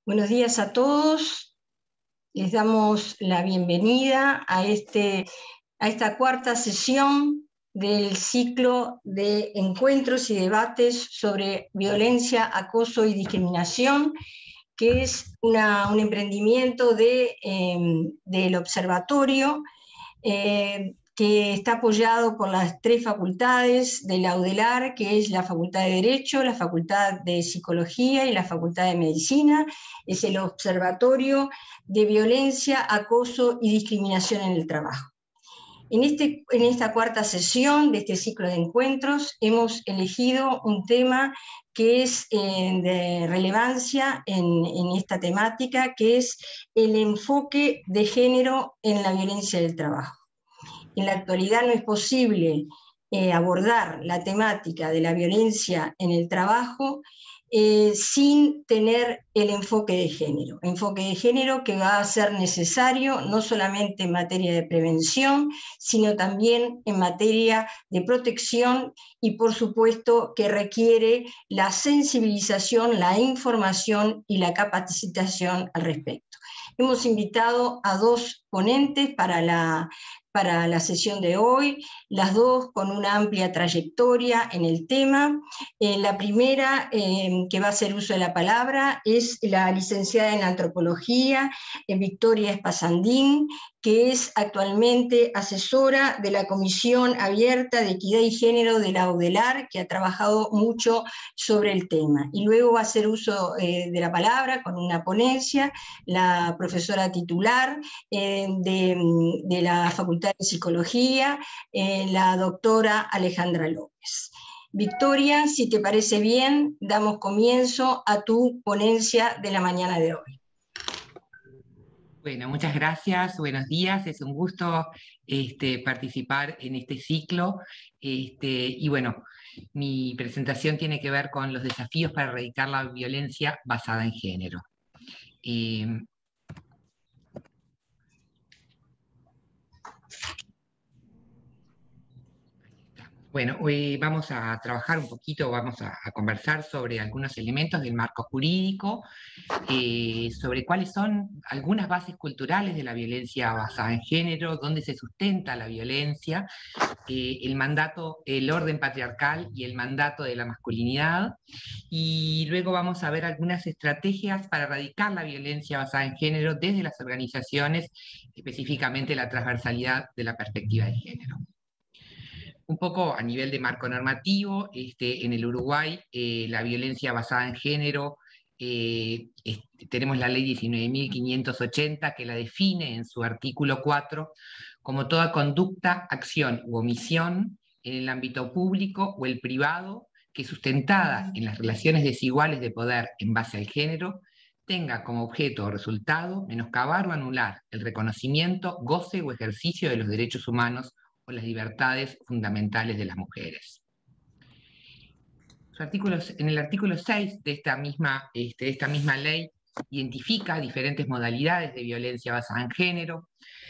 Buenos días a todos. Les damos la bienvenida a esta cuarta sesión del ciclo de encuentros y debates sobre violencia, acoso y discriminación, que es un emprendimiento del Observatorio, que está apoyado por las 3 facultades de la UDELAR, que es la Facultad de Derecho, la Facultad de Psicología y la Facultad de Medicina. Es el Observatorio de Violencia, Acoso y Discriminación en el Trabajo. En esta cuarta sesión de este ciclo de encuentros hemos elegido un tema que es de relevancia en esta temática, que es el enfoque de género en la violencia del trabajo. En la actualidad no es posible abordar la temática de la violencia en el trabajo sin tener el enfoque de género que va a ser necesario no solamente en materia de prevención, sino también en materia de protección y, por supuesto, que requiere la sensibilización, la información y la capacitación al respecto. Hemos invitado a 2 ponentes para la sesión de hoy, las 2 con una amplia trayectoria en el tema. La primera que va a hacer uso de la palabra es la licenciada en Antropología, Victoria Espasandín, que es actualmente asesora de la Comisión Abierta de Equidad y Género de la UDELAR, que ha trabajado mucho sobre el tema. Y luego va a hacer uso de la palabra con una ponencia, la profesora titular de la Facultad de Psicología, la doctora Alejandra López. Victoria, si te parece bien, damos comienzo a tu ponencia de la mañana de hoy. Bueno, muchas gracias, buenos días, es un gusto participar en este ciclo. Y bueno, mi presentación tiene que ver con los desafíos para erradicar la violencia basada en género. Bueno, hoy vamos a trabajar un poquito, vamos a conversar sobre algunos elementos del marco jurídico, sobre cuáles son algunas bases culturales de la violencia basada en género, dónde se sustenta la violencia, el orden patriarcal y el mandato de la masculinidad, y luego vamos a ver algunas estrategias para erradicar la violencia basada en género desde las organizaciones, específicamente la transversalidad de la perspectiva de género. Un poco a nivel de marco normativo, en el Uruguay la violencia basada en género, tenemos la ley 19.580 que la define en su artículo 4 como toda conducta, acción u omisión en el ámbito público o el privado que sustentada en las relaciones desiguales de poder en base al género tenga como objeto o resultado menoscabar o anular el reconocimiento, goce o ejercicio de los derechos humanos o las libertades fundamentales de las mujeres. En el artículo 6 de esta misma ley identifica diferentes modalidades de violencia basada en género.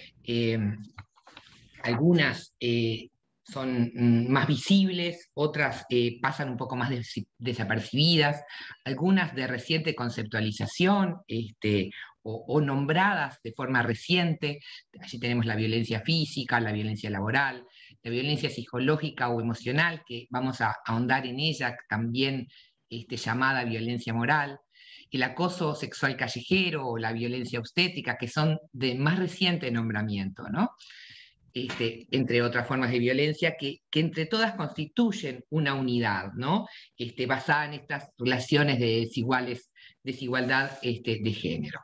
Algunas son más visibles, otras pasan un poco más desapercibidas, algunas de reciente conceptualización o nombradas de forma reciente. Allí tenemos la violencia física, la violencia laboral, la violencia psicológica o emocional, que vamos a ahondar en ella, también llamada violencia moral, el acoso sexual callejero o la violencia obstétrica, que son de más reciente nombramiento, ¿no? Entre otras formas de violencia, que entre todas constituyen una unidad, ¿no? Basada en estas relaciones de desigualdad de género.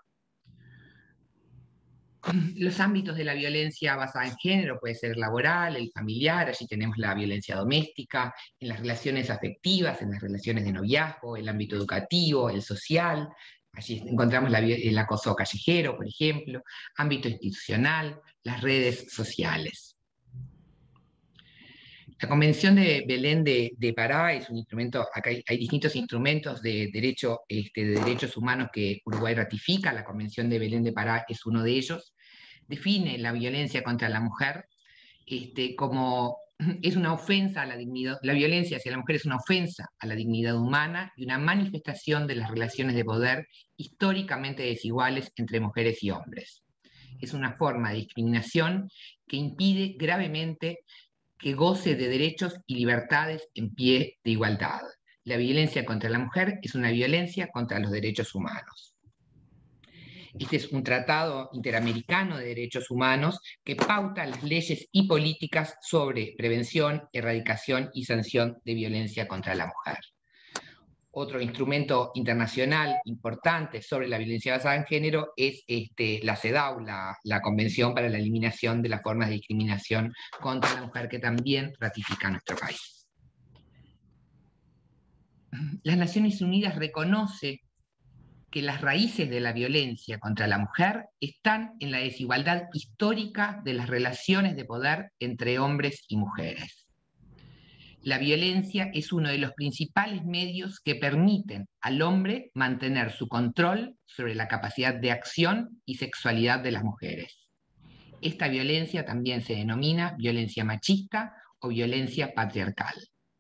Los ámbitos de la violencia basada en género puede ser laboral, el familiar, allí tenemos la violencia doméstica, en las relaciones afectivas, en las relaciones de noviazgo, el ámbito educativo, el social. Allí encontramos el acoso callejero, por ejemplo, ámbito institucional, las redes sociales. La Convención de Belén de Pará es un instrumento, acá hay distintos instrumentos de derechos humanos que Uruguay ratifica. La Convención de Belén de Pará es uno de ellos. Define la violencia contra la mujer como es una ofensa a la dignidad, la violencia hacia la mujer es una ofensa a la dignidad humana y una manifestación de las relaciones de poder históricamente desiguales entre mujeres y hombres. Es una forma de discriminación que impide gravemente que goce de derechos y libertades en pie de igualdad. La violencia contra la mujer es una violencia contra los derechos humanos. Este es un tratado interamericano de derechos humanos que pauta las leyes y políticas sobre prevención, erradicación y sanción de violencia contra la mujer. Otro instrumento internacional importante sobre la violencia basada en género es la CEDAW, la Convención para la Eliminación de las Formas de Discriminación contra la Mujer, que también ratifica nuestro país. Las Naciones Unidas reconoce que las raíces de la violencia contra la mujer están en la desigualdad histórica de las relaciones de poder entre hombres y mujeres. La violencia es uno de los principales medios que permiten al hombre mantener su control sobre la capacidad de acción y sexualidad de las mujeres. Esta violencia también se denomina violencia machista o violencia patriarcal.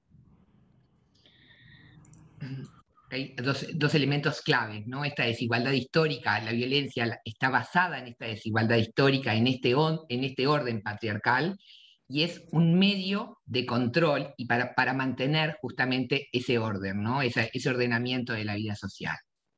Hay dos elementos claves, ¿no? Esta desigualdad histórica, la violencia está basada en esta desigualdad histórica, en este orden patriarcal, y es un medio de control y para mantener justamente ese orden, ¿no? Ese ordenamiento de la vida social.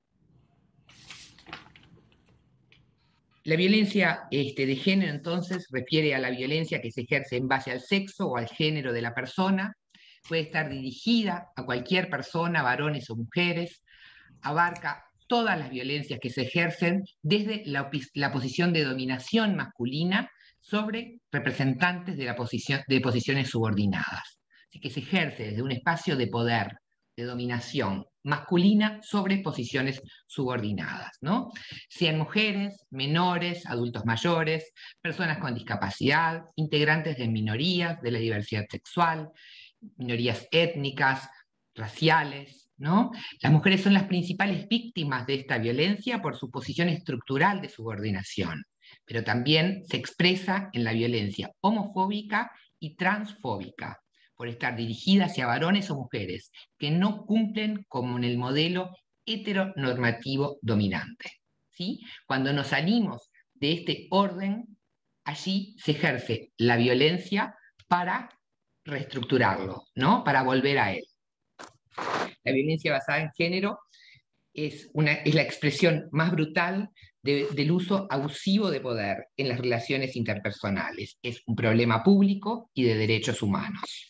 La violencia de género, entonces, refiere a la violencia que se ejerce en base al sexo o al género de la persona. Puede estar dirigida a cualquier persona, varones o mujeres, abarca todas las violencias que se ejercen desde la posición de dominación masculina sobre representantes de posiciones subordinadas. Así que se ejerce desde un espacio de poder, de dominación masculina sobre posiciones subordinadas, ¿no? Sean mujeres, menores, adultos mayores, personas con discapacidad, integrantes de minorías, de la diversidad sexual, minorías étnicas, raciales, ¿no? Las mujeres son las principales víctimas de esta violencia por su posición estructural de subordinación, pero también se expresa en la violencia homofóbica y transfóbica, por estar dirigida hacia varones o mujeres que no cumplen con el modelo heteronormativo dominante, ¿sí? Cuando nos salimos de este orden, allí se ejerce la violencia para reestructurarlo, ¿no? Para volver a él. La violencia basada en género es la expresión más brutal del uso abusivo de poder en las relaciones interpersonales. Es un problema público y de derechos humanos.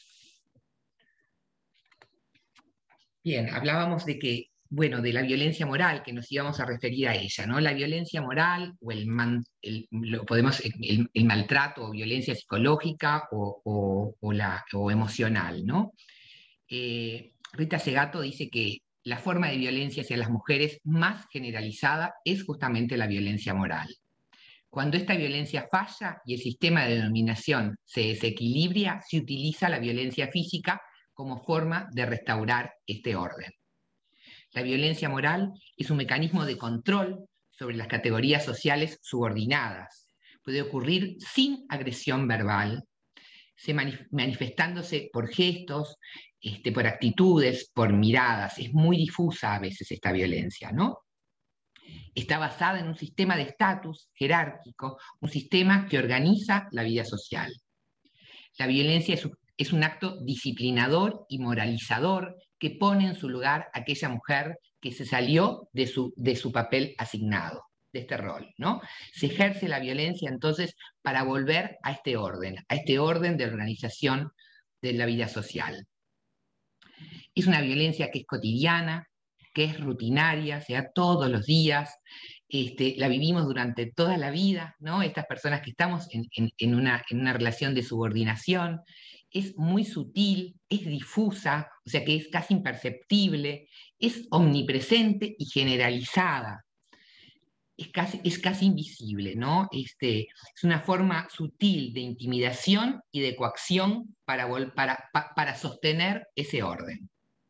Bien, hablábamos de que, bueno, de la violencia moral, que nos íbamos a referir a ella, ¿no? La violencia moral o el maltrato o violencia psicológica o emocional, ¿no? Rita Segato dice que la forma de violencia hacia las mujeres más generalizada es justamente la violencia moral. Cuando esta violencia falla y el sistema de dominación se desequilibra, se utiliza la violencia física como forma de restaurar este orden. La violencia moral es un mecanismo de control sobre las categorías sociales subordinadas. Puede ocurrir sin agresión verbal, manifestándose por gestos, por actitudes, por miradas. Es muy difusa a veces esta violencia, ¿no? Está basada en un sistema de estatus jerárquico, un sistema que organiza la vida social. La violencia es un acto disciplinador y moralizador que pone en su lugar a aquella mujer que se salió de su papel asignado, de este rol, ¿no? Se ejerce la violencia entonces para volver a este orden de organización de la vida social. Es una violencia que es cotidiana, que es rutinaria, se da todos los días, la vivimos durante toda la vida, ¿no? Estas personas que estamos en una relación de subordinación, es muy sutil, es difusa, o sea que es casi imperceptible, es omnipresente y generalizada. Es casi invisible, ¿no? Es una forma sutil de intimidación y de coacción para sostener ese orden.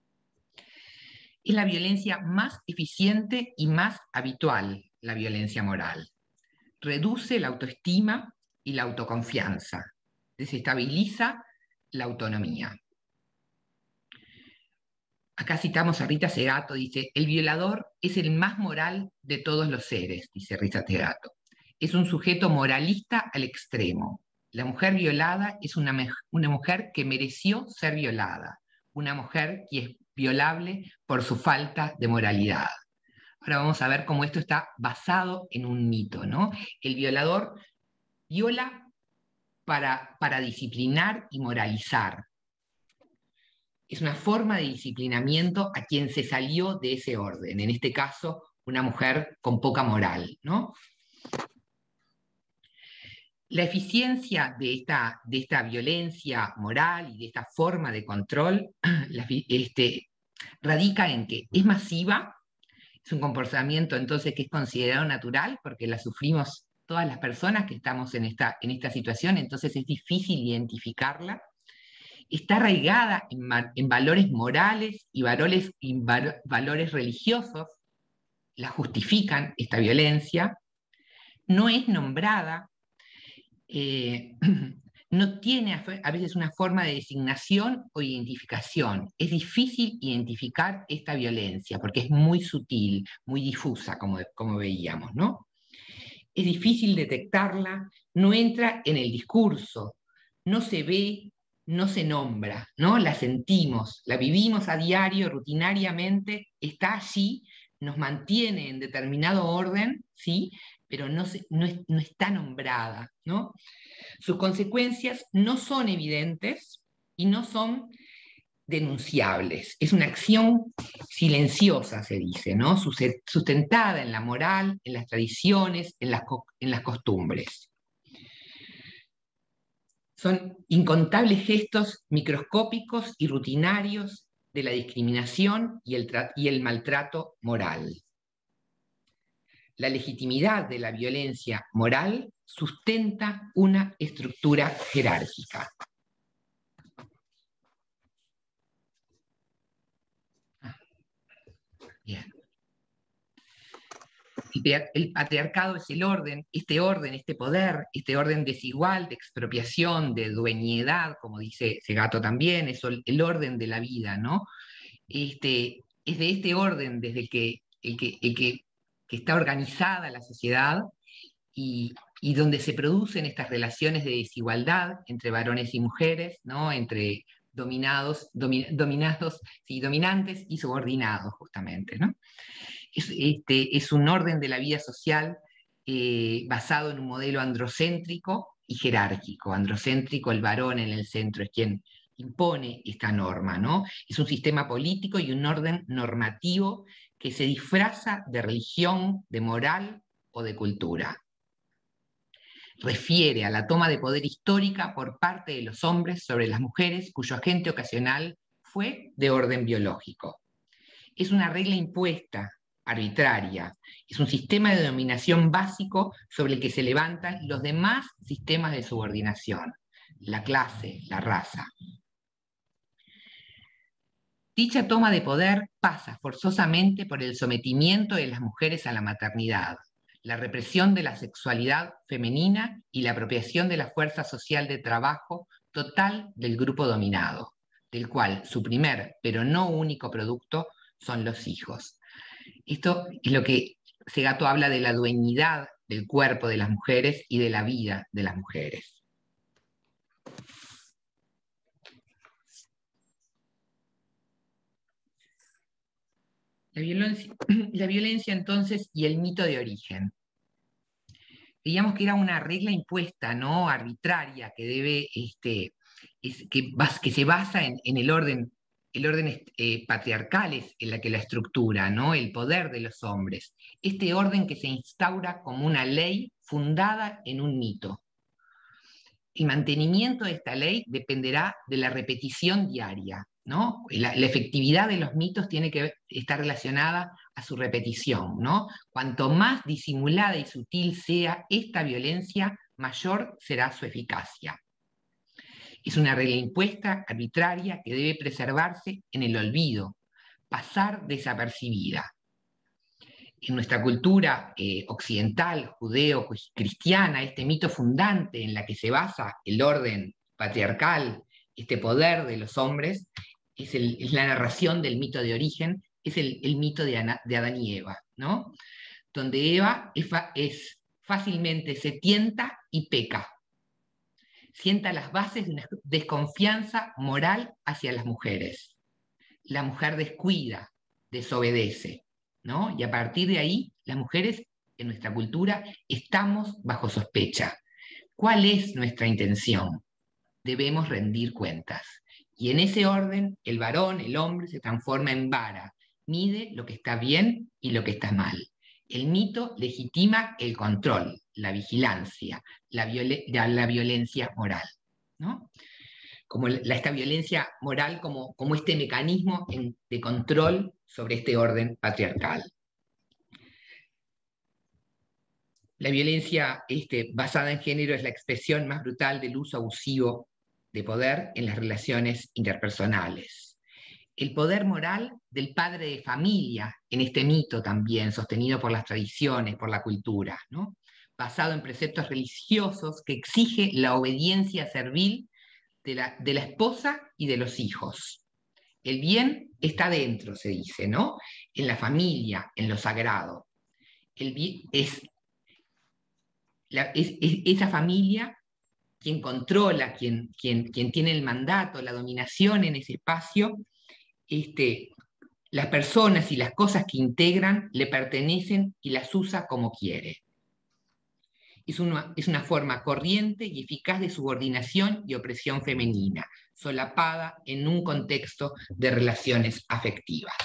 Es la violencia más eficiente y más habitual, la violencia moral. Reduce la autoestima y la autoconfianza. Desestabiliza la autonomía. Acá citamos a Rita Segato, dice, el violador es el más moral de todos los seres, dice Rita Segato. Es un sujeto moralista al extremo. La mujer violada es una mujer que mereció ser violada, una mujer que es violable por su falta de moralidad. Ahora vamos a ver cómo esto está basado en un mito, ¿no? El violador viola para disciplinar y moralizar. Es una forma de disciplinamiento a quien se salió de ese orden, en este caso, una mujer con poca moral, ¿no? La eficiencia de esta violencia moral y de esta forma de control radica en que es masiva, es un comportamiento entonces que es considerado natural porque la sufrimos todas las personas que estamos en esta situación, entonces es difícil identificarla. Está arraigada en valores morales y valores religiosos, la justifican esta violencia, no es nombrada, no tiene a veces una forma de designación o identificación. Es difícil identificar esta violencia porque es muy sutil, muy difusa, como veíamos, ¿no? Es difícil detectarla, no entra en el discurso, no se ve, no se nombra, ¿no? La sentimos, la vivimos a diario, rutinariamente, está allí, nos mantiene en determinado orden, ¿sí? Pero no está nombrada, ¿no? Sus consecuencias no son evidentes y no son denunciables. Es una acción silenciosa, se dice, ¿no? Sustentada en la moral, en las tradiciones, en las costumbres. Son incontables gestos microscópicos y rutinarios de la discriminación y el maltrato moral. La legitimidad de la violencia moral sustenta una estructura jerárquica. Bien. El patriarcado es el orden, este poder, este orden desigual de expropiación, de dueñedad, como dice Segato también, es el orden de la vida, ¿no? Es de este orden desde el que está organizada la sociedad y donde se producen estas relaciones de desigualdad entre varones y mujeres, ¿no? Entre dominados, sí, dominantes y subordinados, justamente, ¿no? Es un orden de la vida social basado en un modelo androcéntrico y jerárquico. Androcéntrico, el varón en el centro es quien impone esta norma, ¿no? Es un sistema político y un orden normativo que se disfraza de religión, de moral o de cultura. Refiere a la toma de poder histórica por parte de los hombres sobre las mujeres cuyo agente ocasional fue de orden biológico. Es una regla impuesta, arbitraria, es un sistema de dominación básico sobre el que se levantan los demás sistemas de subordinación, la clase, la raza. Dicha toma de poder pasa forzosamente por el sometimiento de las mujeres a la maternidad, la represión de la sexualidad femenina y la apropiación de la fuerza social de trabajo total del grupo dominado, del cual su primer, pero no único producto, son los hijos. Esto es lo que Segato habla de la dueñidad del cuerpo de las mujeres y de la vida de las mujeres. La violencia entonces y el mito de origen. Digamos que era una regla impuesta, no arbitraria, que debe, que se basa en el orden patriarcal es en la que la estructura, ¿no? El poder de los hombres. Este orden que se instaura como una ley fundada en un mito. El mantenimiento de esta ley dependerá de la repetición diaria, ¿no? La efectividad de los mitos tiene que estar relacionada a su repetición, ¿no? Cuanto más disimulada y sutil sea esta violencia, mayor será su eficacia. Es una regla impuesta, arbitraria, que debe preservarse en el olvido, pasar desapercibida. En nuestra cultura occidental, judeo-cristiana, este mito fundante en la que se basa el orden patriarcal este poder de los hombres, es la narración del mito de origen, es el mito de Adán y Eva, ¿no? Donde Eva fácilmente se tienta y peca. Sienta las bases de una desconfianza moral hacia las mujeres. La mujer descuida, desobedece, ¿no? Y a partir de ahí, las mujeres en nuestra cultura estamos bajo sospecha. ¿Cuál es nuestra intención? Debemos rendir cuentas. Y en ese orden, el varón, el hombre, se transforma en vara, mide lo que está bien y lo que está mal. El mito legitima el control, la vigilancia, la violencia moral, ¿no? Como esta violencia moral como este mecanismo de control sobre este orden patriarcal. La violencia basada en género es la expresión más brutal del uso abusivo de poder en las relaciones interpersonales. El poder moral del padre de familia, en este mito también, sostenido por las tradiciones, por la cultura, ¿no? Basado en preceptos religiosos que exige la obediencia servil de la esposa y de los hijos. El bien está dentro, se dice, ¿no? En la familia, en lo sagrado. El bien es esa familia quien controla, quien tiene el mandato, la dominación en ese espacio. Las personas y las cosas que integran le pertenecen y las usa como quiere. Es una forma corriente y eficaz de subordinación y opresión femenina, solapada en un contexto de relaciones afectivas.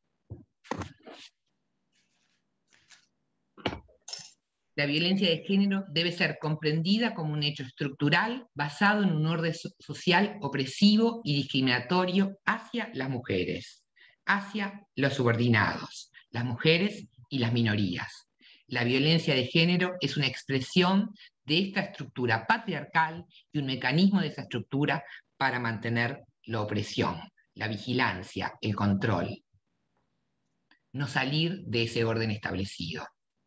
La violencia de género debe ser comprendida como un hecho estructural basado en un orden social opresivo y discriminatorio hacia las mujeres, hacia los subordinados, las mujeres y las minorías. La violencia de género es una expresión de esta estructura patriarcal y un mecanismo de esa estructura para mantener la opresión, la vigilancia, el control. No salir de ese orden establecido.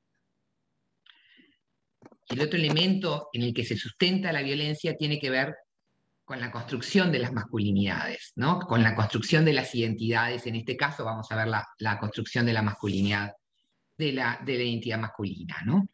El otro elemento en el que se sustenta la violencia tiene que ver con la construcción de las masculinidades, ¿no? Con la construcción de las identidades. En este caso vamos a ver la construcción de la masculinidad, de la identidad masculina, ¿no?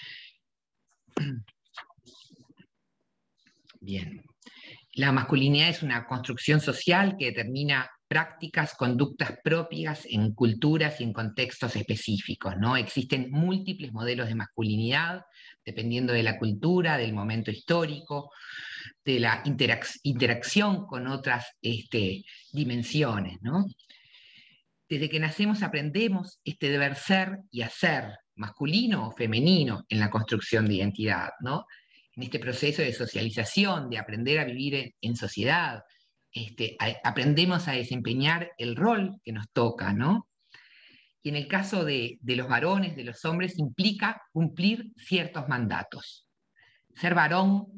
Bien. La masculinidad es una construcción social que determina prácticas, conductas propias en culturas y en contextos específicos, ¿no? Existen múltiples modelos de masculinidad, dependiendo de la cultura, del momento histórico, de la interacción con otras dimensiones, ¿no? Desde que nacemos aprendemos este deber ser y hacer, masculino o femenino, en la construcción de identidad, ¿no? En este proceso de socialización, de aprender a vivir en sociedad, aprendemos a desempeñar el rol que nos toca, ¿no? Y en el caso de los varones, de los hombres, implica cumplir ciertos mandatos. Ser varón,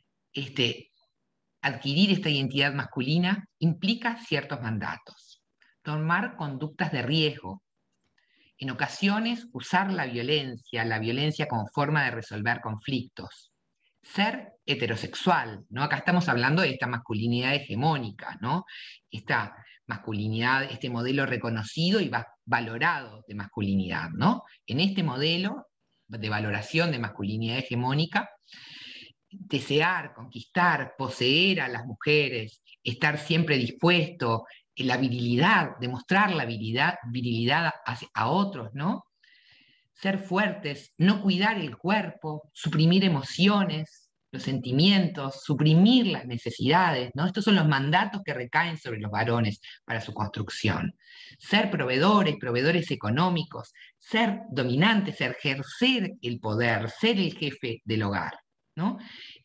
adquirir esta identidad masculina, implica ciertos mandatos. Tomar conductas de riesgo. En ocasiones, usar la violencia como forma de resolver conflictos. Ser heterosexual, ¿no? Acá estamos hablando de esta masculinidad hegemónica, ¿no? Esta masculinidad, este modelo reconocido y valorado de masculinidad, ¿no? En este modelo de valoración de masculinidad hegemónica, desear, conquistar, poseer a las mujeres, estar siempre dispuesto, la virilidad, demostrar la virilidad a otros, ¿no? Ser fuertes, no cuidar el cuerpo, suprimir emociones, los sentimientos, suprimir las necesidades, ¿no? Estos son los mandatos que recaen sobre los varones para su construcción. Ser proveedores económicos, ser dominantes, ejercer el poder, ser el jefe del hogar, ¿no?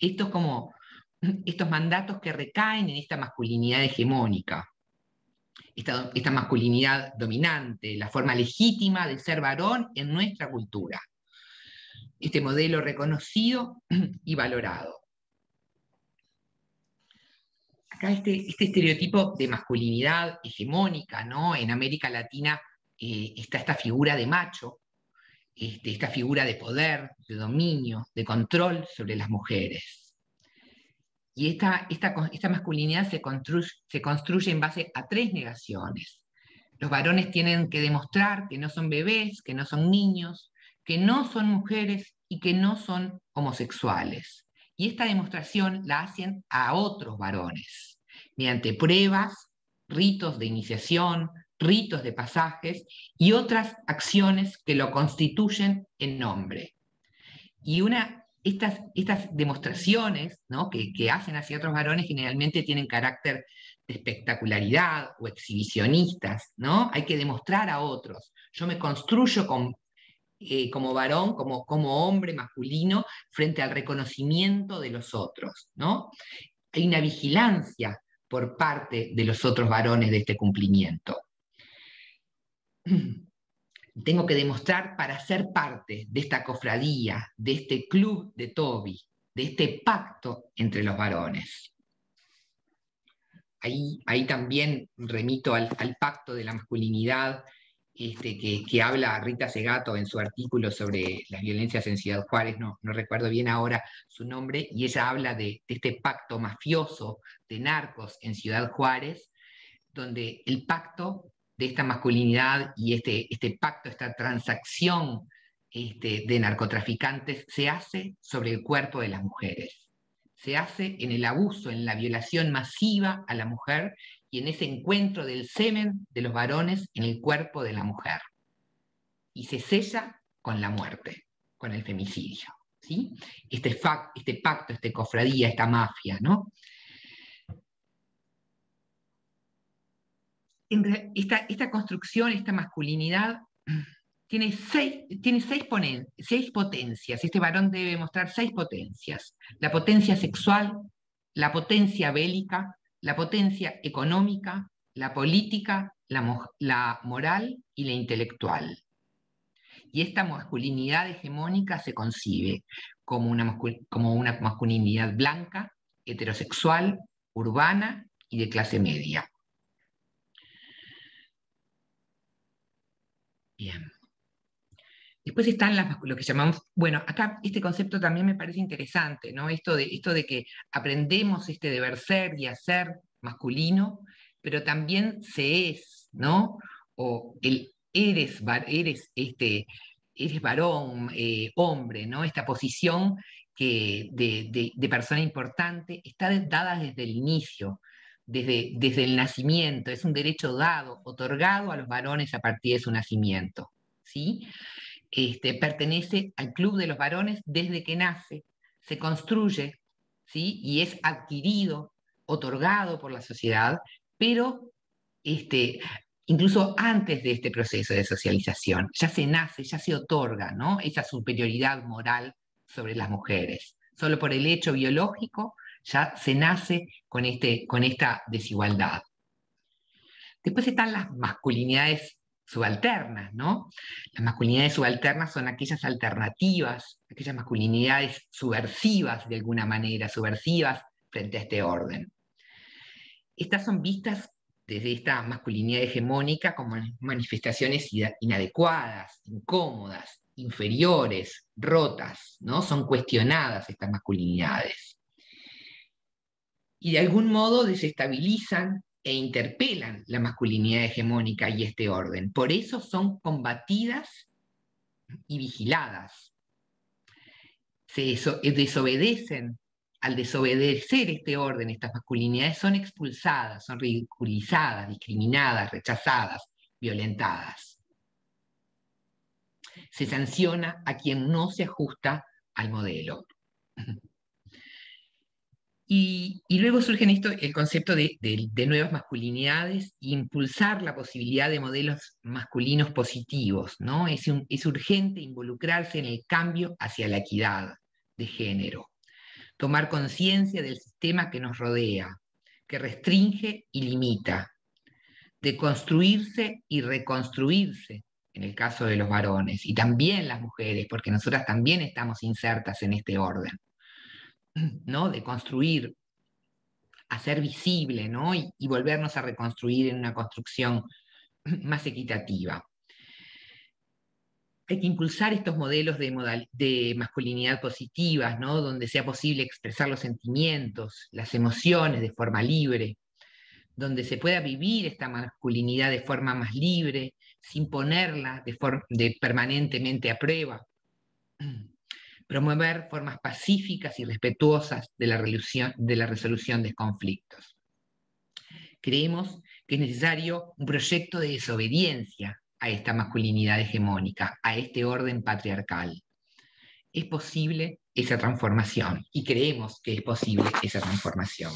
Estos mandatos que recaen en esta masculinidad hegemónica. Esta masculinidad dominante, la forma legítima de ser varón en nuestra cultura. Este modelo reconocido y valorado. Acá este estereotipo de masculinidad hegemónica, ¿no? En América Latina está esta figura de macho, esta figura de poder, de dominio, de control sobre las mujeres. Y esta masculinidad se construye en base a tres negaciones. Los varones tienen que demostrar que no son bebés, que no son niños, que no son mujeres y que no son homosexuales. Y esta demostración la hacen a otros varones, mediante pruebas, ritos de iniciación, ritos de pasajes y otras acciones que lo constituyen en hombre. Y estas demostraciones, ¿no?, que hacen hacia otros varones generalmente tienen carácter de espectacularidad o exhibicionistas, ¿no? Hay que demostrar a otros. Yo me construyo como varón, como hombre masculino, frente al reconocimiento de los otros, ¿no? Hay una vigilancia por parte de los otros varones de este cumplimiento. Tengo que demostrar para ser parte de esta cofradía, de este club de Toby, de este pacto entre los varones. Ahí también remito al pacto de la masculinidad que habla Rita Segato en su artículo sobre las violencias en Ciudad Juárez, no recuerdo bien ahora su nombre, y ella habla de este pacto mafioso de narcos en Ciudad Juárez, donde el pacto de esta masculinidad y este pacto, esta transacción de narcotraficantes se hace sobre el cuerpo de las mujeres. Se hace en el abuso, en la violación masiva a la mujer y en ese encuentro del semen de los varones en el cuerpo de la mujer. Y se sella con la muerte, con el femicidio, ¿sí? Este pacto, esta cofradía, esta mafia, ¿no? Esta construcción, esta masculinidad, tiene seis potencias. Este varón debe mostrar 6 potencias: la potencia sexual, la potencia bélica, la potencia económica, la política, la moral y la intelectual. Y esta masculinidad hegemónica se concibe como una masculinidad blanca, heterosexual, urbana y de clase media. Bien. Después están lo que llamamos, bueno, acá este concepto también me parece interesante, ¿no? Esto de que aprendemos este deber ser y hacer masculino, pero también se es, ¿no? O eres varón, hombre, ¿no? Esta posición de persona importante está dada desde el inicio, desde el nacimiento. Es un derecho dado, otorgado a los varones a partir de su nacimiento, ¿sí? Pertenece al club de los varones desde que nace, se construye, ¿sí?, y es adquirido, otorgado por la sociedad, pero incluso antes de este proceso de socialización, ya se nace, ya se otorga, ¿no?, esa superioridad moral sobre las mujeres. Solo por el hecho biológico ya se nace con esta desigualdad. Después están las masculinidades subalternas, ¿no? Las masculinidades subalternas son aquellas alternativas, aquellas masculinidades subversivas de alguna manera, subversivas frente a este orden. Estas son vistas desde esta masculinidad hegemónica como manifestaciones inadecuadas, incómodas, inferiores, rotas, ¿no? Son cuestionadas estas masculinidades. Y de algún modo desestabilizan e interpelan la masculinidad hegemónica y este orden. Por eso son combatidas y vigiladas. Se desobedecen. Al desobedecer este orden, estas masculinidades son expulsadas, son ridiculizadas, discriminadas, rechazadas, violentadas. Se sanciona a quien no se ajusta al modelo. Y luego surge en esto el concepto de nuevas masculinidades e impulsar la posibilidad de modelos masculinos positivos, ¿no? Es urgente involucrarse en el cambio hacia la equidad de género, tomar conciencia del sistema que nos rodea, que restringe y limita, de construirse y reconstruirse en el caso de los varones, y también las mujeres, porque nosotras también estamos insertas en este orden, ¿no? De construir, hacer visible, ¿no? Y volvernos a reconstruir en una construcción más equitativa. Hay que impulsar estos modelos de masculinidad positivas, ¿no? Donde sea posible expresar los sentimientos, las emociones de forma libre, donde se pueda vivir esta masculinidad de forma más libre, sin ponerla permanentemente a prueba. Promover formas pacíficas y respetuosas de la resolución de conflictos. Creemos que es necesario un proyecto de desobediencia a esta masculinidad hegemónica, a este orden patriarcal. Es posible esa transformación y creemos que es posible esa transformación.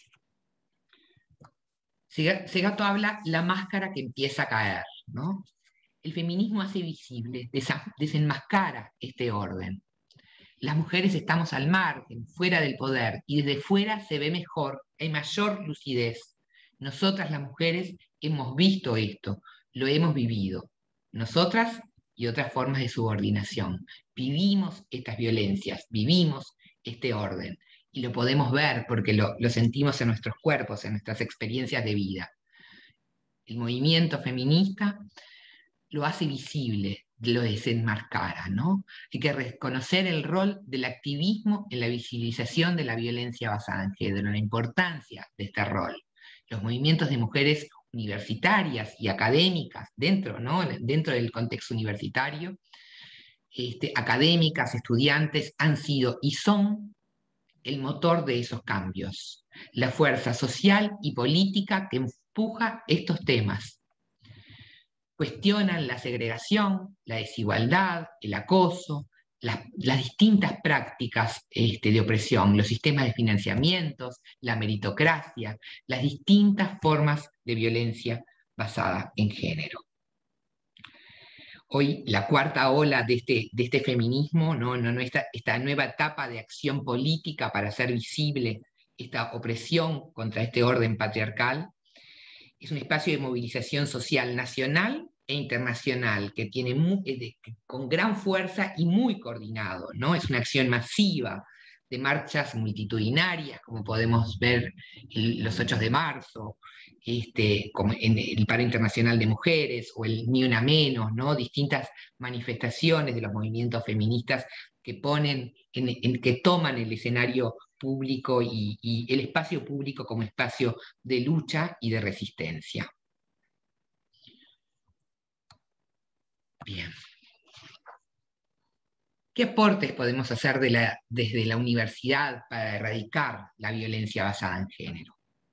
Segato habla la máscara que empieza a caer, ¿no? El feminismo hace visible, desenmascara este orden. Las mujeres estamos al margen, fuera del poder, y desde fuera se ve mejor, hay mayor lucidez. Nosotras las mujeres hemos visto esto, lo hemos vivido. Nosotras y otras formas de subordinación. Vivimos estas violencias, vivimos este orden, y lo podemos ver porque lo sentimos en nuestros cuerpos, en nuestras experiencias de vida. El movimiento feminista lo hace visible, lo desenmascara, ¿no? Hay que reconocer el rol del activismo en la visibilización de la violencia basada en género, la importancia de este rol. Los movimientos de mujeres universitarias y académicas dentro, ¿no? Dentro del contexto universitario, académicas, estudiantes, han sido y son el motor de esos cambios, la fuerza social y política que empuja estos temas. Cuestionan la segregación, la desigualdad, el acoso, las distintas prácticas de opresión, los sistemas de financiamientos, la meritocracia, las distintas formas de violencia basada en género. Hoy la cuarta ola de este feminismo, esta nueva etapa de acción política para hacer visible esta opresión contra este orden patriarcal, es un espacio de movilización social nacional e internacional que tiene con gran fuerza y muy coordinado, ¿no? Es una acción masiva de marchas multitudinarias, como podemos ver los 8 de marzo, como en el Paro Internacional de Mujeres o el Ni Una Menos, ¿no? Distintas manifestaciones de los movimientos feministas que que toman el escenario público y el espacio público como espacio de lucha y de resistencia. Bien. ¿Qué aportes podemos hacer desde la universidad para erradicar la violencia basada en género?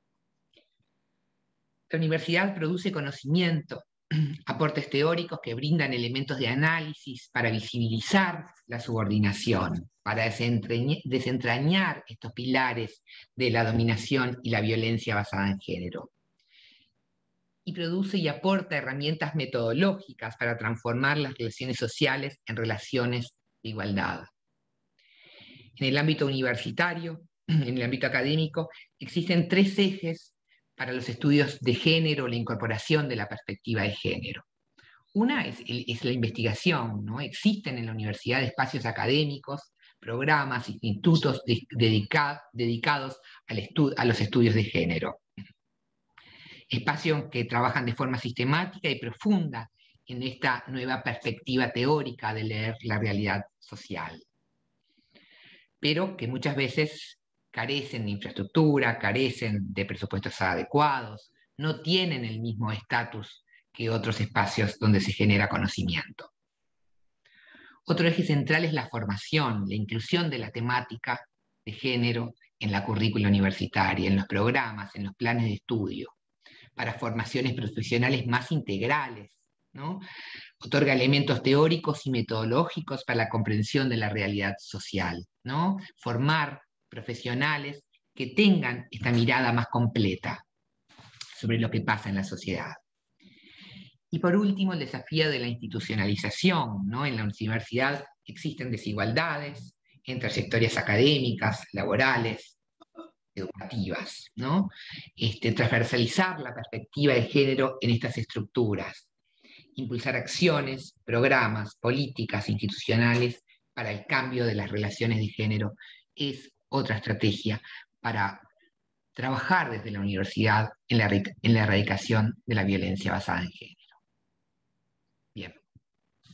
La universidad produce conocimiento, aportes teóricos que brindan elementos de análisis para visibilizar la subordinación, para desentrañar estos pilares de la dominación y la violencia basada en género. Y produce y aporta herramientas metodológicas para transformar las relaciones sociales en relaciones de igualdad. En el ámbito universitario, en el ámbito académico, existen 3 ejes para los estudios de género, la incorporación de la perspectiva de género. Una es la investigación, ¿no? Existen en la universidad espacios académicos, programas, institutos dedicados a los estudios de género. Espacios que trabajan de forma sistemática y profunda en esta nueva perspectiva teórica de leer la realidad social, pero que muchas veces carecen de infraestructura, carecen de presupuestos adecuados, no tienen el mismo estatus que otros espacios donde se genera conocimiento. Otro eje central es la formación, la inclusión de la temática de género en la currícula universitaria, en los programas, en los planes de estudio, para formaciones profesionales más integrales, ¿no? Otorga elementos teóricos y metodológicos para la comprensión de la realidad social, ¿no? Formar profesionales que tengan esta mirada más completa sobre lo que pasa en la sociedad. Y por último, el desafío de la institucionalización, ¿no? En la universidad existen desigualdades en trayectorias académicas, laborales, educativas, ¿no? Transversalizar la perspectiva de género en estas estructuras, impulsar acciones, programas, políticas institucionales para el cambio de las relaciones de género es otra estrategia para trabajar desde la universidad en la erradicación de la violencia basada en género. Bien.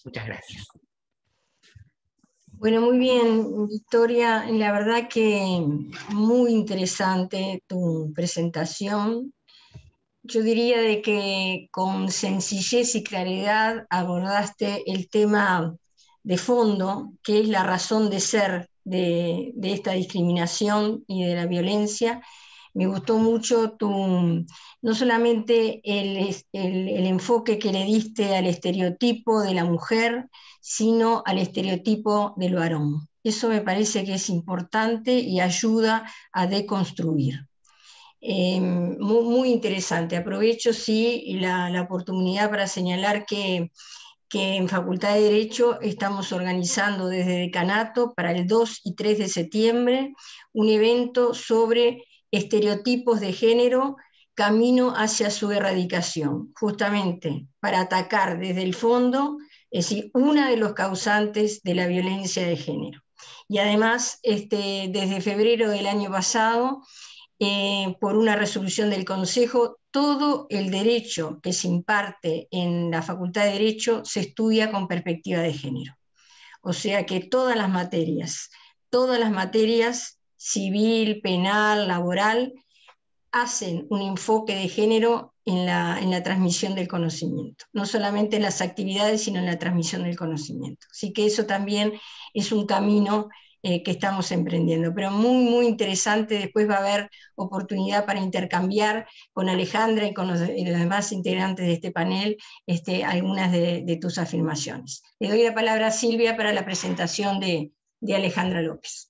Muchas gracias. Bueno, muy bien, Victoria. La verdad que muy interesante tu presentación. Yo diría de que con sencillez y claridad abordaste el tema de fondo, que es la razón de ser de esta discriminación y de la violencia. Me gustó mucho no solamente el enfoque que le diste al estereotipo de la mujer, sino al estereotipo del varón. Eso me parece que es importante y ayuda a deconstruir. Muy interesante. Aprovecho, sí, la oportunidad para señalar que en Facultad de Derecho estamos organizando desde Decanato para el 2 y 3 de septiembre un evento sobre estereotipos de género, camino hacia su erradicación, justamente para atacar desde el fondo, es decir, una de los causantes de la violencia de género. Y además, desde febrero del año pasado, por una resolución del Consejo, todo el derecho que se imparte en la Facultad de Derecho se estudia con perspectiva de género. O sea que todas las materias, civil, penal, laboral, hacen un enfoque de género en la transmisión del conocimiento, no solamente en las actividades, sino en la transmisión del conocimiento. Así que eso también es un camino que estamos emprendiendo, pero muy, muy interesante. Después va a haber oportunidad para intercambiar con Alejandra y con los demás integrantes de este panel algunas de tus afirmaciones. Le doy la palabra a Silvia para la presentación de Alejandra López.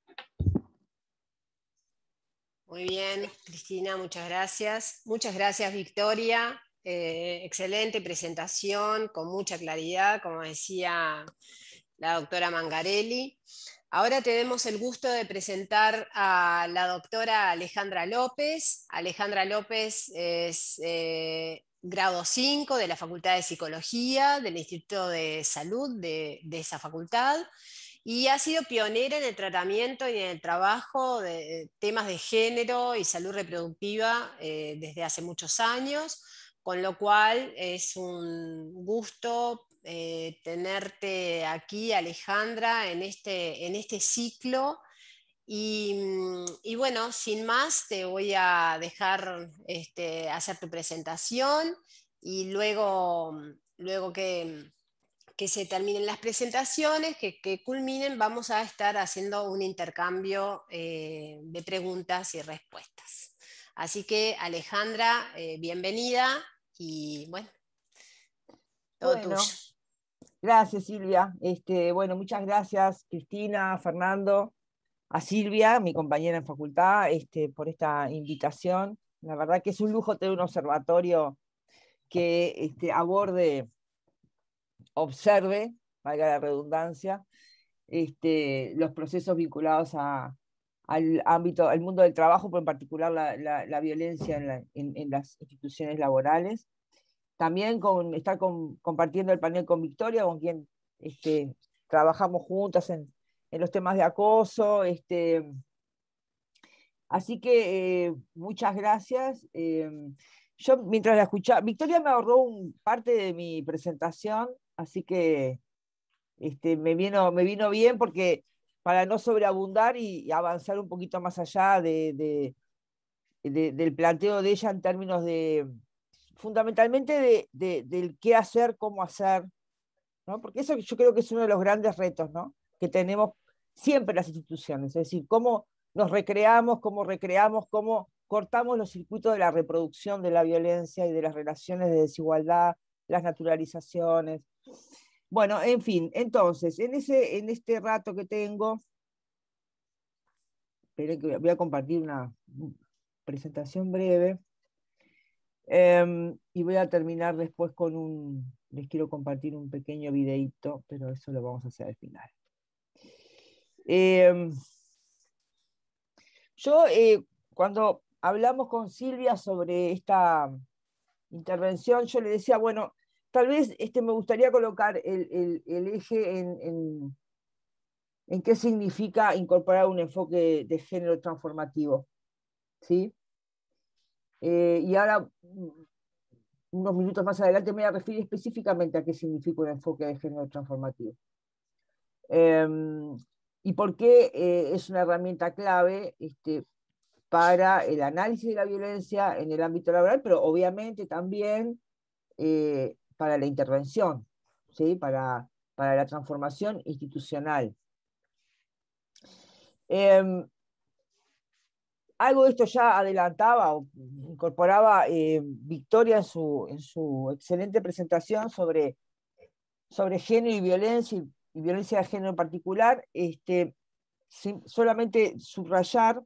Muy bien, Cristina, muchas gracias. Muchas gracias, Victoria. Excelente presentación, con mucha claridad, como decía la doctora Mangarelli. Ahora tenemos el gusto de presentar a la doctora Alejandra López. Alejandra López es grado 5 de la Facultad de Psicología del Instituto de Salud de esa facultad, y ha sido pionera en el tratamiento y en el trabajo de temas de género y salud reproductiva desde hace muchos años, con lo cual es un gusto tenerte aquí, Alejandra, en este ciclo. Y bueno, sin más, te voy a dejar hacer tu presentación, y luego que se terminen las presentaciones, que culminen, vamos a estar haciendo un intercambio de preguntas y respuestas. Así que, Alejandra, bienvenida, y bueno, todo tuyo. Gracias, Silvia. Bueno, muchas gracias, Cristina, Fernando, a Silvia, mi compañera en facultad, por esta invitación. La verdad que es un lujo tener un observatorio que observe, valga la redundancia, los procesos vinculados al ámbito, al mundo del trabajo, pero en particular la violencia en las instituciones laborales. También compartiendo el panel con Victoria, con quien trabajamos juntas en los temas de acoso. Así que muchas gracias. Yo, mientras la escuchaba, Victoria me ahorró parte de mi presentación, así que me vino bien, porque para no sobreabundar y avanzar un poquito más allá del planteo de ella en términos fundamentalmente del qué hacer, cómo hacer, ¿no? Porque eso yo creo que es uno de los grandes retos, ¿no?, que tenemos siempre las instituciones, es decir, cómo nos recreamos, cómo cortamos los circuitos de la reproducción de la violencia y de las relaciones de desigualdad, las naturalizaciones. Bueno, en fin, entonces, en este rato que tengo, esperen que voy a compartir una presentación breve, y voy a terminar después les quiero compartir un pequeño videíto, pero eso lo vamos a hacer al final. Cuando hablamos con Silvia sobre esta intervención, yo le decía, bueno, tal vez me gustaría colocar el eje en qué significa incorporar un enfoque de género transformativo, ¿sí? Y ahora unos minutos más adelante me voy a referir específicamente a qué significa un enfoque de género transformativo. Y por qué es una herramienta clave para el análisis de la violencia en el ámbito laboral, pero obviamente también para la intervención, ¿sí? Para la transformación institucional. Algo de esto ya adelantaba o incorporaba Victoria en su excelente presentación sobre género y violencia de género en particular. Solamente subrayar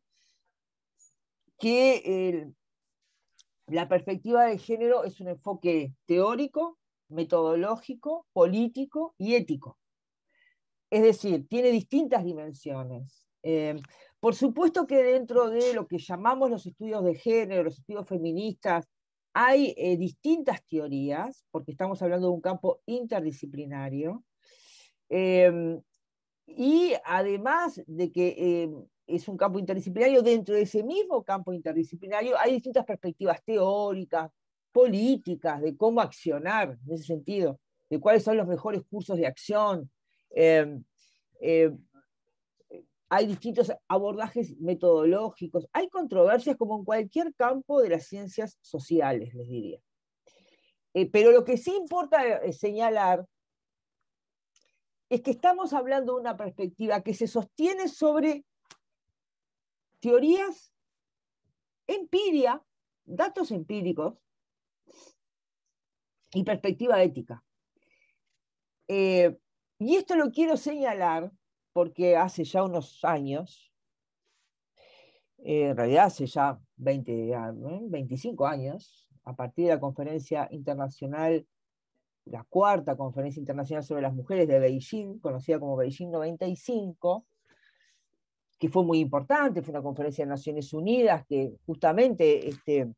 que la perspectiva de género es un enfoque teórico, metodológico, político y ético. Es decir, tiene distintas dimensiones. Por supuesto que dentro de lo que llamamos los estudios de género, los estudios feministas, hay distintas teorías, porque estamos hablando de un campo interdisciplinario, y además de que es un campo interdisciplinario, dentro de ese mismo campo interdisciplinario hay distintas perspectivas teóricas, políticas, de cómo accionar en ese sentido, de cuáles son los mejores cursos de acción. Hay distintos abordajes metodológicos, hay controversias como en cualquier campo de las ciencias sociales, les diría. Pero lo que sí importa señalar es que estamos hablando de una perspectiva que se sostiene sobre teorías, empiria, datos empíricos y perspectiva ética. Y esto lo quiero señalar porque hace ya unos años, en realidad hace ya 25 años, a partir de la conferencia internacional, la cuarta conferencia internacional sobre las mujeres de Beijing, conocida como Beijing 95, que fue muy importante, fue una conferencia de Naciones Unidas que justamente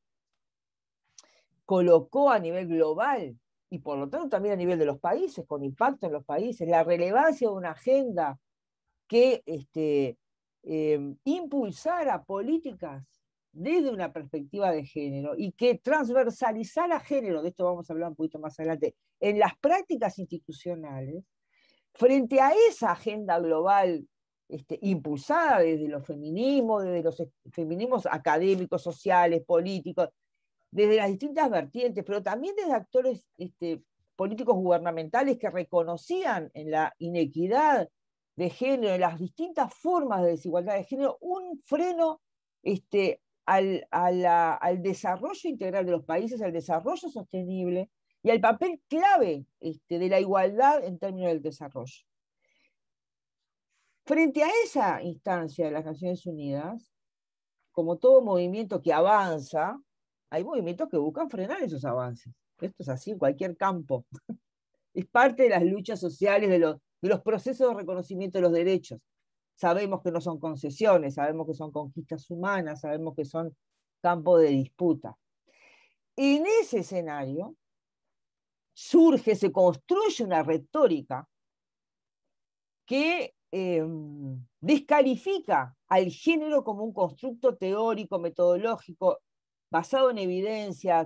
colocó a nivel global y por lo tanto también a nivel de los países, con impacto en los países, la relevancia de una agenda que impulsara políticas desde una perspectiva de género y que transversalizara género, de esto vamos a hablar un poquito más adelante, en las prácticas institucionales, frente a esa agenda global impulsada desde los feminismos académicos, sociales, políticos, desde las distintas vertientes, pero también desde actores políticos gubernamentales que reconocían en la inequidad de género, en las distintas formas de desigualdad de género, un freno al desarrollo integral de los países, al desarrollo sostenible y al papel clave de la igualdad en términos del desarrollo. Frente a esa instancia de las Naciones Unidas, como todo movimiento que avanza, hay movimientos que buscan frenar esos avances. Esto es así en cualquier campo. Es parte de las luchas sociales, de los procesos de reconocimiento de los derechos. Sabemos que no son concesiones, sabemos que son conquistas humanas, sabemos que son campos de disputa. En ese escenario se construye una retórica que descalifica al género como un constructo teórico, metodológico, basado en evidencias,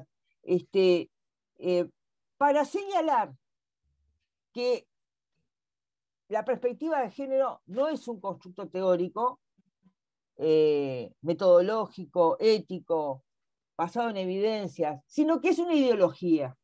para señalar que la perspectiva de género no es un constructo teórico, metodológico, ético, basado en evidencias, sino que es una ideología.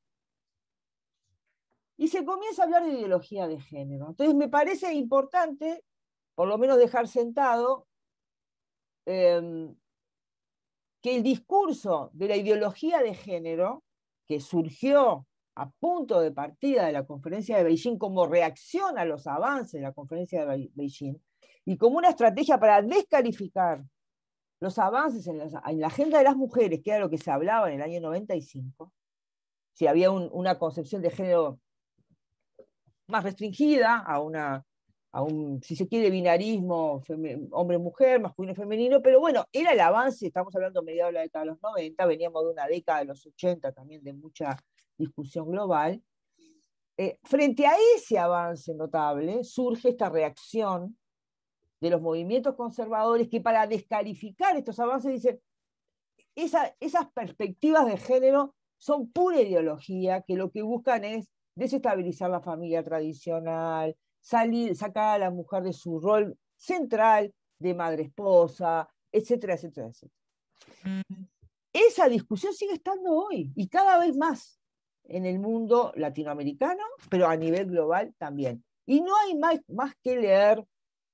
Y se comienza a hablar de ideología de género. Entonces me parece importante, por lo menos dejar sentado, que el discurso de la ideología de género, que surgió a punto de partida de la conferencia de Beijing como reacción a los avances de la conferencia de Beijing, y como una estrategia para descalificar los avances en la agenda de las mujeres, que era lo que se hablaba en el año 95, si había una concepción de género más restringida a un, si se quiere, binarismo hombre-mujer, masculino-femenino, pero bueno, era el avance, estamos hablando a mediados de la década de los 90, veníamos de una década de los 80 también de mucha discusión global. Frente a ese avance notable, surge esta reacción de los movimientos conservadores que para descalificar estos avances dicen, esas perspectivas de género son pura ideología, que lo que buscan es desestabilizar la familia tradicional, sacar a la mujer de su rol central de madre esposa, etcétera, etcétera, etcétera. Esa discusión sigue estando hoy y cada vez más en el mundo latinoamericano, pero a nivel global también. Y no hay más que leer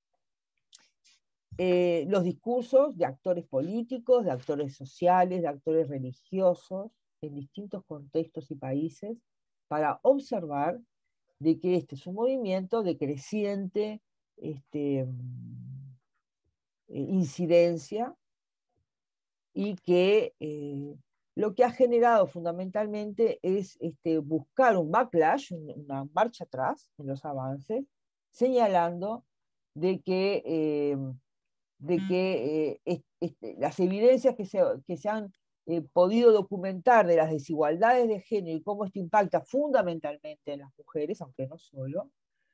los discursos de actores políticos, de actores sociales, de actores religiosos en distintos contextos y países para observar de que este es un movimiento de creciente incidencia y que lo que ha generado fundamentalmente es buscar un backlash, una marcha atrás en los avances, señalando de que las evidencias que se han podido documentar de las desigualdades de género y cómo esto impacta fundamentalmente en las mujeres, aunque no solo,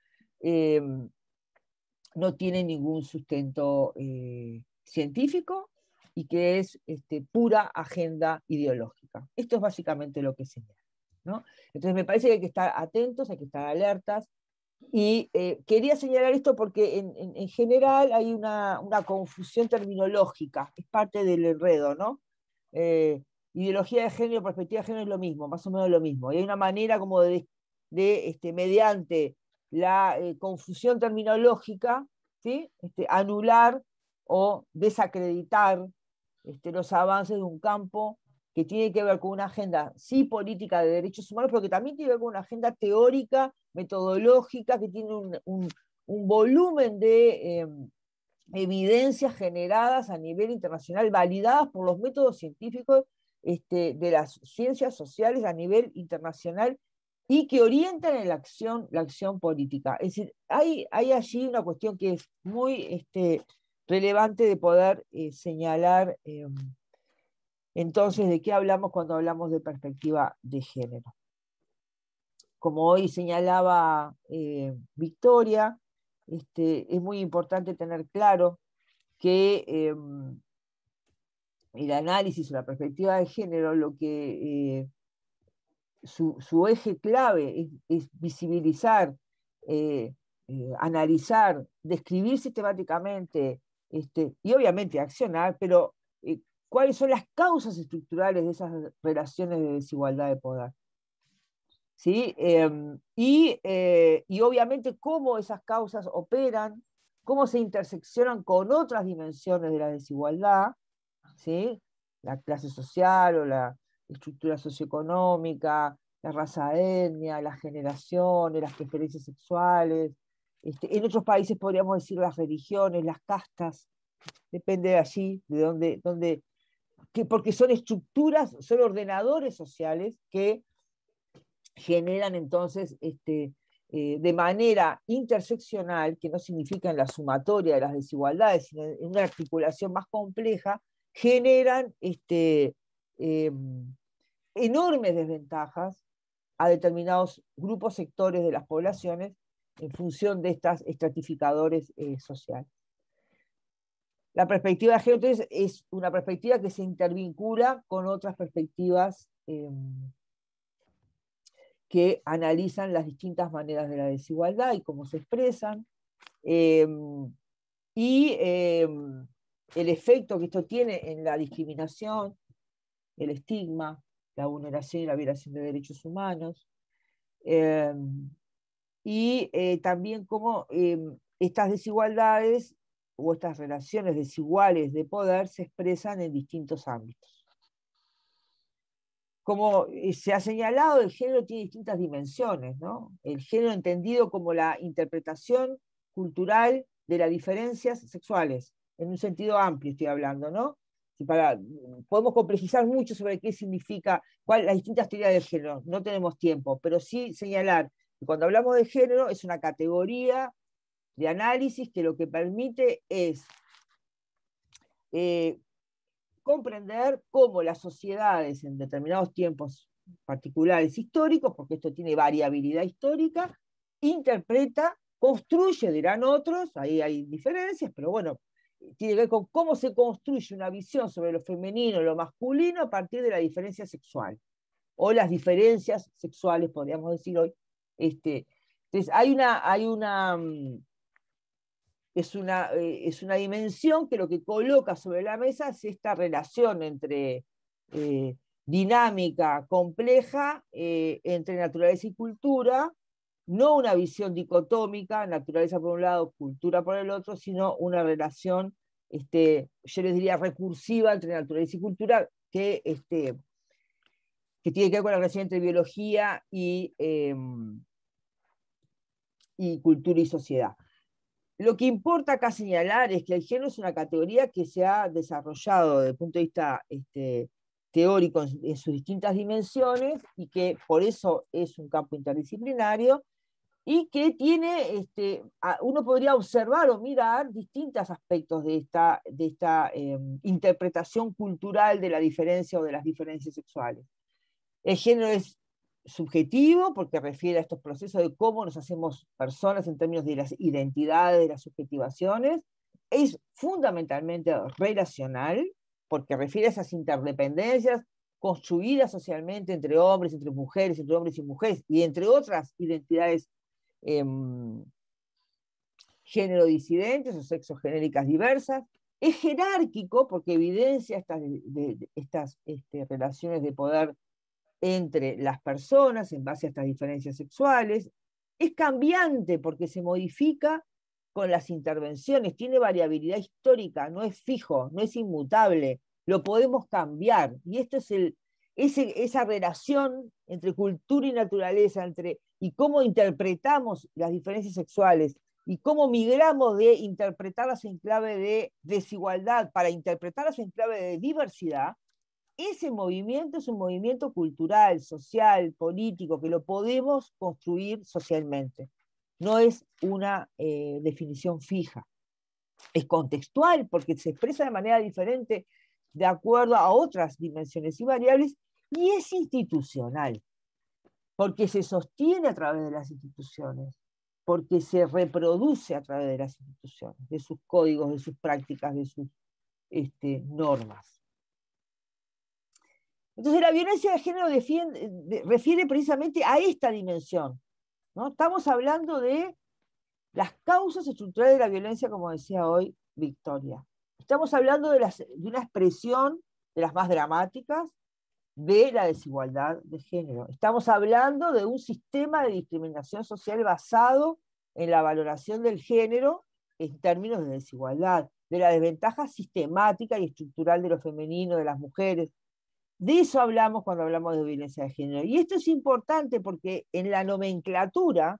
no tiene ningún sustento científico y que es pura agenda ideológica. Esto es básicamente lo que señala, ¿no? Entonces me parece que hay que estar atentos, hay que estar alertas, y quería señalar esto porque en general hay una confusión terminológica, es parte del enredo, ¿no? Ideología de género, perspectiva de género es lo mismo, más o menos lo mismo. Y hay una manera como de mediante la confusión terminológica, ¿sí? Anular o desacreditar los avances de un campo que tiene que ver con una agenda, sí, política de derechos humanos, pero que también tiene que ver con una agenda teórica, metodológica, que tiene un volumen de evidencias generadas a nivel internacional, validadas por los métodos científicos de las ciencias sociales a nivel internacional y que orientan en la acción política. Es decir, hay allí una cuestión que es muy relevante de poder señalar. Entonces, ¿de qué hablamos cuando hablamos de perspectiva de género? Como hoy señalaba Victoria, es muy importante tener claro que el análisis o la perspectiva de género, lo que su eje clave es visibilizar, analizar, describir sistemáticamente y obviamente accionar, pero cuáles son las causas estructurales de esas relaciones de desigualdad de poder. ¿Sí? Y obviamente cómo esas causas operan, cómo se interseccionan con otras dimensiones de la desigualdad, ¿sí? La clase social o la estructura socioeconómica, la raza, etnia, las generaciones, las preferencias sexuales. En otros países podríamos decir las religiones, las castas, depende de allí, de dónde porque son estructuras, son ordenadores sociales que generan entonces de manera interseccional, que no significa en la sumatoria de las desigualdades, sino en una articulación más compleja, generan enormes desventajas a determinados grupos, sectores de las poblaciones en función de estos estratificadores sociales. La perspectiva de género entonces, es una perspectiva que se intervincula con otras perspectivas que analizan las distintas maneras de la desigualdad y cómo se expresan, y el efecto que esto tiene en la discriminación, el estigma, la vulneración y la violación de derechos humanos, y también cómo estas desigualdades o estas relaciones desiguales de poder se expresan en distintos ámbitos. Como se ha señalado, el género tiene distintas dimensiones, ¿no? El género entendido como la interpretación cultural de las diferencias sexuales, en un sentido amplio estoy hablando, ¿no? Podemos complejizar mucho sobre qué significa, las distintas teorías del género, no tenemos tiempo, pero sí señalar que cuando hablamos de género es una categoría de análisis que lo que permite es comprender cómo las sociedades en determinados tiempos particulares históricos, porque esto tiene variabilidad histórica, interpreta, construye, dirán otros, ahí hay diferencias, pero bueno, tiene que ver con cómo se construye una visión sobre lo femenino y lo masculino a partir de la diferencia sexual. o las diferencias sexuales, podríamos decir hoy. Entonces, es una dimensión que lo que coloca sobre la mesa es esta relación entre dinámica, compleja, entre naturaleza y cultura, no una visión dicotómica, naturaleza por un lado, cultura por el otro, sino una relación, yo les diría, recursiva entre naturaleza y cultura, que tiene que ver con la relación entre biología y cultura y sociedad. Lo que importa acá señalar es que el género es una categoría que se ha desarrollado desde el punto de vista teórico en sus distintas dimensiones, y que por eso es un campo interdisciplinario, y que tiene, uno podría observar o mirar distintos aspectos de esta interpretación cultural de la diferencia o de las diferencias sexuales. El género es subjetivo porque refiere a estos procesos de cómo nos hacemos personas en términos de las identidades, de las subjetivaciones. Es fundamentalmente relacional porque refiere a esas interdependencias construidas socialmente entre hombres, entre mujeres, entre hombres y mujeres, y entre otras identidades género disidentes o sexogenéricas diversas. Es jerárquico porque evidencia estas relaciones de poder entre las personas en base a estas diferencias sexuales. Es cambiante porque se modifica con las intervenciones, tiene variabilidad histórica, no es fijo, no es inmutable, lo podemos cambiar. Y esto es esa relación entre cultura y naturaleza, y cómo interpretamos las diferencias sexuales, y cómo migramos de interpretarlas en clave de desigualdad para interpretarlas en clave de diversidad. Ese movimiento es un movimiento cultural, social, político, que lo podemos construir socialmente. No es una definición fija. Es contextual porque se expresa de manera diferente de acuerdo a otras dimensiones y variables, y es institucional, porque se sostiene a través de las instituciones, porque se reproduce a través de las instituciones, de sus códigos, de sus prácticas, de sus normas. Entonces la violencia de género refiere precisamente a esta dimensión, ¿no? Estamos hablando de las causas estructurales de la violencia, como decía hoy Victoria. Estamos hablando de una expresión de las más dramáticas de la desigualdad de género. Estamos hablando de un sistema de discriminación social basado en la valoración del género en términos de desigualdad, de la desventaja sistemática y estructural de lo femenino, de las mujeres. De eso hablamos cuando hablamos de violencia de género. Y esto es importante porque en la nomenclatura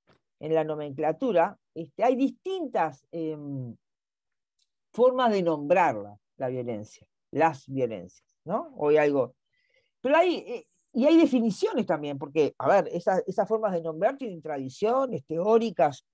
hay distintas formas de nombrarla, la violencia, las violencias, ¿no? Hoy algo. Pero hay definiciones también, porque, a ver, esas formas de nombrar tienen tradiciones teóricas,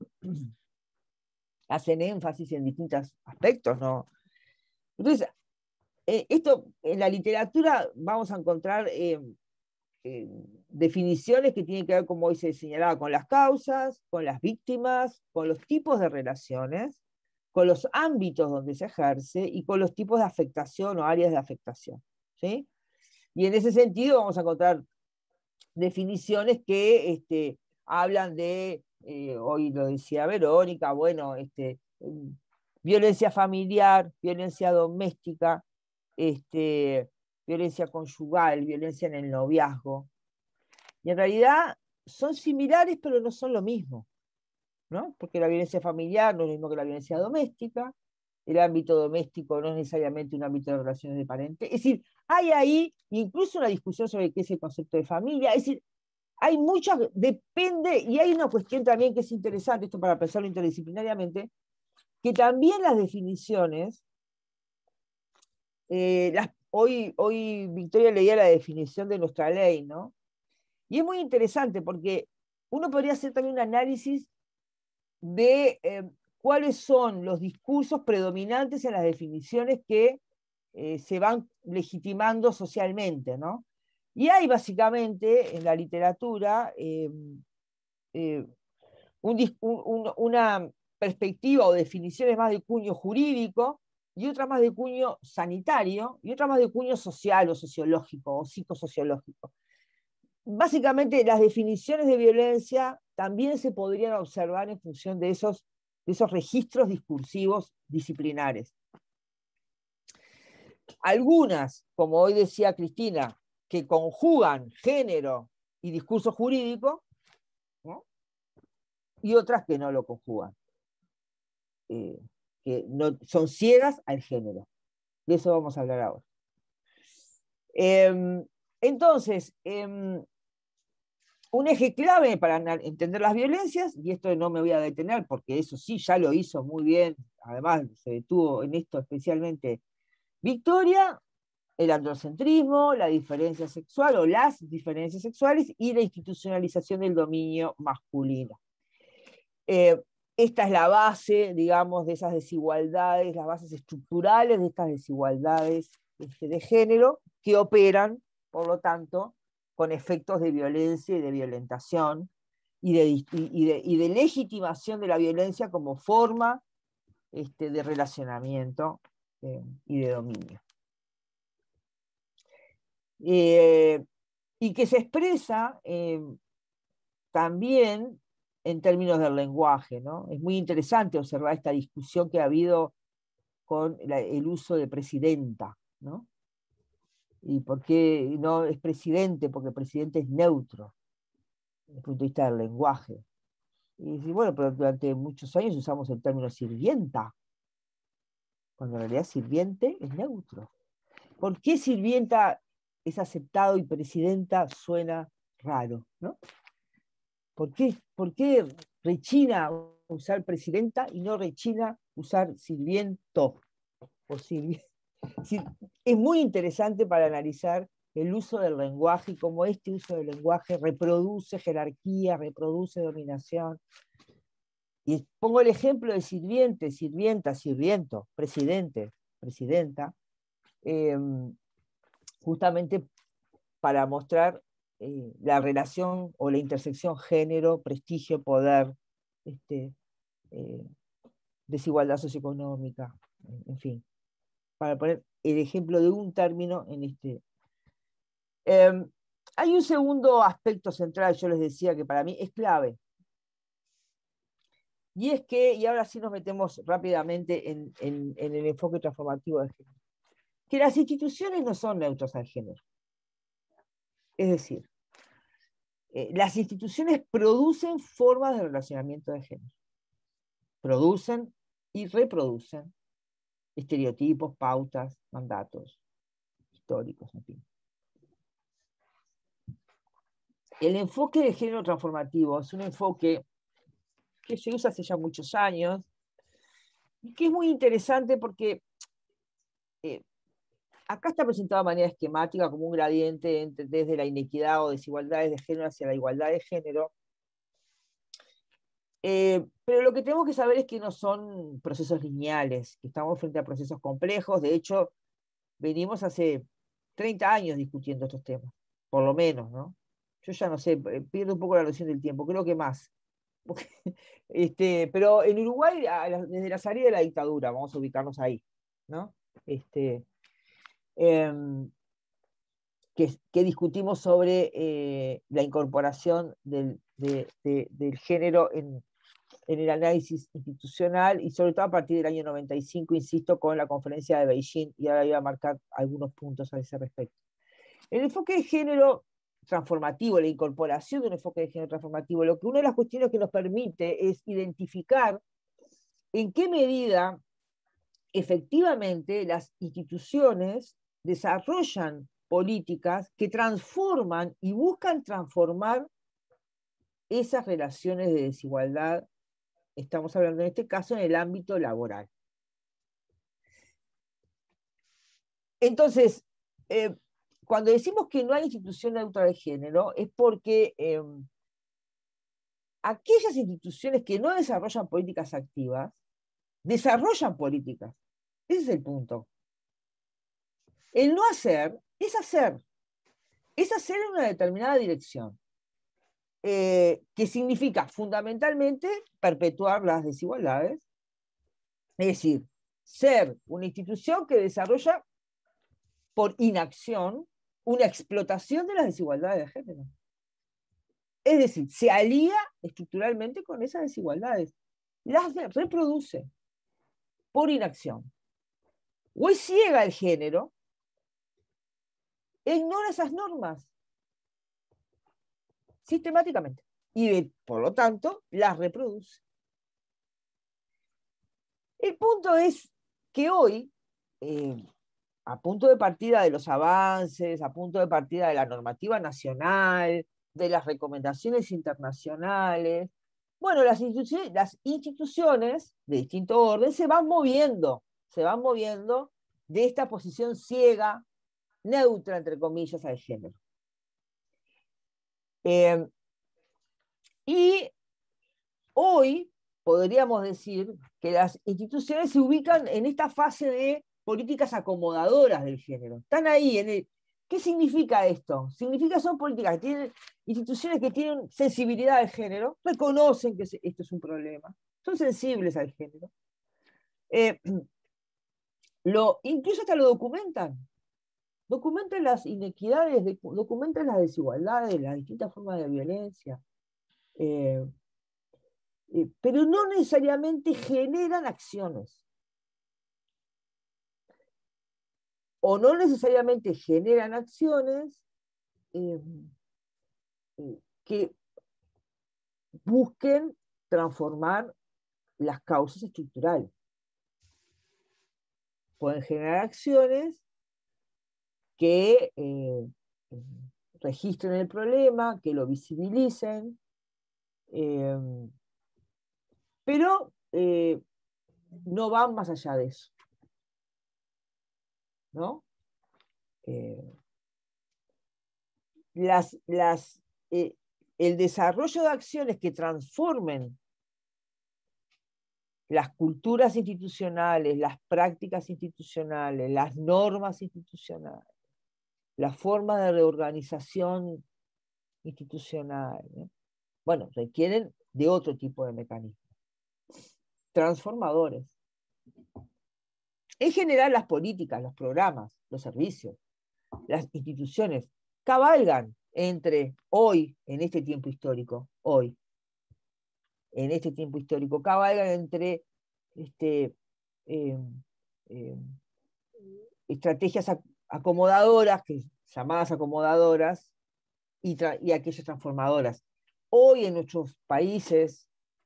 hacen énfasis en distintos aspectos, ¿no? Entonces, esto en la literatura vamos a encontrar definiciones que tienen que ver, como hoy se señalaba, con las causas, con las víctimas, con los tipos de relaciones, con los ámbitos donde se ejerce y con los tipos de afectación o áreas de afectación, ¿sí? Y en ese sentido vamos a encontrar definiciones que hablan de, hoy lo decía Verónica, bueno, violencia familiar, violencia doméstica, violencia conyugal, violencia en el noviazgo. Y en realidad son similares, pero no son lo mismo, ¿no? Porque la violencia familiar no es lo mismo que la violencia doméstica, el ámbito doméstico no es necesariamente un ámbito de relaciones de parente. Es decir, hay ahí incluso una discusión sobre qué es el concepto de familia. Es decir, hay muchas, depende, y hay una cuestión también que es interesante, esto para pensarlo interdisciplinariamente, que también las definiciones, hoy Victoria leía la definición de nuestra ley, ¿no? Y es muy interesante porque uno podría hacer también un análisis de cuáles son los discursos predominantes en las definiciones que se van legitimando socialmente, ¿no? Y hay básicamente en la literatura una perspectiva o definiciones más de cuño jurídico, y otra más de cuño sanitario, y otra más de cuño social o sociológico o psicosociológico. básicamente las definiciones de violencia también se podrían observar en función de esos registros discursivos disciplinares. Algunas, como hoy decía Cristina, que conjugan género y discurso jurídico, ¿no? Y otras que no lo conjugan, que no, son ciegas al género. De eso vamos a hablar ahora. Entonces, un eje clave para entender las violencias, y esto no me voy a detener porque eso sí ya lo hizo muy bien, además se detuvo en esto especialmente Victoria, el androcentrismo, la diferencia sexual o las diferencias sexuales y la institucionalización del dominio masculino. Esta es la base, digamos, de esas desigualdades, las bases estructurales de estas desigualdades de género que operan, por lo tanto, con efectos de violencia y de violentación y de legitimación de la violencia como forma de relacionamiento y de dominio. Y que se expresa también en términos del lenguaje, ¿no? Es muy interesante observar esta discusión que ha habido con el uso de presidenta, ¿no? ¿Y por qué no es presidente? Porque el presidente es neutro, desde el punto de vista del lenguaje. Y bueno, pero durante muchos años usamos el término sirvienta, cuando en realidad sirviente es neutro. ¿Por qué sirvienta es aceptado y presidenta suena raro, ¿no? ¿Por qué rechina usar presidenta y no rechina usar sirviento o sirviente? Es muy interesante para analizar el uso del lenguaje y cómo este uso del lenguaje reproduce jerarquía, reproduce dominación. Y pongo el ejemplo de sirviente, sirvienta, sirviento, presidente, presidenta, justamente para mostrar la relación o la intersección género, prestigio, poder, desigualdad socioeconómica, en fin, para poner el ejemplo de un término en este. Hay un segundo aspecto central, yo les decía que para mí es clave, y es que, y ahora sí nos metemos rápidamente en el enfoque transformativo del género, que las instituciones no son neutras al género. Es decir, las instituciones producen formas de relacionamiento de género. Producen y reproducen estereotipos, pautas, mandatos históricos, en fin. El enfoque de género transformativo es un enfoque que se usa hace ya muchos años y que es muy interesante porque acá está presentado de manera esquemática como un gradiente desde la inequidad o desigualdades de género hacia la igualdad de género. Pero lo que tenemos que saber es que no son procesos lineales, que estamos frente a procesos complejos. De hecho, venimos hace 30 años discutiendo estos temas, por lo menos, ¿no? Yo ya no sé, pierdo un poco la noción del tiempo, creo que más. Pero en Uruguay, desde la salida de la dictadura, vamos a ubicarnos ahí, ¿no? Que discutimos sobre la incorporación del género en el análisis institucional y sobre todo a partir del año 95, insisto, con la conferencia de Beijing, y ahora voy a marcar algunos puntos a ese respecto. El enfoque de género transformativo, la incorporación de un enfoque de género transformativo, una de las cuestiones que nos permite es identificar en qué medida efectivamente las instituciones desarrollan políticas que transforman y buscan transformar esas relaciones de desigualdad. Estamos hablando en este caso en el ámbito laboral. Entonces, cuando decimos que no hay institución neutra de género, es porque aquellas instituciones que no desarrollan políticas activas, desarrollan políticas. Ese es el punto. El no hacer es hacer. Es hacer en una determinada dirección. Que significa fundamentalmente perpetuar las desigualdades, es decir, ser una institución que desarrolla por inacción una explotación de las desigualdades de género. Es decir, se alía estructuralmente con esas desigualdades, las reproduce por inacción. O es ciega el género e ignora esas normas sistemáticamente y por lo tanto las reproduce. El punto es que hoy, a punto de partida de los avances, a punto de partida de la normativa nacional, de las recomendaciones internacionales, bueno, las instituciones de distinto orden se van moviendo de esta posición ciega, neutra, entre comillas, al género. Y hoy podríamos decir que las instituciones se ubican en esta fase de políticas acomodadoras del género. Están ahí. ¿Qué significa esto? Significa son políticas que tienen, instituciones que tienen sensibilidad al género, reconocen que esto es un problema, son sensibles al género. Incluso hasta lo documentan. Documentan las inequidades, documentan las desigualdades, las distintas formas de violencia. Pero no necesariamente generan acciones. O no necesariamente generan acciones que busquen transformar las causas estructurales. Pueden generar acciones que registren el problema, que lo visibilicen, pero no van más allá de eso, ¿no? El desarrollo de acciones que transformen las culturas institucionales, las prácticas institucionales, las normas institucionales, las formas de reorganización institucional, ¿no? Bueno, requieren de otro tipo de mecanismos transformadores. En general, las políticas, los programas, los servicios, las instituciones cabalgan entre hoy, en este tiempo histórico, cabalgan entre estrategias acomodadoras, llamadas acomodadoras, y aquellas transformadoras. Hoy en nuestros países,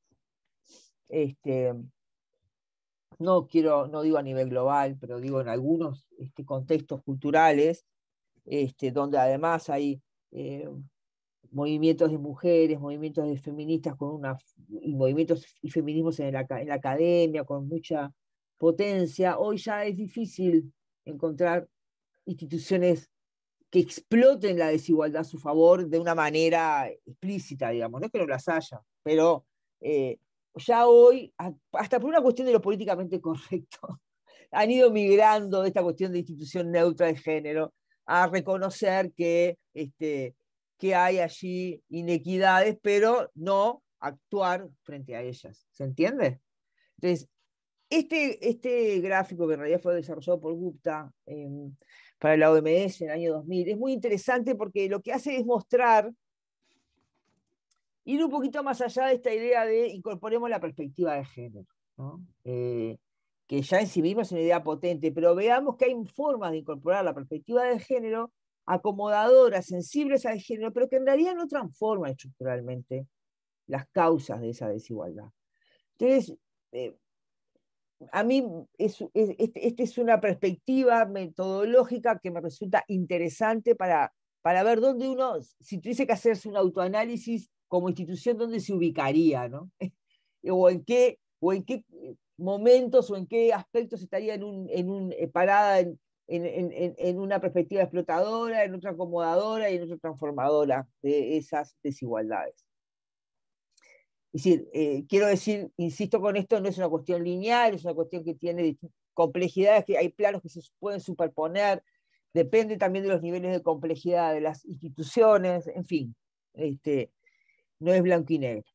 no digo a nivel global, pero digo en algunos contextos culturales, donde además hay movimientos de mujeres, movimientos de feministas y movimientos y feminismos en la academia con mucha potencia. Hoy ya es difícil encontrar instituciones que exploten la desigualdad a su favor de una manera explícita, digamos. No es que no las haya, pero ya hoy, hasta por una cuestión de lo políticamente correcto, han ido migrando de esta cuestión de institución neutra de género a reconocer que hay allí inequidades, pero no actuar frente a ellas. ¿Se entiende? Entonces, este gráfico, que en realidad fue desarrollado por Gupta para la OMS en el año 2000, es muy interesante porque lo que hace es mostrar, ir un poquito más allá de esta idea de incorporemos la perspectiva de género, ¿no? Que ya en sí misma es una idea potente, pero veamos que hay formas de incorporar la perspectiva de género acomodadoras, sensibles al género, pero que en realidad no transforman estructuralmente las causas de esa desigualdad. Entonces, a mí esta es una perspectiva metodológica que me resulta interesante para ver dónde uno, si tuviese que hacerse un autoanálisis como institución, dónde se ubicaría, ¿no? o en qué momentos o en qué aspectos estaría parada en una perspectiva explotadora, en otra acomodadora y en otra transformadora de esas desigualdades. Es decir, quiero decir, insisto con esto, no es una cuestión lineal, es una cuestión que tiene complejidades, que hay planos que se pueden superponer, depende también de los niveles de complejidad de las instituciones, en fin, no es blanco y negro.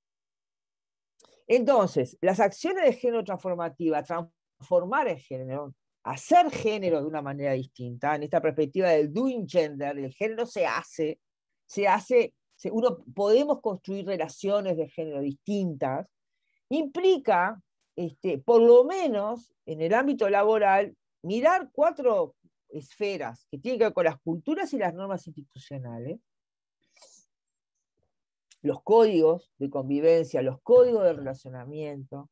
Entonces, las acciones de género transformativa, transformar el género, hacer género de una manera distinta, en esta perspectiva del doing gender, el género se hace podemos construir relaciones de género distintas, implica, por lo menos en el ámbito laboral, mirar 4 esferas que tienen que ver con las culturas y las normas institucionales, los códigos de convivencia, los códigos de relacionamiento,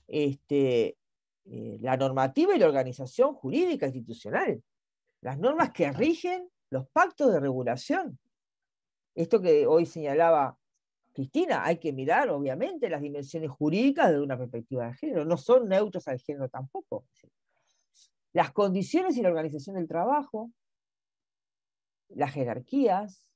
la normativa y la organización jurídica institucional, las normas que rigen los pactos de regulación. Esto que hoy señalaba Cristina, hay que mirar obviamente las dimensiones jurídicas desde una perspectiva de género, no son neutros al género tampoco. Las condiciones y la organización del trabajo, las jerarquías,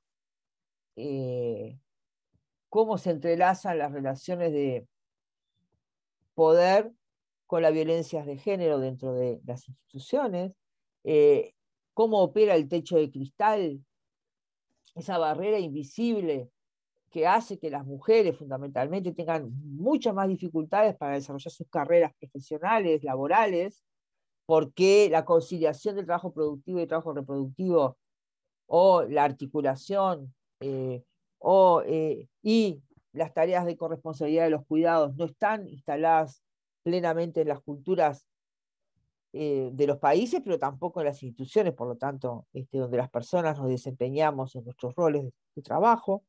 cómo se entrelazan las relaciones de poder con las violencias de género dentro de las instituciones, cómo opera el techo de cristal, esa barrera invisible que hace que las mujeres fundamentalmente tengan muchas más dificultades para desarrollar sus carreras profesionales, laborales, porque la conciliación del trabajo productivo y trabajo reproductivo, o la articulación, y las tareas de corresponsabilidad de los cuidados no están instaladas plenamente en las culturas de los países, pero tampoco en las instituciones, por lo tanto, donde las personas nos desempeñamos en nuestros roles de trabajo.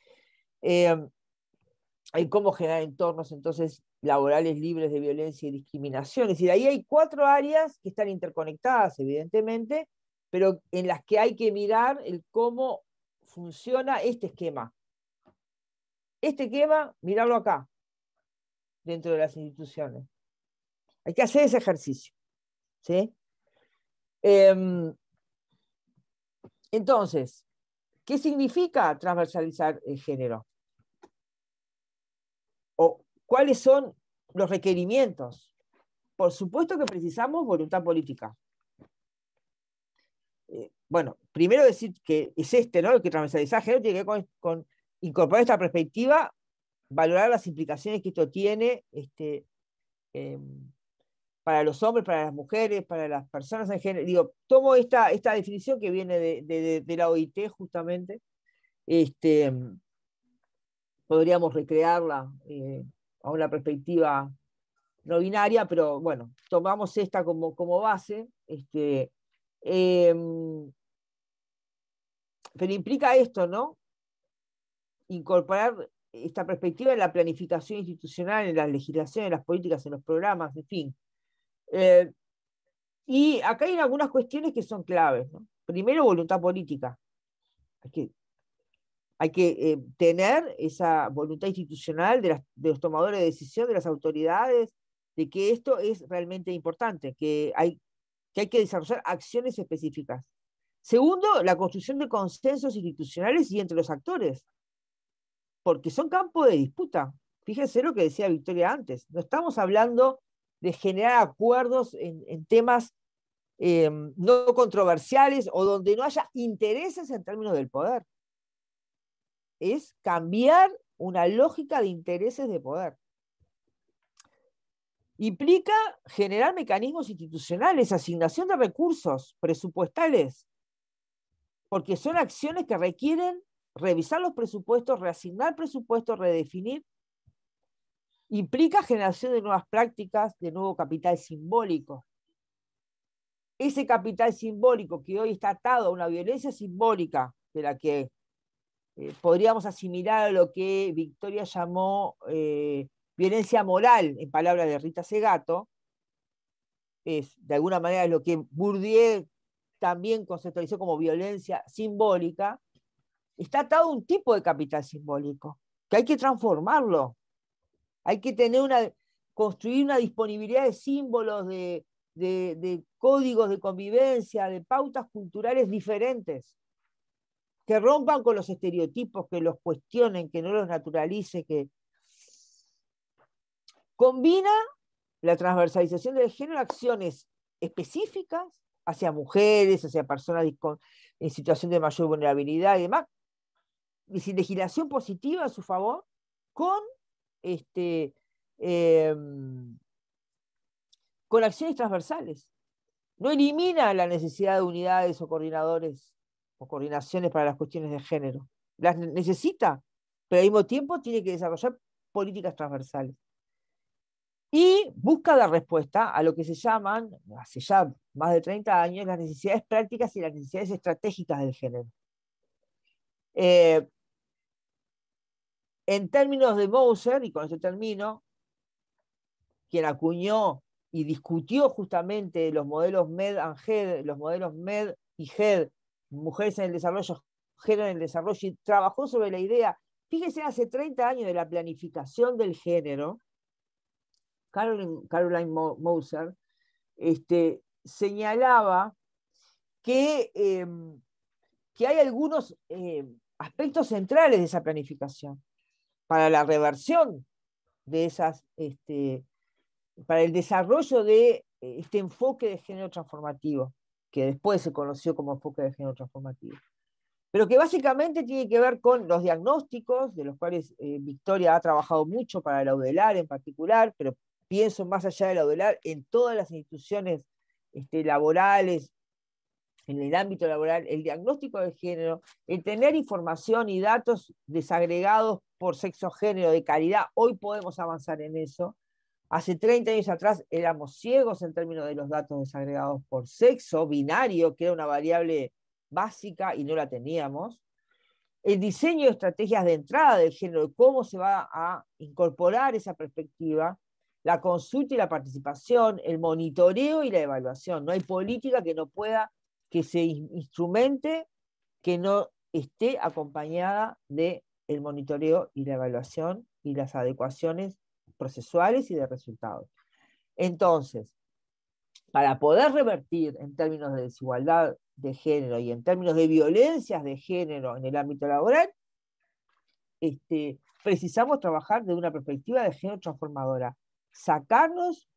Hay cómo generar entornos entonces laborales libres de violencia y discriminación. Es decir, ahí hay 4 áreas que están interconectadas, evidentemente, pero en las que hay que mirar el cómo funciona este esquema. Este esquema, mirarlo acá, dentro de las instituciones. Hay que hacer ese ejercicio, ¿sí? Entonces, ¿qué significa transversalizar el género? ¿O cuáles son los requerimientos? Por supuesto que precisamos voluntad política. Bueno, primero decir que es ¿no? El que transversalizar género tiene que ver con incorporar esta perspectiva, valorar las implicaciones que esto tiene para los hombres, para las mujeres, para las personas en género. Digo, tomo esta definición que viene de la OIT justamente, podríamos recrearla a una perspectiva no binaria, pero bueno, tomamos esta como base, pero implica esto, ¿no? Incorporar esta perspectiva en la planificación institucional, en las legislaciones, en las políticas, en los programas, en fin. Y acá hay algunas cuestiones que son claves, ¿no? Primero, voluntad política. Hay que tener esa voluntad institucional de los tomadores de decisión, de las autoridades, de que esto es realmente importante, que hay que desarrollar acciones específicas. Segundo, la construcción de consensos institucionales y entre los actores, porque son campos de disputa. Fíjense lo que decía Victoria antes, no estamos hablando de generar acuerdos en temas no controversiales o donde no haya intereses en términos del poder. Es cambiar una lógica de intereses de poder. Implica generar mecanismos institucionales, asignación de recursos presupuestales, porque son acciones que requieren revisar los presupuestos, reasignar presupuestos, redefinir. Implica generación de nuevas prácticas, de nuevo capital simbólico. Ese capital simbólico que hoy está atado a una violencia simbólica, de la que podríamos asimilar a lo que Victoria llamó violencia moral, en palabras de Rita Segato, de alguna manera es lo que Bourdieu también conceptualizó como violencia simbólica, está atado a un tipo de capital simbólico, que hay que transformarlo. Hay que construir una disponibilidad de símbolos, de códigos de convivencia, de pautas culturales diferentes, que rompan con los estereotipos, que los cuestionen, que no los naturalice, que combina la transversalización del género, acciones específicas hacia mujeres, hacia personas en situación de mayor vulnerabilidad y demás, y sin legislación positiva a su favor, con acciones transversales. No elimina la necesidad de unidades o coordinadores o coordinaciones para las cuestiones de género, las necesita, pero al mismo tiempo tiene que desarrollar políticas transversales. Y busca dar respuesta a lo que se llaman, hace ya más de 30 años, las necesidades prácticas y las necesidades estratégicas del género. En términos de Moser, y con esto termino, quien acuñó y discutió justamente los modelos MED and HED, los modelos MED y HED, mujeres en el desarrollo, género en el desarrollo, y trabajó sobre la idea, fíjense, hace 30 años de la planificación del género, Caroline Moser señalaba que hay algunos aspectos centrales de esa planificación para la reversión de esas, para el desarrollo de este enfoque de género transformativo, que después se conoció como enfoque de género transformativo. Pero que básicamente tiene que ver con los diagnósticos, de los cuales Victoria ha trabajado mucho para la UDELAR en particular, pero pienso más allá de la UDELAR en todas las instituciones laborales, en el ámbito laboral, el diagnóstico de género, el tener información y datos desagregados por sexo-género de calidad. Hoy podemos avanzar en eso. Hace 30 años atrás éramos ciegos en términos de los datos desagregados por sexo, binario, que era una variable básica y no la teníamos. El diseño de estrategias de entrada del género, cómo se va a incorporar esa perspectiva, la consulta y la participación, el monitoreo y la evaluación. No hay política que no pueda, que se instrumente, que no esté acompañada del monitoreo y la evaluación y las adecuaciones procesuales y de resultados. Entonces, para poder revertir en términos de desigualdad de género y en términos de violencias de género en el ámbito laboral, precisamos trabajar desde una perspectiva de género transformadora. Sacarnos,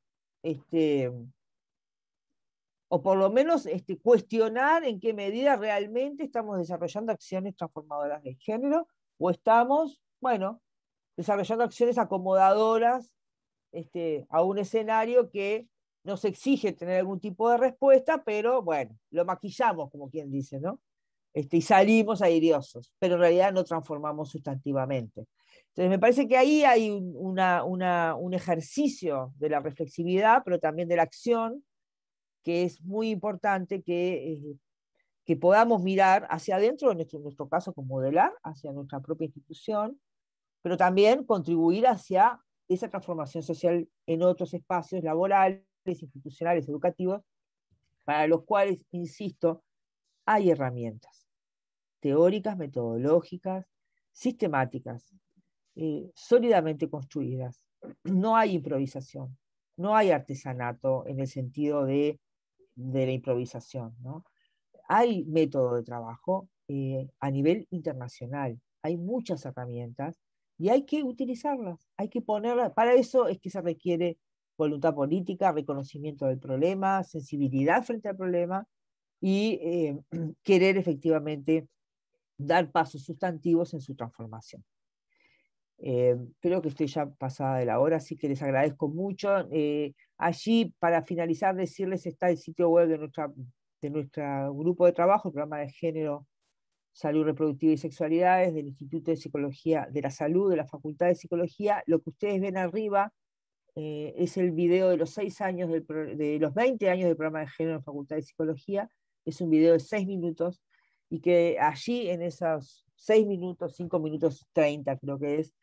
o por lo menos cuestionar en qué medida realmente estamos desarrollando acciones transformadoras de género o estamos, bueno, desarrollando acciones acomodadoras a un escenario que nos exige tener algún tipo de respuesta, pero bueno, lo maquillamos, como quien dice, ¿no? Y salimos airiosos, pero en realidad no transformamos sustantivamente. Entonces me parece que ahí hay un ejercicio de la reflexividad, pero también de la acción, que es muy importante que podamos mirar hacia adentro, en nuestro caso como modelar, hacia nuestra propia institución, pero también contribuir hacia esa transformación social en otros espacios laborales, institucionales, educativos, para los cuales, insisto, hay herramientas teóricas, metodológicas, sistemáticas, sólidamente construidas. No hay improvisación, no hay artesanato en el sentido de la improvisación, ¿no? Hay método de trabajo a nivel internacional, hay muchas herramientas y hay que utilizarlas, hay que ponerlas. Para eso es que se requiere voluntad política, reconocimiento del problema, sensibilidad frente al problema y querer efectivamente dar pasos sustantivos en su transformación. Creo que estoy ya pasada de la hora, así que les agradezco mucho. Allí, para finalizar, decirles, está el sitio web de nuestro grupo de trabajo, el programa de género, salud reproductiva y sexualidades del Instituto de Psicología de la Salud, de la Facultad de Psicología. Lo que ustedes ven arriba es el video de los 6 años, de los 20 años del programa de género en la Facultad de Psicología. Es un video de 6 minutos, y que allí en esos 6 minutos, 5 minutos 30 creo que es,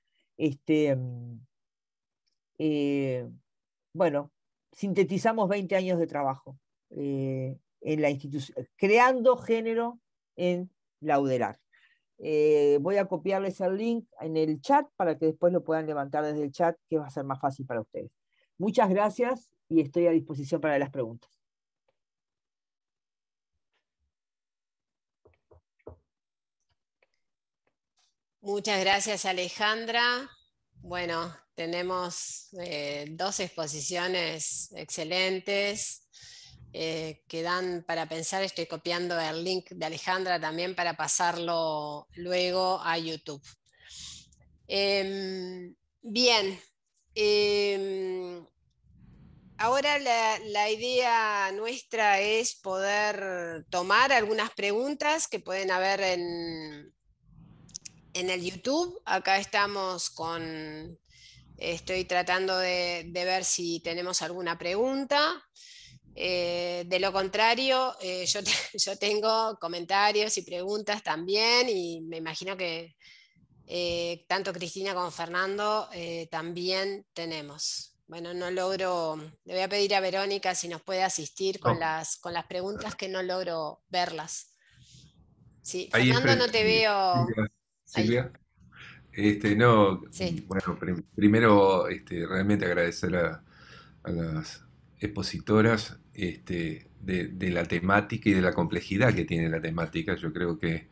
bueno, sintetizamos 20 años de trabajo en la institución, creando género en la UDELAR. Voy a copiarles el link en el chat para que después lo puedan levantar desde el chat, que va a ser más fácil para ustedes. Muchas gracias y estoy a disposición para las preguntas. Muchas gracias, Alejandra. Bueno, tenemos 2 exposiciones excelentes que dan para pensar. Estoy copiando el link de Alejandra también para pasarlo luego a YouTube. Bien. Ahora la idea nuestra es poder tomar algunas preguntas que pueden haber en el YouTube. Acá estamos estoy tratando de ver si tenemos alguna pregunta. De lo contrario, yo tengo comentarios y preguntas también, y me imagino que tanto Cristina como Fernando también tenemos. Bueno, no logro, le voy a pedir a Verónica si nos puede asistir con las preguntas, que no logro verlas. Sí, Ahí Fernando, no te veo. Silvia, Ahí, Silvia. No, sí. bueno, primero realmente agradecer a las expositoras de la temática y de la complejidad que tiene la temática. Yo creo que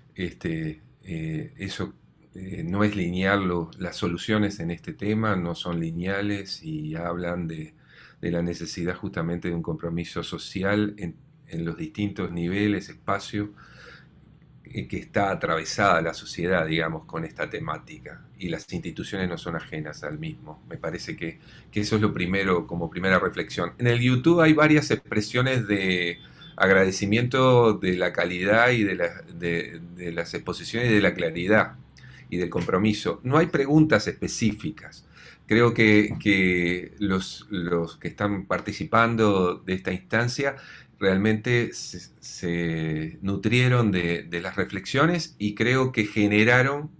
eso no es lineal, las soluciones en este tema no son lineales y hablan de la necesidad justamente de un compromiso social en los distintos niveles, espacios que está atravesada la sociedad, digamos, con esta temática, y las instituciones no son ajenas al mismo. Me parece que eso es lo primero, como primera reflexión. En el YouTube hay varias expresiones de agradecimiento de la calidad y de las exposiciones y de la claridad y del compromiso. No hay preguntas específicas. Creo que los que están participando de esta instancia realmente se nutrieron de las reflexiones y creo que generaron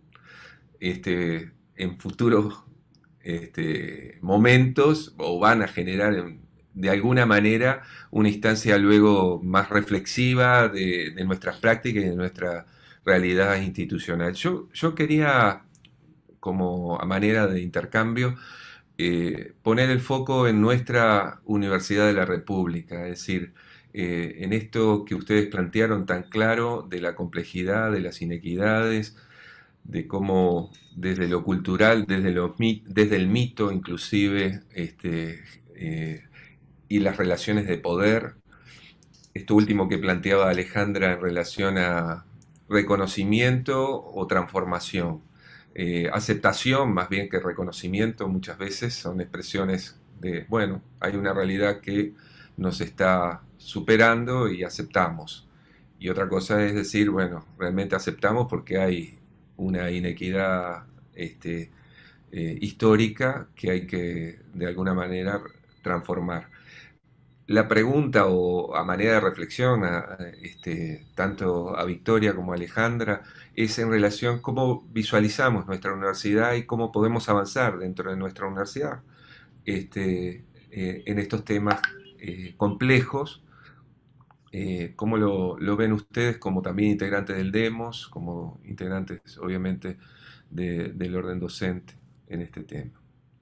en futuros momentos, o van a generar de alguna manera una instancia luego más reflexiva de nuestras prácticas y de nuestra realidad institucional. Yo quería, como a manera de intercambio, poner el foco en nuestra Universidad de la República, es decir, en esto que ustedes plantearon tan claro de la complejidad, de las inequidades, de cómo desde lo cultural, desde el mito inclusive, y las relaciones de poder, esto último que planteaba Alejandra en relación a reconocimiento o transformación. Aceptación más bien que reconocimiento muchas veces son expresiones de, bueno, hay una realidad que nos está superando y aceptamos. Y otra cosa es decir, bueno, realmente aceptamos porque hay una inequidad histórica que hay que de alguna manera transformar. La pregunta, o a manera de reflexión, tanto a Victoria como a Alejandra, es en relación a cómo visualizamos nuestra universidad y cómo podemos avanzar dentro de nuestra universidad en estos temas complejos. ¿Cómo lo ven ustedes como también integrantes del DEMOS, como integrantes obviamente del orden docente en este tema?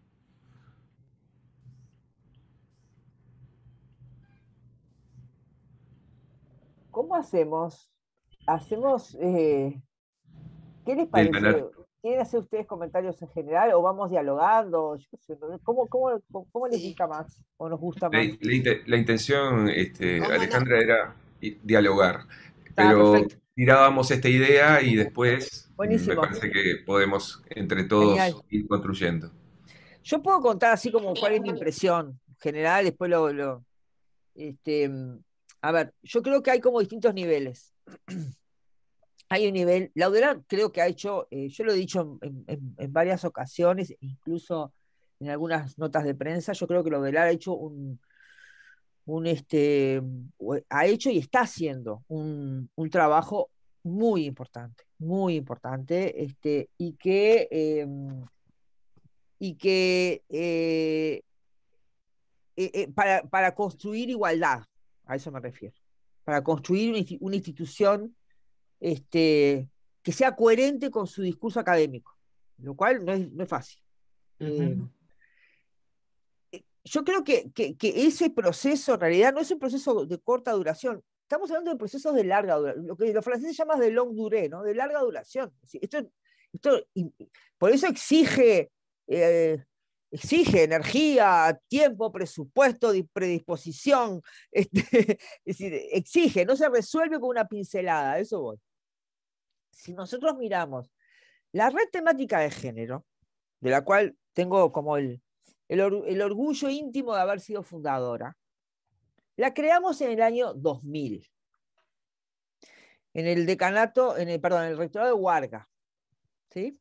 ¿Cómo hacemos? Hacemos, ¿qué les Del parece? canal. ¿Quieren hacer ustedes comentarios en general o vamos dialogando? Yo qué sé, ¿no? ¿Cómo les Sí. gusta más o nos gusta La, más? la intención, ¿Cómo no? Alejandra, era dialogar, Está pero perfecto. tirábamos esta idea y después me Buenísimo. parece que podemos entre Genial. todos ir construyendo. Yo puedo contar así como cuál es mi impresión general, después este, a ver, yo creo que hay como distintos niveles. Hay un nivel, Laudela creo que ha hecho, yo lo he dicho en varias ocasiones, incluso en algunas notas de prensa, yo creo que Laudela ha hecho ha hecho y está haciendo un trabajo muy importante, y que para construir igualdad, a eso me refiero, para construir una institución que sea coherente con su discurso académico, lo cual no es fácil. Ujú. Yo creo que ese proceso en realidad no es un proceso de corta duración. Estamos hablando de procesos de larga duración, lo que los franceses llaman de longue durée, ¿no? De larga duración. Por eso exige energía, tiempo, presupuesto, predisposición. Es decir, exige, no se resuelve con una pincelada, a eso voy. Si nosotros miramos la red temática de género, de la cual tengo como el orgullo íntimo de haber sido fundadora, la creamos en el año 2000, en el decanato, en el rectorado de Huarga. ¿sí?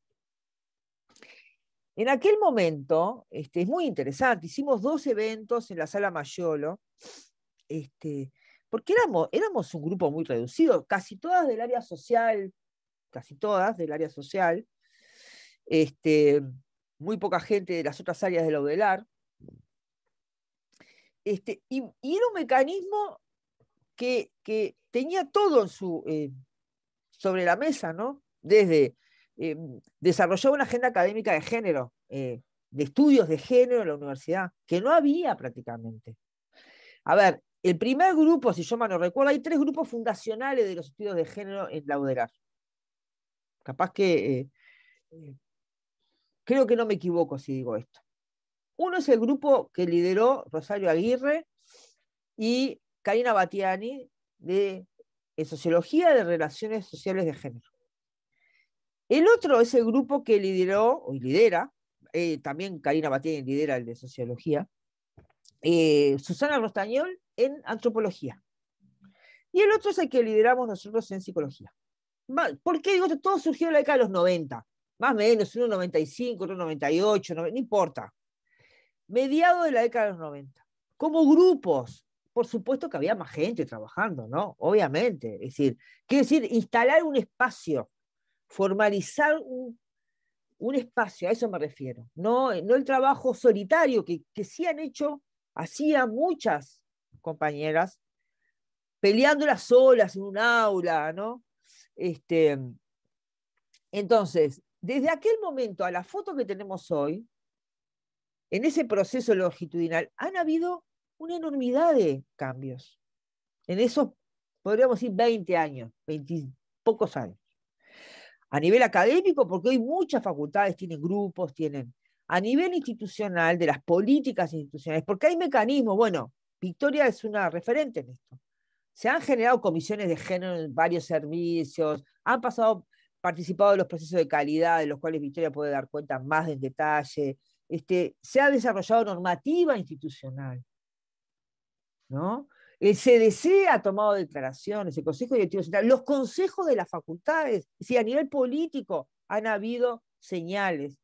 En aquel momento, es muy interesante, hicimos 2 eventos en la Sala Mayolo, porque éramos un grupo muy reducido, casi todas del área social, muy poca gente de las otras áreas del Audelar, y era un mecanismo que tenía todo sobre la mesa, ¿no? Desde desarrollar una agenda académica de género, de estudios de género en la universidad, que no había prácticamente. A ver, el primer grupo, si yo mal no recuerdo, hay 3 grupos fundacionales de los estudios de género en la UDELAR. Capaz que, creo que no me equivoco si digo esto. Uno es el grupo que lideró Rosario Aguirre y Karina Battiani de Sociología de Relaciones Sociales de Género. El otro es el grupo que lideró, o lidera, también Karina Battiani lidera el de Sociología, Susana Rostañol en Antropología. Y el otro es el que lideramos nosotros en Psicología. ¿Por qué digo esto? Todo surgió en la década de los 90, más o menos, uno 95, otro 98, no importa. Mediados de la década de los 90. Como grupos, por supuesto que había más gente trabajando, ¿no? Obviamente. Es decir, quiero decir, instalar un espacio, formalizar un espacio, a eso me refiero. No el trabajo solitario que sí hacían muchas compañeras, peleándolas solas en un aula, ¿no? Entonces, desde aquel momento a la foto que tenemos hoy, en ese proceso longitudinal, han habido una enormidad de cambios. En esos, podríamos decir, 20 años, 20 pocos años. A nivel académico, porque hoy muchas facultades tienen grupos, a nivel institucional, de las políticas institucionales, porque hay mecanismos, bueno, Victoria es una referente en esto. Se han generado comisiones de género en varios servicios, han participado de los procesos de calidad, de los cuales Victoria puede dar cuenta más en detalle. Se ha desarrollado normativa institucional, ¿no? El CDC ha tomado declaraciones, el Consejo Directivo Central, los consejos de las facultades, es decir, a nivel político han habido señales.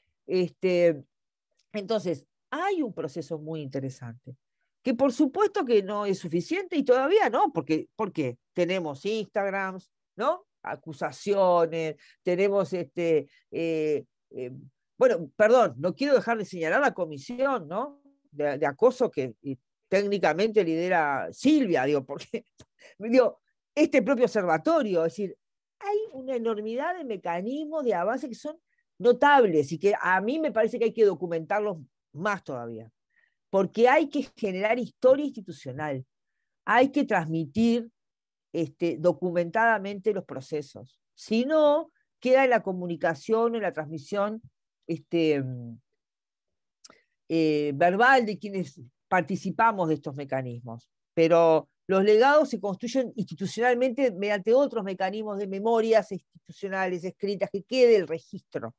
Entonces, hay un proceso muy interesante, que por supuesto que no es suficiente y todavía no, porque tenemos Instagrams, ¿no? Acusaciones, tenemos bueno, perdón, no quiero dejar de señalar la comisión, ¿no? de acoso que técnicamente lidera Silvia, porque este propio observatorio, es decir, hay una enormidad de mecanismos de avance que son notables y que a mí me parece que hay que documentarlos más todavía, porque hay que generar historia institucional, hay que transmitir documentadamente los procesos, si no, queda en la comunicación, en la transmisión verbal de quienes participamos de estos mecanismos, pero los legados se construyen institucionalmente mediante otros mecanismos de memorias institucionales escritas, que quede el registro.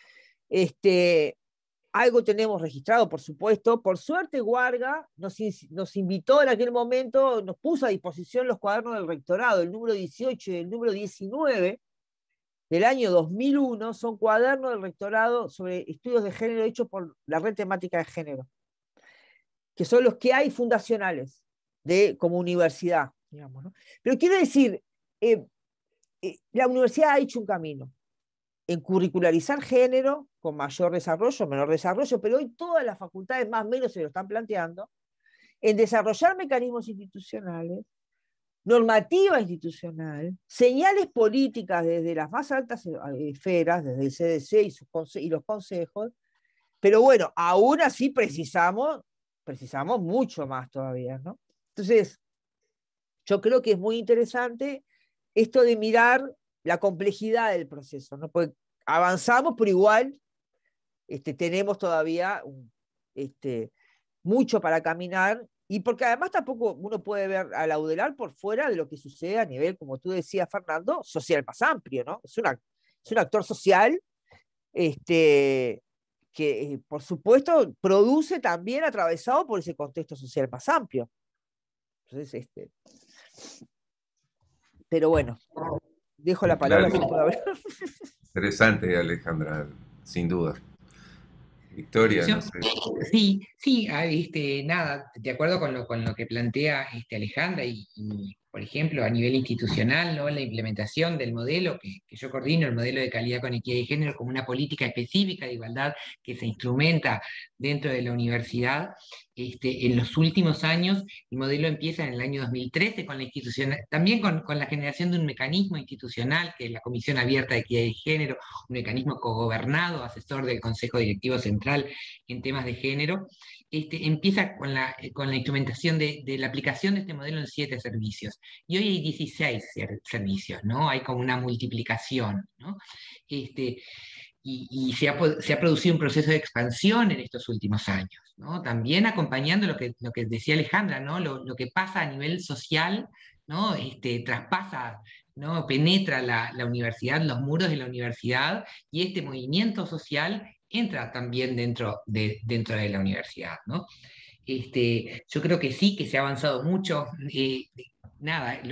Algo tenemos registrado, por supuesto. Por suerte, Guarga nos invitó en aquel momento, nos puso a disposición los cuadernos del rectorado, el número 18 y el número 19 del año 2001, son cuadernos del rectorado sobre estudios de género hechos por la Red Temática de Género, que son los que hay fundacionales como universidad, digamos, ¿no? Pero quiero decir, la universidad ha hecho un camino en curricularizar género con mayor desarrollo, menor desarrollo, pero hoy todas las facultades más o menos se lo están planteando, en desarrollar mecanismos institucionales, normativa institucional, señales políticas desde las más altas esferas, desde el CDC y los consejos, pero bueno, aún así precisamos mucho más todavía, ¿no? Entonces, yo creo que es muy interesante esto de mirar la complejidad del proceso, ¿no? Porque avanzamos, pero igual tenemos todavía mucho para caminar, y porque además tampoco uno puede ver al Audelar por fuera de lo que sucede a nivel, como tú decías, Fernando, social más amplio, ¿no? Es un actor social que, por supuesto, produce también atravesado por ese contexto social más amplio. Entonces, pero bueno, dejo la palabra. Claro. Si puedo hablar. Interesante, Alejandra, sin duda. Victoria, Yo, no sé. sí, sí, nada, de acuerdo con lo que plantea Alejandra por ejemplo, a nivel institucional, ¿no? La implementación del modelo que yo coordino, el modelo de calidad con equidad de género, como una política específica de igualdad que se instrumenta dentro de la universidad. En los últimos años, el modelo empieza en el año 2013 con la institución, también con la generación de un mecanismo institucional, que es la Comisión Abierta de Equidad de Género, un mecanismo cogobernado, asesor del Consejo Directivo Central en temas de género. Empieza con la instrumentación de la aplicación de este modelo en 7 servicios. Y hoy hay 16 servicios, ¿no? Hay como una multiplicación, ¿no? Y se ha producido un proceso de expansión en estos últimos años, ¿no? También acompañando lo que decía Alejandra, ¿no? Lo que pasa a nivel social, ¿no? Traspasa, ¿no? Penetra la universidad, los muros de la universidad, y este movimiento social entra también dentro de la universidad, ¿no? Yo creo que sí, que se ha avanzado mucho. Nada,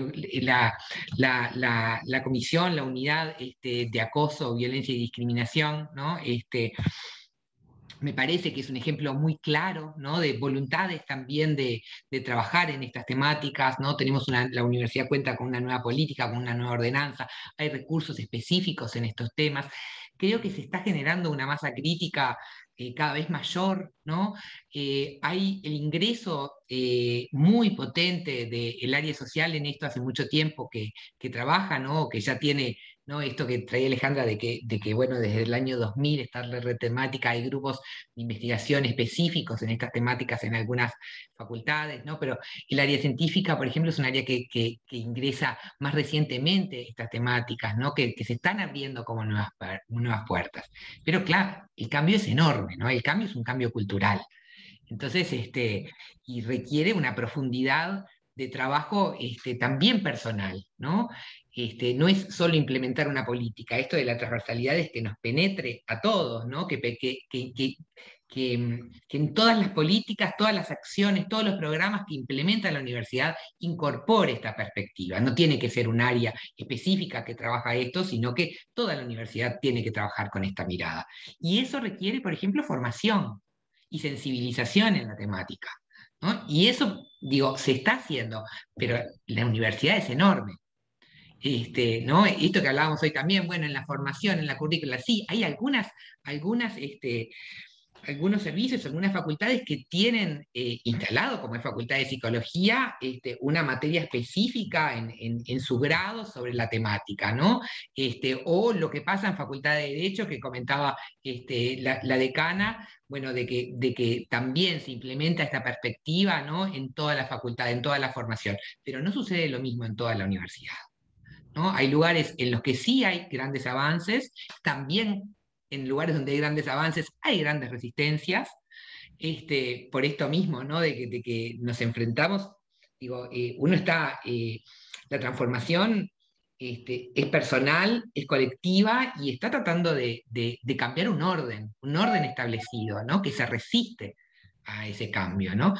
la comisión, la unidad de acoso, violencia y discriminación, ¿no? Me parece que es un ejemplo muy claro, ¿no? De voluntades también de trabajar en estas temáticas, ¿no? La universidad cuenta con una nueva política, con una nueva ordenanza, hay recursos específicos en estos temas. Creo que se está generando una masa crítica cada vez mayor, ¿no? Hay el ingreso muy potente del área social en esto hace mucho tiempo que trabaja, ¿no? Que ya tiene, ¿no? Esto que traía Alejandra de que, bueno, desde el año 2000 está la red temática, hay grupos de investigación específicos en estas temáticas en algunas facultades, ¿no? Pero el área científica, por ejemplo, es un área que ingresa más recientemente estas temáticas, ¿no? Que se están abriendo como nuevas puertas. Pero claro, el cambio es enorme, ¿no? El cambio es un cambio cultural. Entonces, y requiere una profundidad de trabajo también personal, ¿no? No es solo implementar una política, esto de la transversalidad es que nos penetre a todos, ¿no? Que en todas las políticas, todas las acciones, todos los programas que implementa la universidad incorpore esta perspectiva. No tiene que ser un área específica que trabaja esto, sino que toda la universidad tiene que trabajar con esta mirada. Y eso requiere, por ejemplo, formación y sensibilización en la temática, ¿no? Y eso, digo, se está haciendo, pero la universidad es enorme. ¿No? Esto que hablábamos hoy también, bueno, en la formación, en la currícula, sí, hay algunos servicios, algunas facultades que tienen instalado, como es Facultad de Psicología, una materia específica en su grado sobre la temática, ¿no? O lo que pasa en Facultad de Derecho, que comentaba la decana, bueno, de que también se implementa esta perspectiva, ¿no? En toda la facultad, en toda la formación, pero no sucede lo mismo en toda la universidad, ¿no? Hay lugares en los que sí hay grandes avances, también en lugares donde hay grandes avances hay grandes resistencias, por esto mismo, ¿no? De que nos enfrentamos, digo, la transformación es personal, es colectiva y está tratando de cambiar un orden establecido, ¿no? Que se resiste a ese cambio, ¿no?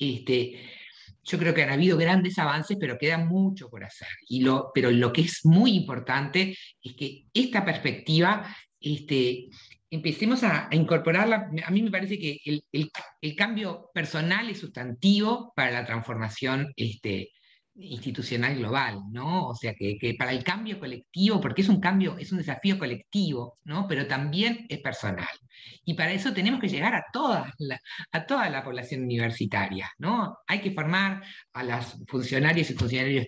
Yo creo que han habido grandes avances, pero queda mucho por hacer. Pero lo que es muy importante es que esta perspectiva empecemos a incorporarla. A mí me parece que el cambio personal es sustantivo para la transformación institucional global, ¿no? O sea, que para el cambio colectivo, porque es un cambio, es un desafío colectivo, ¿no? Pero también es personal. Y para eso tenemos que llegar a toda la población universitaria, ¿no? Hay que formar a los funcionarios y funcionarios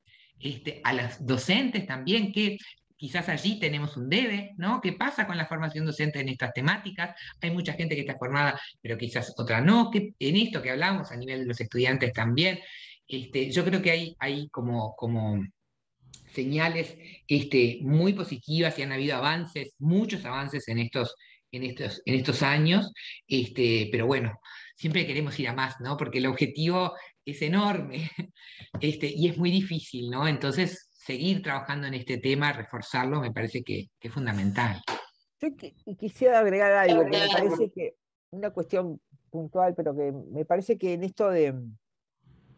a las docentes también, que quizás allí tenemos un debe, ¿no? ¿Qué pasa con la formación docente en estas temáticas? Hay mucha gente que está formada, pero quizás otra no. Que en esto que hablamos a nivel de los estudiantes también, yo creo que hay como señales muy positivas y han habido avances, muchos avances en estos años, pero bueno, siempre queremos ir a más, ¿no? Porque el objetivo es enorme, y es muy difícil, ¿no? Entonces, seguir trabajando en este tema, reforzarlo, me parece que es fundamental. Yo quisiera agregar algo, porque me parece que una cuestión puntual, pero que me parece que en esto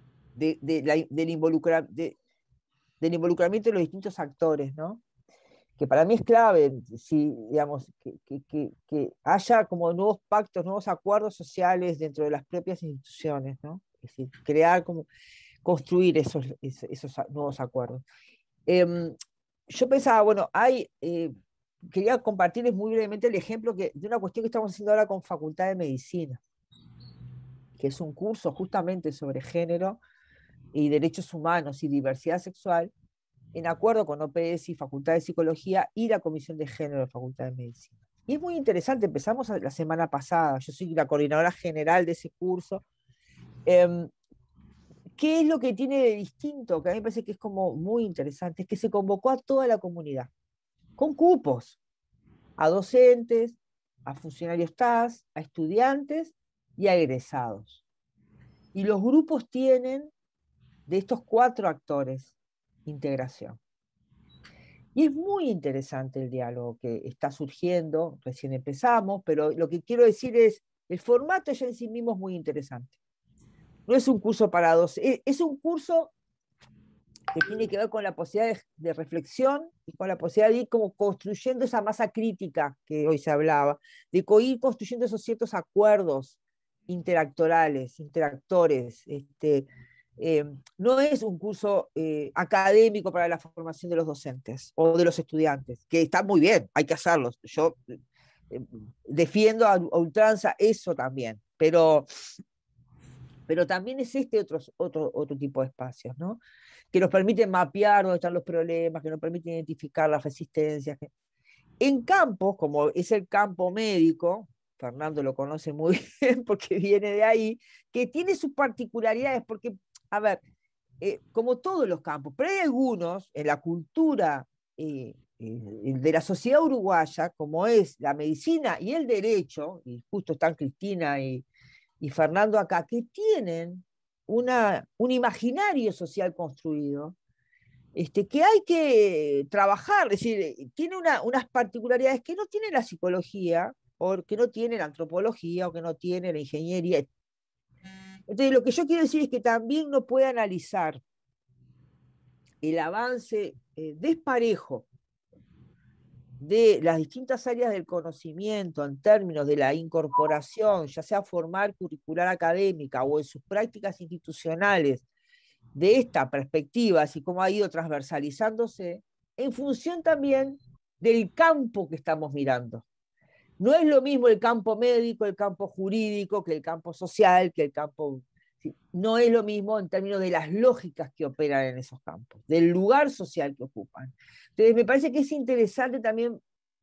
del involucramiento de los distintos actores, ¿no? que para mí es clave, si, digamos, que haya como nuevos pactos, nuevos acuerdos sociales dentro de las propias instituciones, ¿no? Es decir, crear como, construir esos nuevos acuerdos. Yo pensaba, bueno, quería compartirles muy brevemente el ejemplo de una cuestión que estamos haciendo ahora con Facultad de Medicina, que es un curso justamente sobre género y derechos humanos y diversidad sexual, en acuerdo con OPS y Facultad de Psicología y la Comisión de Género de Facultad de Medicina. Y es muy interesante, empezamos la semana pasada, yo soy la coordinadora general de ese curso. ¿Qué es lo que tiene de distinto? Que a mí me parece que es como muy interesante, es que se convocó a toda la comunidad, con cupos, a docentes, a funcionarios TAS, a estudiantes y a egresados. Y los grupos tienen de estos 4 actores integración. Y es muy interesante el diálogo que está surgiendo, recién empezamos, pero lo que quiero decir es, el formato ya en sí mismo es muy interesante. No es un curso para es un curso que tiene que ver con la posibilidad de reflexión y con la posibilidad de ir como construyendo esa masa crítica que hoy se hablaba, de ir construyendo esos ciertos acuerdos interactores. No es un curso académico para la formación de los docentes o de los estudiantes, que está muy bien, hay que hacerlos. Yo defiendo a ultranza eso también, pero también es otro tipo de espacios, ¿no? Que nos permiten mapear dónde están los problemas, que nos permiten identificar las resistencias. En campos, como es el campo médico, Fernando lo conoce muy bien porque viene de ahí, que tiene sus particularidades, porque, a ver, como todos los campos, pero hay algunos en la cultura de la sociedad uruguaya, como es la medicina y el derecho, y justo están Cristina y Fernando acá, que tienen un imaginario social construido, que hay que trabajar, es decir, tiene unas particularidades que no tiene la psicología, o que no tiene la antropología, o que no tiene la ingeniería. Entonces, lo que yo quiero decir es que también uno puede analizar el avance desparejo de las distintas áreas del conocimiento en términos de la incorporación, ya sea formal, curricular, académica o en sus prácticas institucionales, de esta perspectiva, así como ha ido transversalizándose, en función también del campo que estamos mirando. No es lo mismo el campo médico, el campo jurídico, que el campo social, que el campo... No es lo mismo en términos de las lógicas que operan en esos campos, del lugar social que ocupan. Entonces, me parece que es interesante también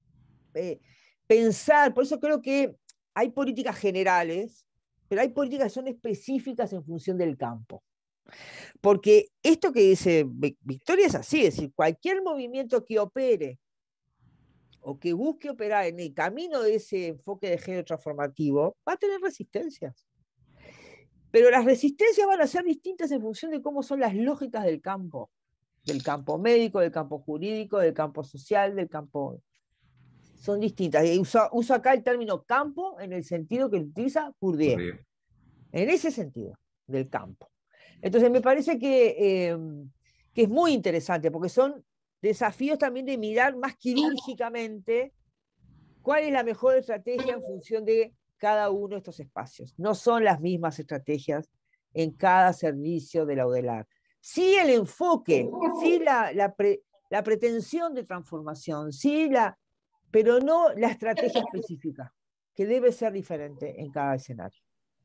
pensar, por eso creo que hay políticas generales, pero hay políticas que son específicas en función del campo. Porque esto que dice Victoria es así, es decir, cualquier movimiento que opere o que busque operar en el camino de ese enfoque de género transformativo va a tener resistencias. Pero las resistencias van a ser distintas en función de cómo son las lógicas del campo médico, del campo jurídico, del campo social, del campo... Son distintas. Y uso acá el término campo en el sentido que utiliza Bourdieu. En ese sentido, del campo. Entonces me parece que es muy interesante, porque son desafíos también de mirar más quirúrgicamente cuál es la mejor estrategia en función de cada uno de estos espacios. No son las mismas estrategias en cada servicio de la UDELAR. Sí el enfoque, sí la pretensión de transformación, sí pero no la estrategia específica, que debe ser diferente en cada escenario.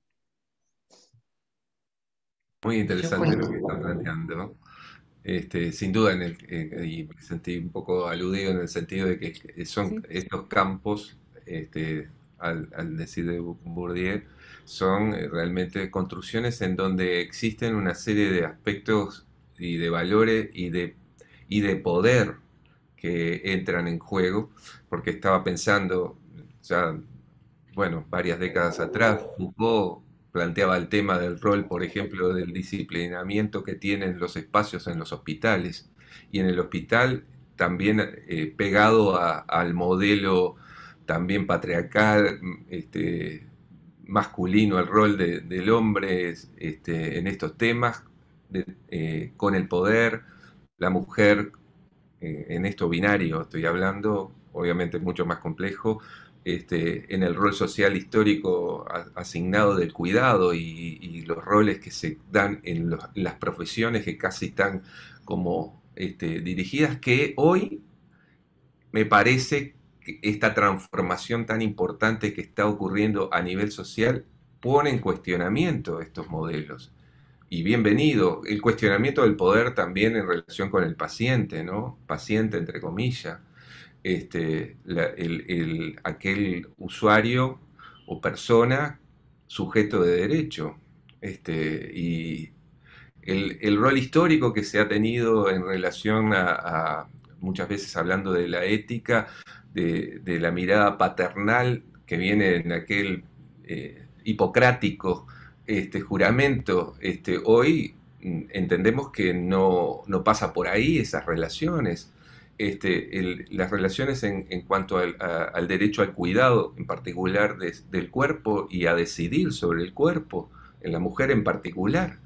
Muy interesante lo que está planteando, ¿no? Sin duda, y me sentí un poco aludido en el sentido de que son estos campos, al decir de Bourdieu, son realmente construcciones en donde existen una serie de aspectos y de valores y de poder que entran en juego, porque estaba pensando ya, bueno, varias décadas atrás, Foucault planteaba el tema del rol, por ejemplo, del disciplinamiento que tienen los espacios en los hospitales. Y en el hospital también pegado al modelo también patriarcal, masculino, el rol del hombre en estos temas, con el poder, la mujer en esto binario estoy hablando, obviamente mucho más complejo, en el rol social histórico asignado del cuidado y los roles que se dan en las profesiones que casi están como dirigidas, que hoy me parece que esta transformación tan importante que está ocurriendo a nivel social pone en cuestionamiento estos modelos. Y bienvenido, el cuestionamiento del poder también en relación con el paciente, ¿no? Paciente, entre comillas. Aquel usuario o persona sujeto de derecho. Y el rol histórico que se ha tenido en relación a muchas veces hablando de la ética, de la mirada paternal que viene en aquel hipocrático juramento, hoy entendemos que no pasa por ahí esas relaciones. Las relaciones en cuanto al derecho al cuidado, en particular del cuerpo y a decidir sobre el cuerpo, en la mujer en particular.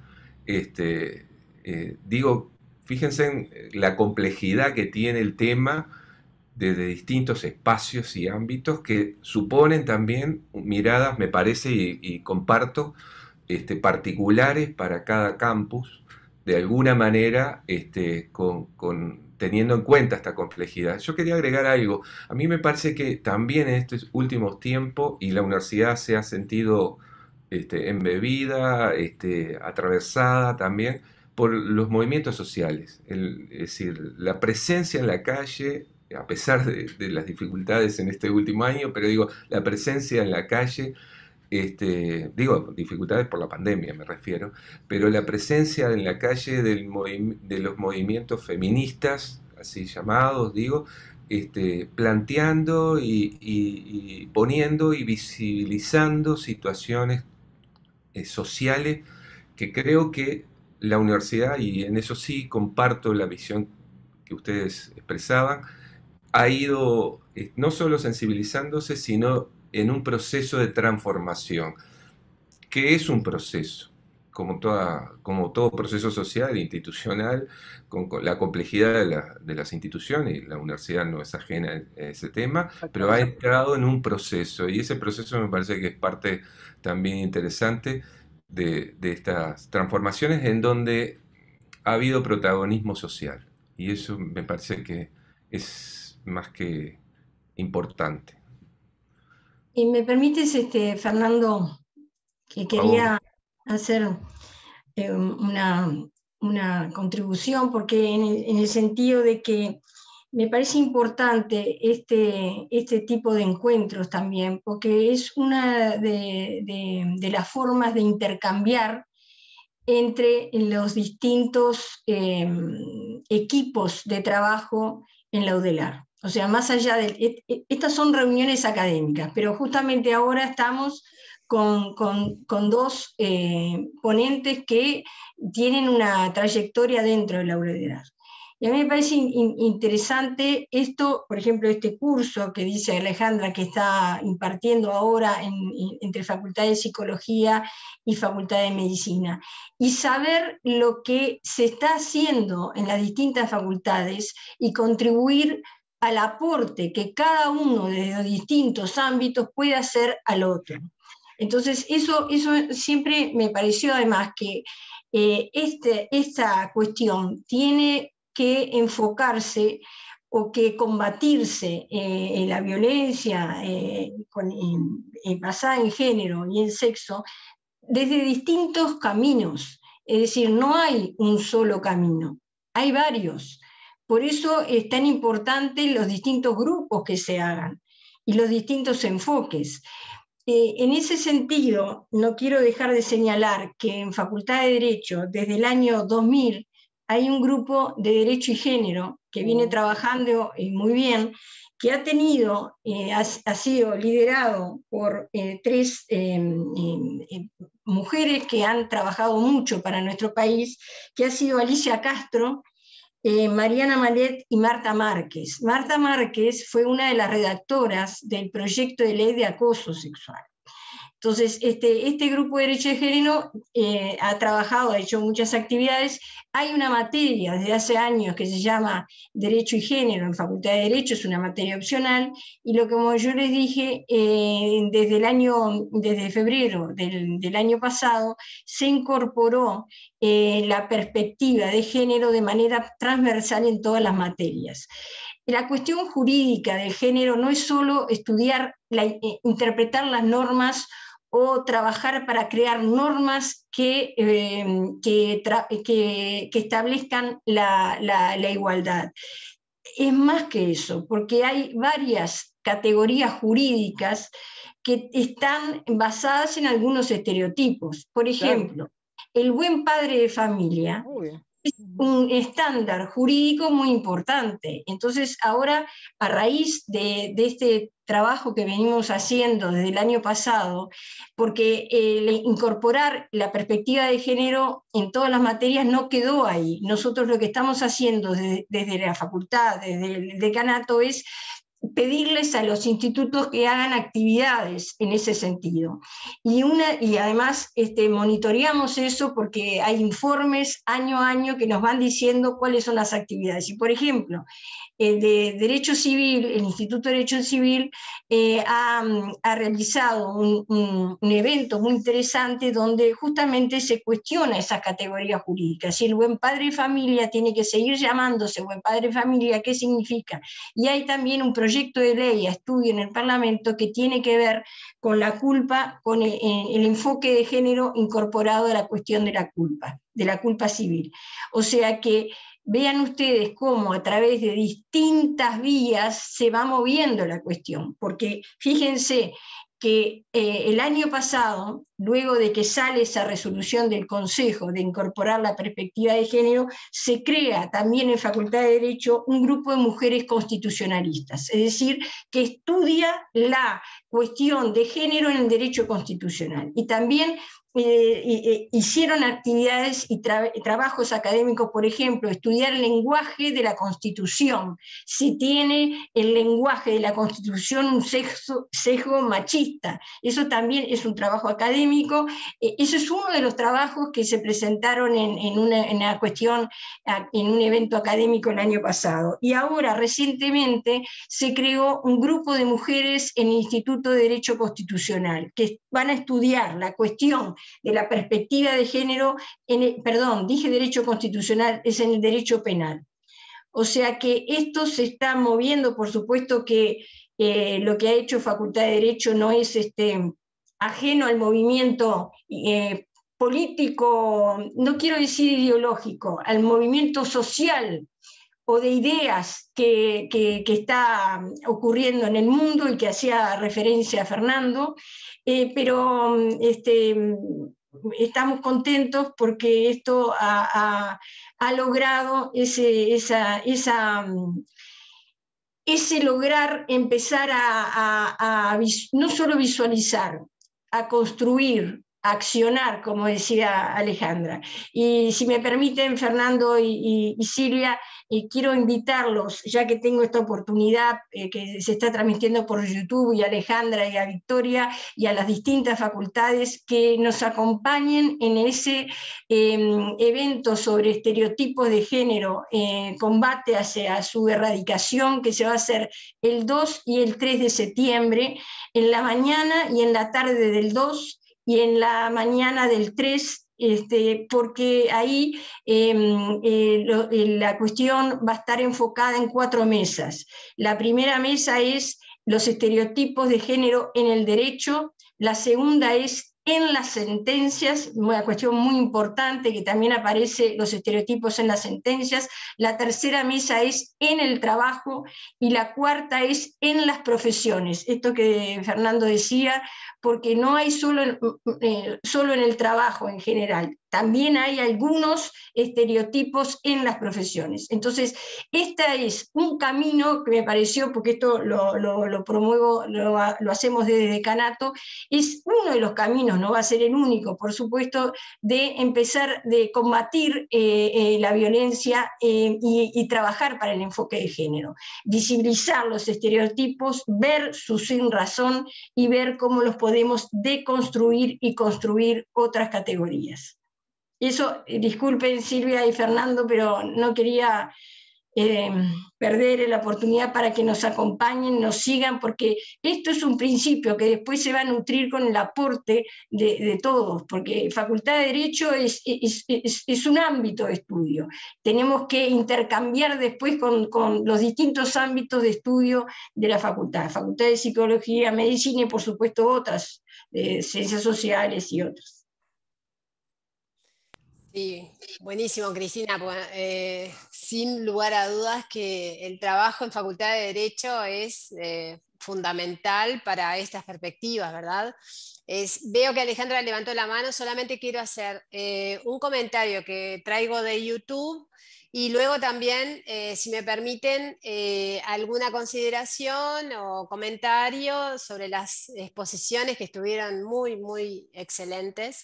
Digo, fíjense en la complejidad que tiene el tema desde distintos espacios y ámbitos que suponen también miradas, me parece, y comparto, particulares para cada campus, de alguna manera, teniendo en cuenta esta complejidad. Yo quería agregar algo. A mí me parece que también en estos últimos tiempos, y la universidad se ha sentido embebida, atravesada también por los movimientos sociales. Es decir, la presencia en la calle, a pesar de las dificultades en este último año, pero digo, la presencia en la calle, digo, dificultades por la pandemia me refiero, pero la presencia en la calle de los movimientos feministas, así llamados, digo, planteando y poniendo y visibilizando situaciones sociales que creo que la universidad, y en eso sí comparto la visión que ustedes expresaban, ha ido no solo sensibilizándose, sino en un proceso de transformación, que es un proceso, como todo proceso social e institucional, con la complejidad de las instituciones, y la universidad no es ajena a ese tema, pero ha entrado en un proceso, y ese proceso me parece que es parte también interesante de estas transformaciones en donde ha habido protagonismo social, y eso me parece que es más que importante. Y me permites, Fernando, que quería hacer una contribución, porque en el sentido de que me parece importante este tipo de encuentros también, porque es una de las formas de intercambiar entre los distintos equipos de trabajo en la UDELAR. O sea, más allá de... Estas son reuniones académicas, pero justamente ahora estamos con dos ponentes que tienen una trayectoria dentro de la UDELAR. Y a mí me parece interesante esto, por ejemplo, este curso que dice Alejandra que está impartiendo ahora entre Facultad de Psicología y Facultad de Medicina, y saber lo que se está haciendo en las distintas facultades y contribuir al aporte que cada uno de los distintos ámbitos puede hacer al otro. Entonces, eso siempre me pareció además que esta cuestión tiene que enfocarse o que combatirse la violencia basada en género y en sexo desde distintos caminos. Es decir, no hay un solo camino, hay varios. Por eso es tan importante los distintos grupos que se hagan y los distintos enfoques. En ese sentido, no quiero dejar de señalar que en Facultad de Derecho, desde el año 2000, hay un grupo de Derecho y Género que viene trabajando muy bien, que ha tenido, ha sido liderado por tres mujeres que han trabajado mucho para nuestro país, que ha sido Alicia Castro, Mariana Malet y Marta Márquez. Marta Márquez fue una de las redactoras del proyecto de ley de acoso sexual. Entonces, este grupo de Derecho de Género ha trabajado, ha hecho muchas actividades. Hay una materia desde hace años que se llama Derecho y Género en Facultad de Derecho, es una materia opcional, y lo que como yo les dije, desde febrero del año pasado, se incorporó la perspectiva de género de manera transversal en todas las materias. La cuestión jurídica del género no es solo estudiar, interpretar las normas o trabajar para crear normas que establezcan la igualdad. Es más que eso, porque hay varias categorías jurídicas que están basadas en algunos estereotipos. Por ejemplo, el buen padre de familia es un estándar jurídico muy importante. Entonces, ahora, a raíz de este trabajo que venimos haciendo desde el año pasado, porque incorporar la perspectiva de género en todas las materias no quedó ahí. Nosotros lo que estamos haciendo desde la facultad, desde el decanato, es pedirles a los institutos que hagan actividades en ese sentido. Y además monitoreamos eso porque hay informes año a año que nos van diciendo cuáles son las actividades. Y por ejemplo, el de Derecho Civil, el Instituto de Derecho Civil, ha realizado un evento muy interesante donde justamente se cuestiona esas categorías jurídicas. Si el buen padre de familia tiene que seguir llamándose buen padre de familia, ¿qué significa? Y hay también un proyecto de ley a estudio en el Parlamento que tiene que ver con la culpa, con el enfoque de género incorporado a la cuestión de la culpa civil. O sea que vean ustedes cómo a través de distintas vías se va moviendo la cuestión, porque fíjense que el año pasado, luego de que sale esa resolución del Consejo de incorporar la perspectiva de género, se crea también en Facultad de Derecho un grupo de mujeres constitucionalistas, es decir, que estudia la cuestión de género en el derecho constitucional. Y también hicieron actividades y trabajos académicos, por ejemplo, estudiar el lenguaje de la Constitución, si tiene el lenguaje de la Constitución un sesgo machista. Eso también es un trabajo académico. Eso es uno de los trabajos que se presentaron en una cuestión, en un evento académico el año pasado. Y ahora, recientemente, se creó un grupo de mujeres en el Instituto de Derecho Constitucional, que van a estudiar la cuestión de la perspectiva de género, dije derecho constitucional, es en el derecho penal. O sea que esto se está moviendo, por supuesto que lo que ha hecho Facultad de Derecho no es ajeno al movimiento político, no quiero decir ideológico, al movimiento social o de ideas que está ocurriendo en el mundo y que hacía referencia a Fernando, pero estamos contentos porque esto ha logrado ese lograr empezar no solo visualizar, a construir, a accionar, como decía Alejandra. Y si me permiten, Fernando y Silvia, quiero invitarlos, ya que tengo esta oportunidad que se está transmitiendo por YouTube, y a Alejandra y a Victoria y a las distintas facultades, que nos acompañen en ese evento sobre estereotipos de género, combate hacia su erradicación, que se va a hacer el 2 y el 3 de septiembre, en la mañana y en la tarde del 2 y en la mañana del 3, porque ahí la cuestión va a estar enfocada en 4 mesas. La primera mesa es los estereotipos de género en el derecho, la segunda es en las sentencias, una cuestión muy importante que también aparece los estereotipos en las sentencias, la tercera mesa es en el trabajo y la cuarta es en las profesiones, esto que Fernando decía, porque no hay solo en el trabajo en general, también hay algunos estereotipos en las profesiones. Entonces, este es un camino que me pareció, porque esto lo promuevo, lo hacemos desde Decanato, es uno de los caminos, no va a ser el único, por supuesto, de empezar de combatir la violencia y trabajar para el enfoque de género. Visibilizar los estereotipos, ver su sin razón y ver cómo los podemos deconstruir y construir otras categorías. Eso, disculpen Silvia y Fernando, pero no quería perder la oportunidad para que nos acompañen, nos sigan, porque esto es un principio que después se va a nutrir con el aporte de todos, porque Facultad de Derecho es un ámbito de estudio. Tenemos que intercambiar después con los distintos ámbitos de estudio de la facultad de Psicología, Medicina y por supuesto otras, Ciencias Sociales y otras. Sí, buenísimo, Cristina. Sin lugar a dudas que el trabajo en Facultad de Derecho es fundamental para estas perspectivas, ¿verdad? Veo que Alejandra levantó la mano, solamente quiero hacer un comentario que traigo de YouTube y luego también, si me permiten, alguna consideración o comentario sobre las exposiciones que estuvieron muy, muy excelentes.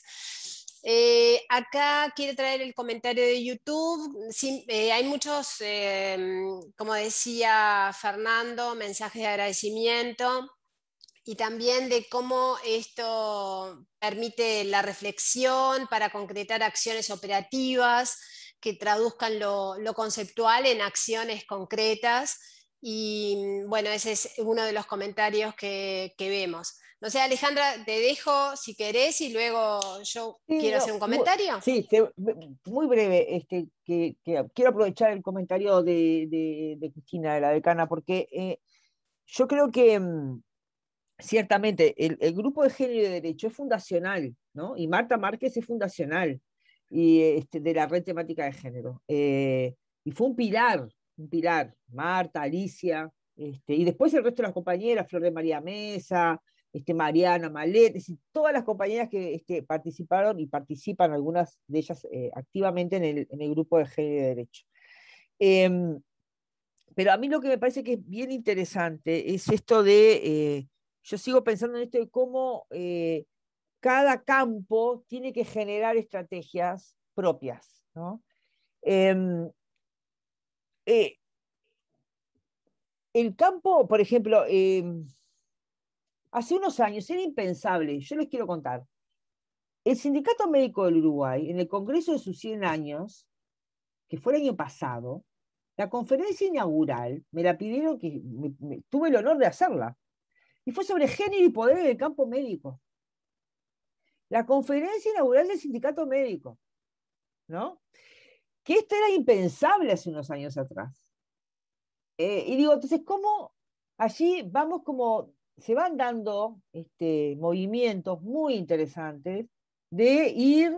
Acá quiero traer el comentario de YouTube. Sí, hay muchos, como decía Fernando, mensajes de agradecimiento y también de cómo esto permite la reflexión para concretar acciones operativas que traduzcan lo conceptual en acciones concretas. Y bueno, ese es uno de los comentarios que vemos. No sé, Alejandra, te dejo si querés y luego yo quiero hacer un comentario. Sí, muy breve, que quiero aprovechar el comentario de Cristina, de la decana, porque yo creo que ciertamente el grupo de género y de derecho es fundacional, ¿no? Y Marta Márquez es fundacional de la red temática de género. Y fue un pilar, Marta, Alicia, y después el resto de las compañeras, Flor de María Mesa, Mariana Malet, es decir, todas las compañeras que participaron y participan, algunas de ellas activamente en el grupo de género y de derecho. Pero a mí lo que me parece que es bien interesante es esto de, yo sigo pensando en esto de cómo cada campo tiene que generar estrategias propias, ¿no? El campo, por ejemplo, hace unos años era impensable, yo les quiero contar, el Sindicato Médico del Uruguay, en el Congreso de sus 100 años, que fue el año pasado, la conferencia inaugural, me la pidieron, que tuve el honor de hacerla, y fue sobre género y poder en el campo médico. La conferencia inaugural del Sindicato Médico, ¿no? Que esto era impensable hace unos años atrás. Y digo, entonces, ¿cómo allí vamos como, se van dando movimientos muy interesantes de ir,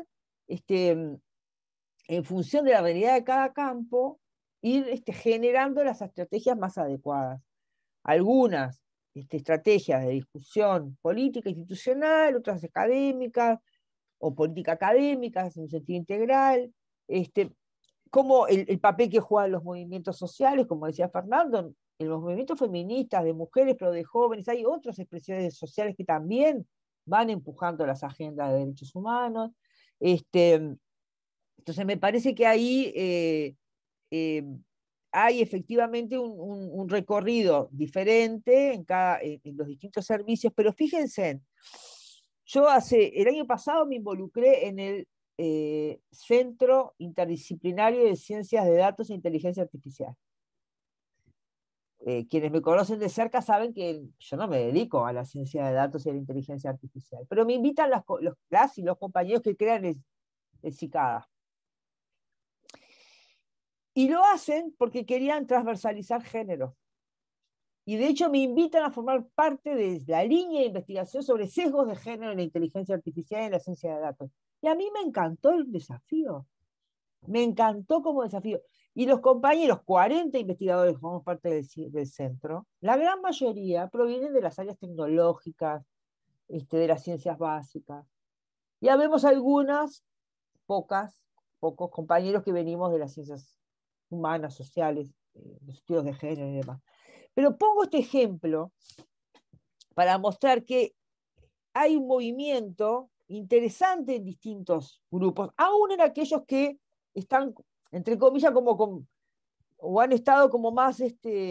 en función de la realidad de cada campo, ir generando las estrategias más adecuadas. Algunas estrategias de discusión política institucional, otras académicas, o política académica en un sentido integral, como el papel que juegan los movimientos sociales, como decía Fernando, en los movimientos feministas, de mujeres, pero de jóvenes, hay otras expresiones sociales que también van empujando las agendas de derechos humanos. Entonces me parece que ahí hay efectivamente un recorrido diferente en los distintos servicios, pero fíjense, yo el año pasado me involucré en el Centro Interdisciplinario de Ciencias de Datos e Inteligencia Artificial. Quienes me conocen de cerca saben que yo no me dedico a la ciencia de datos y a la inteligencia artificial, pero me invitan las y los compañeros que crean el CICADA. Y lo hacen porque querían transversalizar género. Y de hecho me invitan a formar parte de la línea de investigación sobre sesgos de género en la inteligencia artificial y en la ciencia de datos. Y a mí me encantó el desafío. Me encantó como desafío. Y los compañeros, 40 investigadores que formamos parte del centro, la gran mayoría provienen de las áreas tecnológicas, de las ciencias básicas. Ya vemos algunas pocos compañeros que venimos de las ciencias humanas, sociales, los estudios de género y demás. Pero pongo este ejemplo para mostrar que hay un movimiento interesante en distintos grupos, aún en aquellos que están, entre comillas, o han estado como más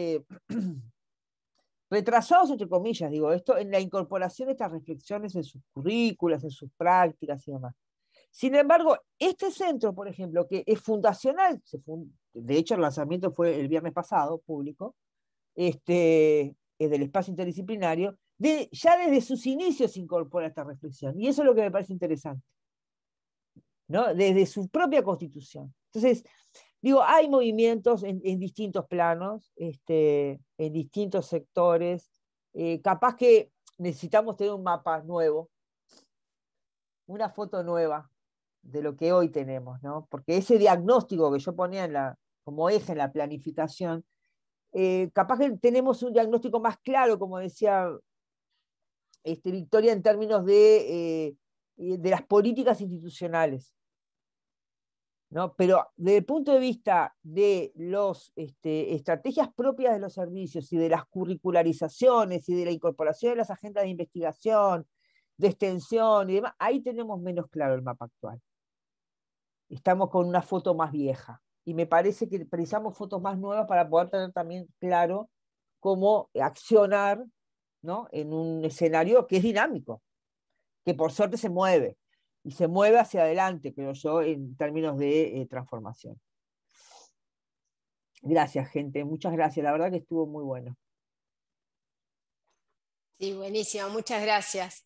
retrasados, entre comillas, digo esto, en la incorporación de estas reflexiones en sus currículas, en sus prácticas y demás. Sin embargo, este centro, por ejemplo, que es fundacional, de hecho el lanzamiento fue el viernes pasado, público, es del espacio interdisciplinario, ya desde sus inicios se incorpora esta reflexión, y eso es lo que me parece interesante, ¿no? Desde su propia constitución. Entonces, digo, hay movimientos en distintos planos, en distintos sectores, capaz que necesitamos tener un mapa nuevo, una foto nueva de lo que hoy tenemos, ¿no? Porque ese diagnóstico que yo ponía como eje en la planificación, capaz que tenemos un diagnóstico más claro, como decía Victoria, en términos de las políticas institucionales, ¿no? Pero desde el punto de vista de las estrategias propias de los servicios y de las curricularizaciones y de la incorporación de las agendas de investigación, de extensión y demás, ahí tenemos menos claro el mapa actual. Estamos con una foto más vieja. Y me parece que precisamos fotos más nuevas para poder tener también claro cómo accionar, ¿no? En un escenario que es dinámico, que por suerte se mueve, y se mueve hacia adelante, creo yo, en términos de transformación. Gracias, gente, muchas gracias, la verdad que estuvo muy bueno. Sí, buenísimo, muchas gracias.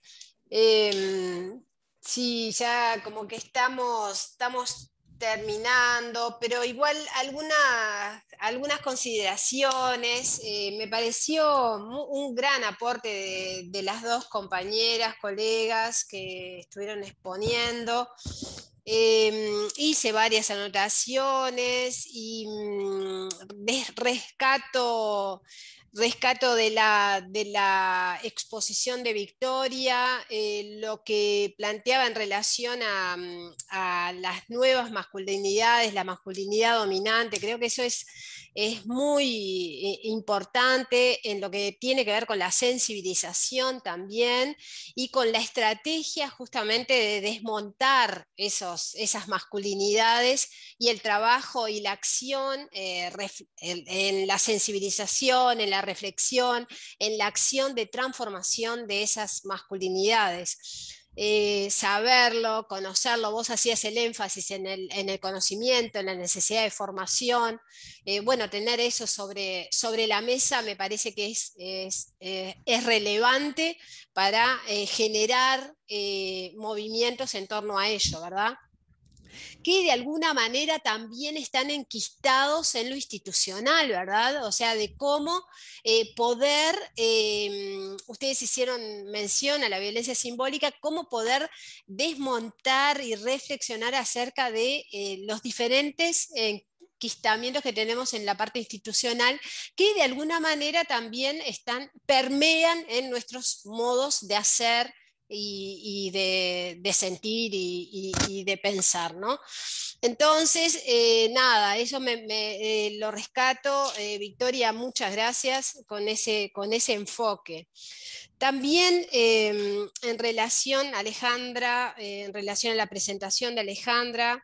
Sí, ya como que estamos terminando, pero igual algunas consideraciones. Me pareció un gran aporte de las dos compañeras, colegas que estuvieron exponiendo. Hice varias anotaciones y rescato de la exposición de Victoria, lo que planteaba en relación a las nuevas masculinidades, la masculinidad dominante. Creo que eso es muy importante en lo que tiene que ver con la sensibilización también y con la estrategia justamente de desmontar esas masculinidades y el trabajo y la acción en la sensibilización, en la reflexión, en la acción de transformación de esas masculinidades. Saberlo, conocerlo, vos hacías el énfasis en el conocimiento, en la necesidad de formación. Bueno, tener eso sobre la mesa me parece que es relevante para generar movimientos en torno a ello, ¿verdad? Que de alguna manera también están enquistados en lo institucional, ¿verdad? O sea, de cómo poder, ustedes hicieron mención a la violencia simbólica, cómo poder desmontar y reflexionar acerca de los diferentes enquistamientos que tenemos en la parte institucional, que de alguna manera también permean en nuestros modos de hacer y de sentir y de pensar, ¿no? Entonces, nada, eso lo rescato. Victoria, muchas gracias con ese enfoque. También en relación, Alejandra, en relación a la presentación de Alejandra,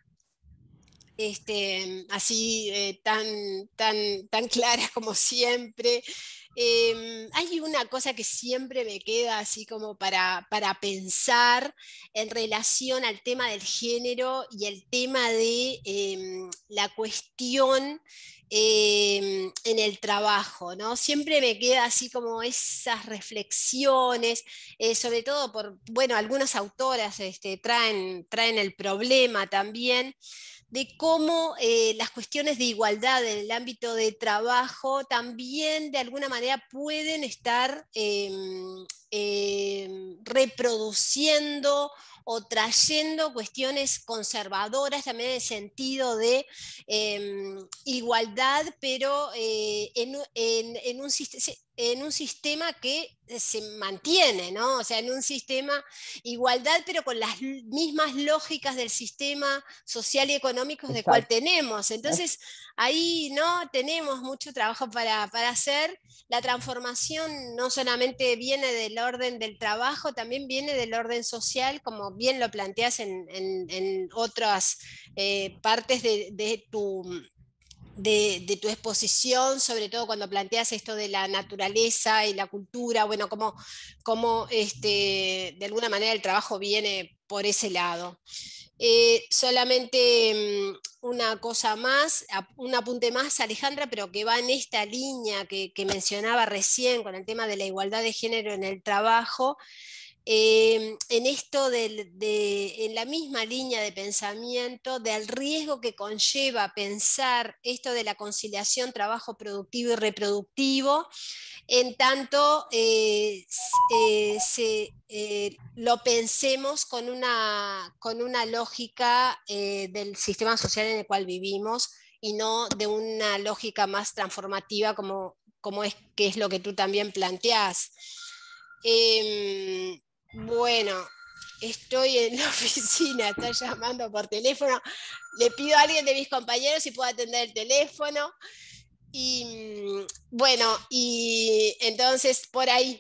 así tan clara como siempre. Hay una cosa que siempre me queda así como para pensar en relación al tema del género y el tema de la cuestión en el trabajo, ¿no? Siempre me queda así como esas reflexiones, sobre todo bueno, algunas autoras traen el problema también de cómo las cuestiones de igualdad en el ámbito de trabajo también de alguna manera pueden estar reproduciendo o trayendo cuestiones conservadoras también en el sentido de igualdad, pero en un sistema que se mantiene, ¿no? O sea, en un sistema igualdad, pero con las mismas lógicas del sistema social y económico del cual tenemos. Entonces, ahí no tenemos mucho trabajo para hacer. La transformación no solamente viene del orden del trabajo, también viene del orden social, como bien lo planteas en otras partes de tu exposición, sobre todo cuando planteas esto de la naturaleza y la cultura, bueno, como de alguna manera el trabajo viene por ese lado. Solamente una cosa más, un apunte más, Alejandra, pero que va en esta línea que mencionaba recién con el tema de la igualdad de género en el trabajo. En esto en la misma línea de pensamiento del riesgo que conlleva pensar esto de la conciliación trabajo productivo y reproductivo, en tanto lo pensemos con una lógica del sistema social en el cual vivimos y no de una lógica más transformativa que es lo que tú también planteás. Bueno, estoy en la oficina, está llamando por teléfono. Le pido a alguien de mis compañeros si puede atender el teléfono. Y bueno, y entonces por ahí,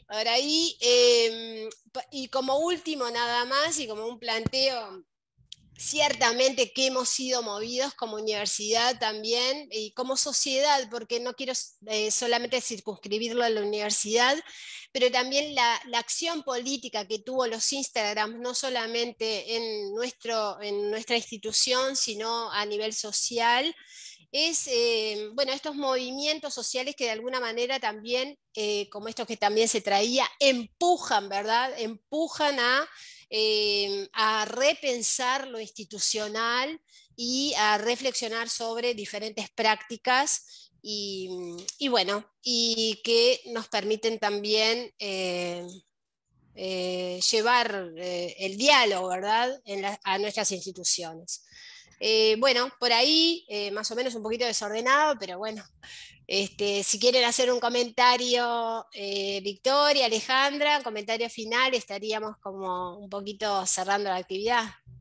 y como último nada más, y como un planteo, ciertamente que hemos sido movidos como universidad también y como sociedad, porque no quiero solamente circunscribirlo a la universidad, pero también la acción política que tuvo los Instagrams, no solamente en nuestra institución, sino a nivel social, es, bueno, estos movimientos sociales que de alguna manera también, como estos que también se traía, empujan, ¿verdad? Empujan a repensar lo institucional y a reflexionar sobre diferentes prácticas y bueno, y que nos permiten también llevar el diálogo, ¿verdad?, a nuestras instituciones. Bueno, por ahí, más o menos un poquito desordenado, pero bueno, si quieren hacer un comentario, Victoria, Alejandra, un comentario final, estaríamos como un poquito cerrando la actividad.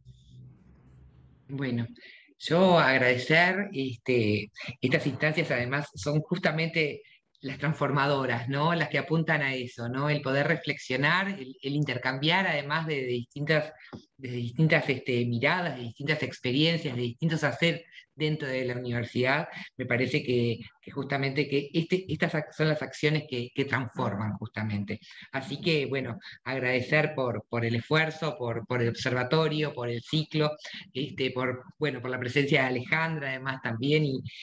Bueno, yo agradecer estas instancias, además son justamente las transformadoras, ¿no? Las que apuntan a eso, ¿no? El poder reflexionar, el intercambiar además de distintas miradas, de distintas experiencias, de distintos hacer dentro de la universidad. Me parece que justamente que estas son las acciones que transforman justamente. Así que, bueno, agradecer por el esfuerzo, por el observatorio, por el ciclo, por la presencia de Alejandra además también,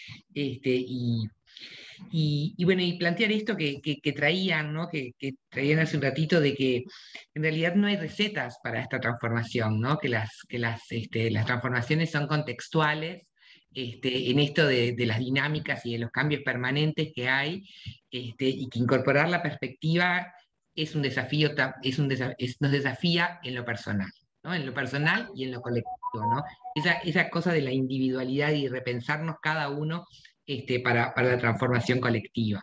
bueno, y plantear esto que traían, ¿no? Que traían hace un ratito, de que en realidad no hay recetas para esta transformación, ¿no? Que las transformaciones son contextuales, en esto de las dinámicas y de los cambios permanentes que hay, y que incorporar la perspectiva es un desafío, nos desafía en lo personal, ¿no? En lo personal y en lo colectivo, ¿no? Esa cosa de la individualidad y repensarnos cada uno, para la transformación colectiva.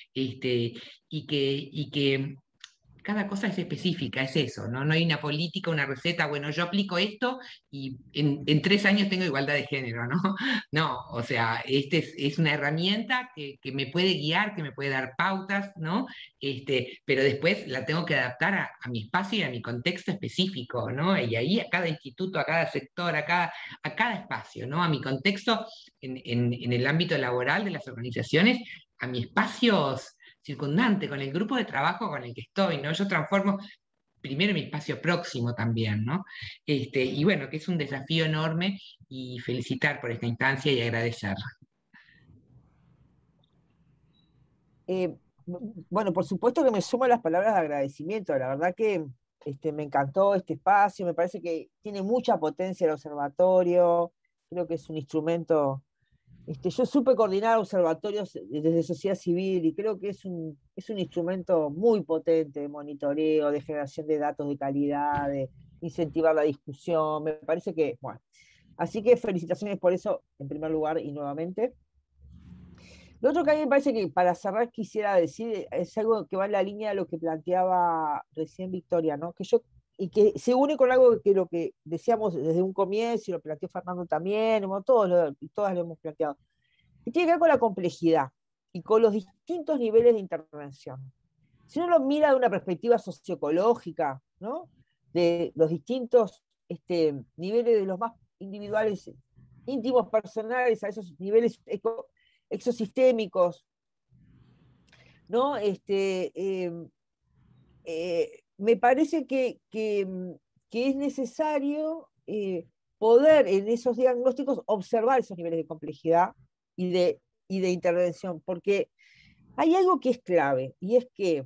Y que cada cosa es específica, es eso, ¿no? No hay una política, una receta, bueno, yo aplico esto y en 3 años tengo igualdad de género, ¿no? No, o sea, es una herramienta que me puede guiar, que me puede dar pautas, ¿no? Pero después la tengo que adaptar a mi espacio y a mi contexto específico, ¿no? Y ahí a cada instituto, a cada sector, a cada espacio, ¿no? A mi contexto en el ámbito laboral de las organizaciones, a mi espacios circundante, con el grupo de trabajo con el que estoy, ¿no? Yo transformo primero mi espacio próximo también, ¿no? Y bueno, que es un desafío enorme, y felicitar por esta instancia y agradecer. Bueno, por supuesto que me sumo a las palabras de agradecimiento. La verdad que me encantó este espacio, me parece que tiene mucha potencia el observatorio, creo que es un instrumento. Yo supe coordinar observatorios desde sociedad civil y creo que es un instrumento muy potente de monitoreo, de generación de datos de calidad, incentivar la discusión, me parece que, bueno, así que felicitaciones por eso, en primer lugar y nuevamente. Lo otro que a mí me parece que para cerrar quisiera decir es algo que va en la línea de lo que planteaba recién Victoria, ¿no? Y que se une con algo que lo que decíamos desde un comienzo, y lo planteó Fernando también, todas lo hemos planteado, que tiene que ver con la complejidad y con los distintos niveles de intervención. Si uno lo mira de una perspectiva socioecológica, ¿no? De los distintos niveles, de los más individuales, íntimos, personales, a esos niveles exosistémicos, ¿no? Me parece que es necesario poder en esos diagnósticos observar esos niveles de complejidad y de intervención, porque hay algo que es clave, y es que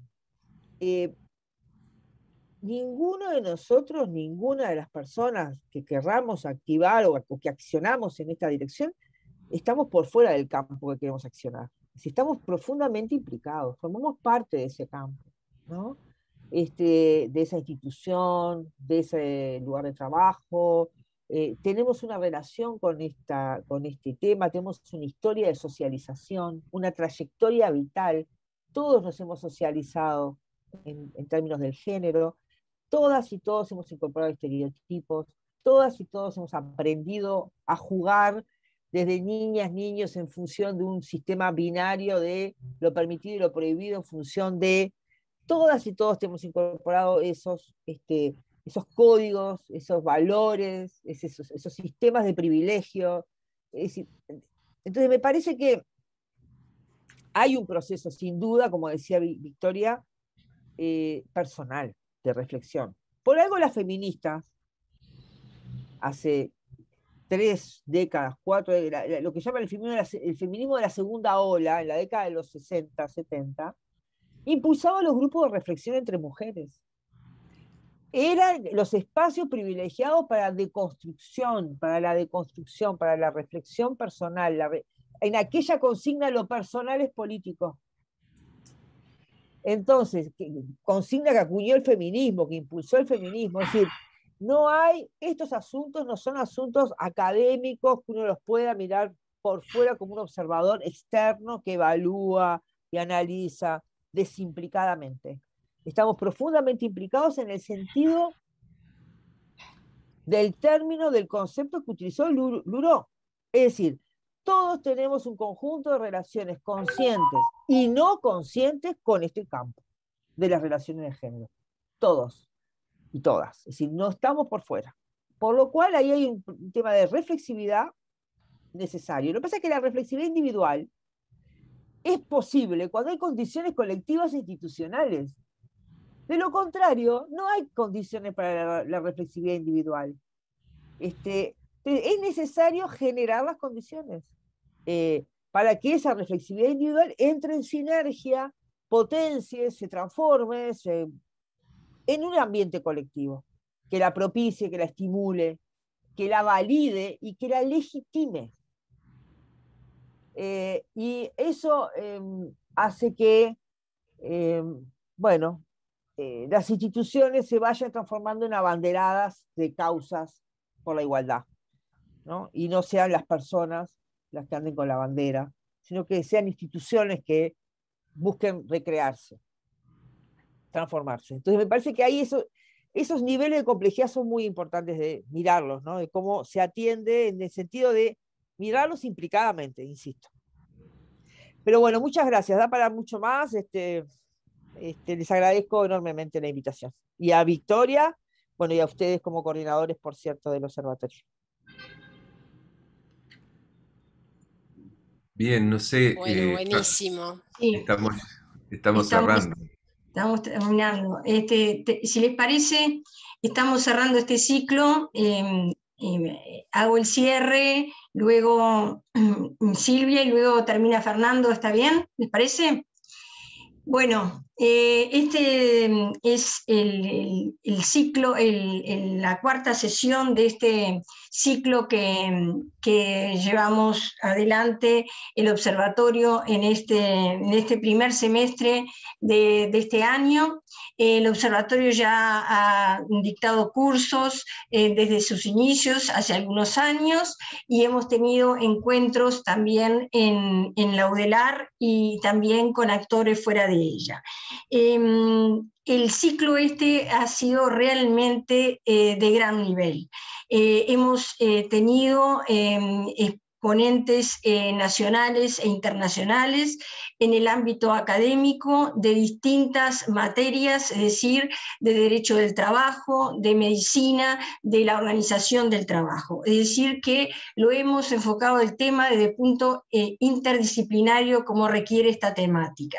ninguno de nosotros, ninguna de las personas que querramos activar o que accionamos en esta dirección, estamos por fuera del campo que queremos accionar. Si estamos profundamente implicados, formamos parte de ese campo, ¿no? De esa institución, de ese lugar de trabajo, tenemos una relación con este tema, tenemos una historia de socialización, una trayectoria vital, todos nos hemos socializado en términos del género, todas y todos hemos incorporado estereotipos, todas y todos hemos aprendido a jugar desde niñas, niños, en función de un sistema binario de lo permitido y lo prohibido, en función de todas y todos hemos incorporado esos códigos, esos valores, esos sistemas de privilegio. Entonces me parece que hay un proceso, sin duda, como decía Victoria, personal, de reflexión. Por algo las feministas, hace 3 décadas, 4, lo que llaman el feminismo de la segunda ola, en la década de los 60, 70, impulsaba los grupos de reflexión entre mujeres. Eran los espacios privilegiados para la deconstrucción, para la reflexión personal. En aquella consigna lo personal es político. Entonces, consigna que acuñó el feminismo, que impulsó el feminismo, es decir, estos asuntos no son asuntos académicos que uno los pueda mirar por fuera como un observador externo que evalúa y analiza desimplicadamente. Estamos profundamente implicados en el sentido del término, del concepto que utilizó Luró. Es decir, todos tenemos un conjunto de relaciones conscientes y no conscientes con este campo de las relaciones de género. Todos y todas. Es decir, no estamos por fuera. Por lo cual ahí hay un tema de reflexividad necesario. Lo que pasa es que la reflexividad individual es posible cuando hay condiciones colectivas e institucionales. De lo contrario, no hay condiciones para la reflexividad individual. Es necesario generar las condiciones para que esa reflexividad individual entre en sinergia, potencie, se transforme en un ambiente colectivo, que la propicie, que la estimule, que la valide y que la legitime. Y eso hace que, las instituciones se vayan transformando en abanderadas de causas por la igualdad, ¿no? Y no sean las personas las que anden con la bandera, sino que sean instituciones que busquen recrearse, transformarse. Entonces me parece que ahí esos niveles de complejidad son muy importantes de mirarlos, ¿no? De cómo se atiende en el sentido de mirarlos implicadamente, insisto. Pero bueno, muchas gracias, da para mucho más. Les agradezco enormemente la invitación. Y a Victoria, bueno, y a ustedes como coordinadores, por cierto, del observatorio. Bien, no sé. Bueno, buenísimo. Estamos cerrando. Estamos terminando. Si les parece, estamos cerrando este ciclo. Hago el cierre, luego Silvia y luego termina Fernando. ¿Está bien? ¿Les parece? Bueno, este es el ciclo, la cuarta sesión de este ciclo que llevamos adelante el observatorio en este primer semestre de este año. El observatorio ya ha dictado cursos desde sus inicios hace algunos años, y hemos tenido encuentros también en la UDELAR y también con actores fuera de ella. El ciclo ha sido realmente de gran nivel. Hemos tenido exponentes nacionales e internacionales en el ámbito académico de distintas materias, es decir, de derecho del trabajo, de medicina, de la organización del trabajo. Es decir, que lo hemos enfocado el tema desde el punto interdisciplinario como requiere esta temática.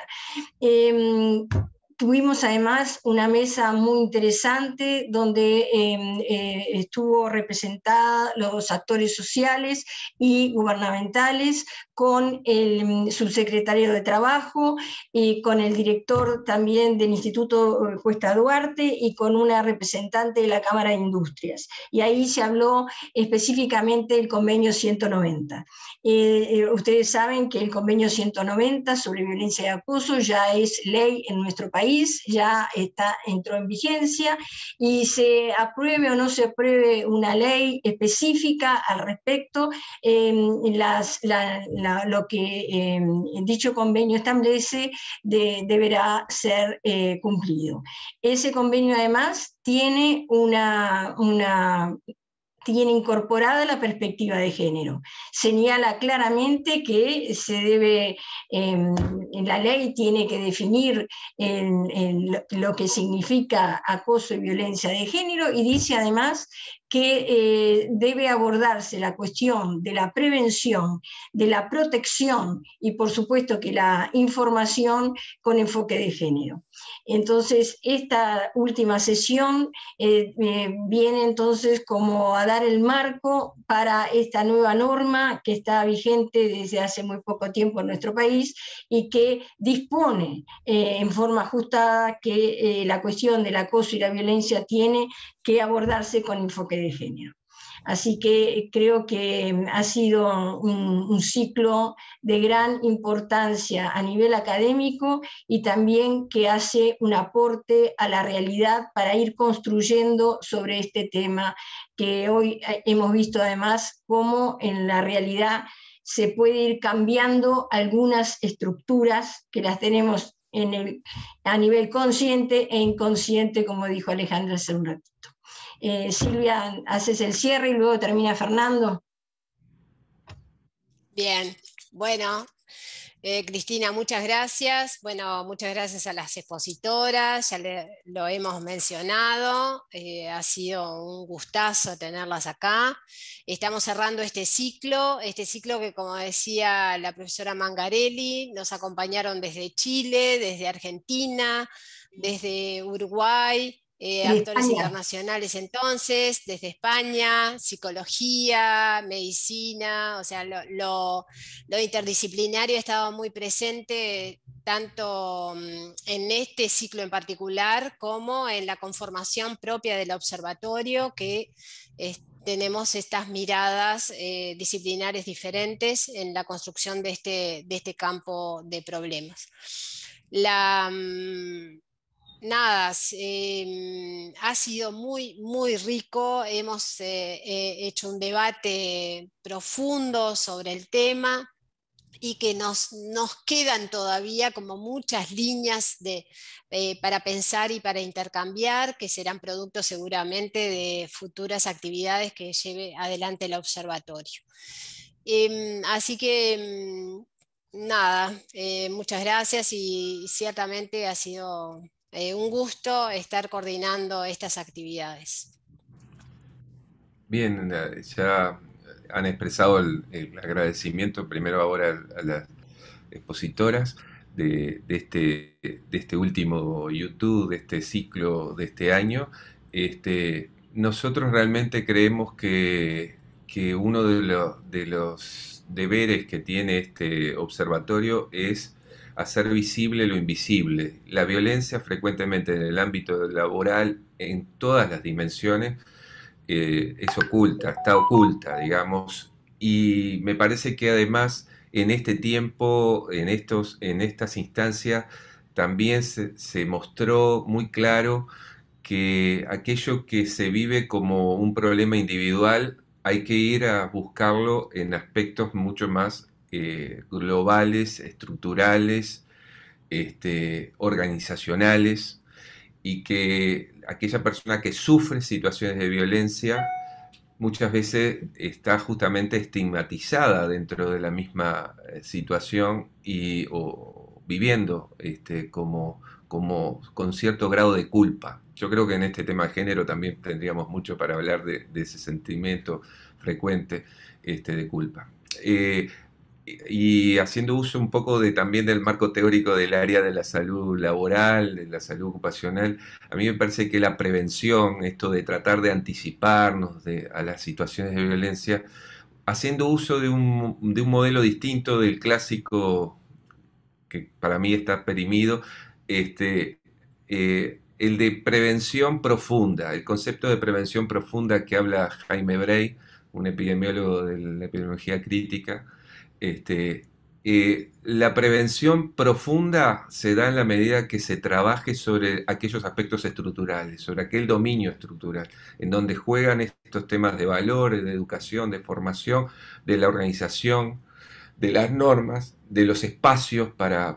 Tuvimos además una mesa muy interesante donde estuvo representada los actores sociales y gubernamentales, con el subsecretario de Trabajo y con el director también del Instituto Cuesta Duarte y con una representante de la Cámara de Industrias. Y ahí se habló específicamente del convenio 190. Ustedes saben que el convenio 190 sobre violencia y acoso ya es ley en nuestro país, ya entró en vigencia, y se apruebe o no se apruebe una ley específica al respecto, lo que dicho convenio establece deberá ser cumplido. Ese convenio además tiene tiene incorporada la perspectiva de género. Señala claramente que se debe, la ley tiene que definir lo que significa acoso y violencia de género, y dice además que debe abordarse la cuestión de la prevención, de la protección y por supuesto que la información con enfoque de género. Entonces, esta última sesión viene entonces como a dar el marco para esta nueva norma que está vigente desde hace muy poco tiempo en nuestro país y que dispone en forma ajustada que la cuestión del acoso y la violencia tiene que abordarse con enfoque de género. Así que creo que ha sido un ciclo de gran importancia a nivel académico y también que hace un aporte a la realidad para ir construyendo sobre este tema, que hoy hemos visto además cómo en la realidad se puede ir cambiando algunas estructuras que las tenemos a nivel consciente e inconsciente, como dijo Alejandra hace un ratito. Silvia, haces el cierre y luego termina Fernando. Bien, bueno, Cristina, muchas gracias. Bueno, muchas gracias a las expositoras, ya lo hemos mencionado, ha sido un gustazo tenerlas acá. Estamos cerrando este ciclo que, como decía la profesora Mangarelli, nos acompañaron desde Chile, desde Argentina, desde Uruguay, actores internacionales entonces, desde España, psicología, medicina, o sea, lo interdisciplinario estaba muy presente tanto en este ciclo en particular como en la conformación propia del observatorio, que tenemos estas miradas disciplinares diferentes en la construcción de este campo de problemas. Nada, ha sido muy, muy rico, hemos hecho un debate profundo sobre el tema y que nos quedan todavía como muchas líneas para pensar y para intercambiar, que serán producto seguramente de futuras actividades que lleve adelante el observatorio. Así que nada, muchas gracias y ciertamente ha sido un gusto estar coordinando estas actividades. Bien, ya han expresado el agradecimiento primero ahora a las expositoras de este último YouTube, de este ciclo de este año. Nosotros realmente creemos que uno de los deberes que tiene este observatorio es hacer visible lo invisible. La violencia frecuentemente en el ámbito laboral, en todas las dimensiones, es oculta, está oculta, digamos, y me parece que además en este tiempo, en estas instancias, también se mostró muy claro que aquello que se vive como un problema individual hay que ir a buscarlo en aspectos mucho más globales, estructurales, organizacionales, y que aquella persona que sufre situaciones de violencia muchas veces está justamente estigmatizada dentro de la misma situación o viviendo como con cierto grado de culpa. Yo creo que en este tema de género también tendríamos mucho para hablar de ese sentimiento frecuente de culpa. Y haciendo uso un poco también del marco teórico del área de la salud laboral, de la salud ocupacional, a mí me parece que la prevención, esto de tratar de anticiparnos a las situaciones de violencia, haciendo uso de un modelo distinto del clásico que para mí está perimido, el de prevención profunda, el concepto de prevención profunda que habla Jaime Brey, un epidemiólogo de la epidemiología crítica. La prevención profunda se da en la medida que se trabaje sobre aquellos aspectos estructurales, sobre aquel dominio estructural, en donde juegan estos temas de valores, de educación, de formación, de la organización, de las normas, de los espacios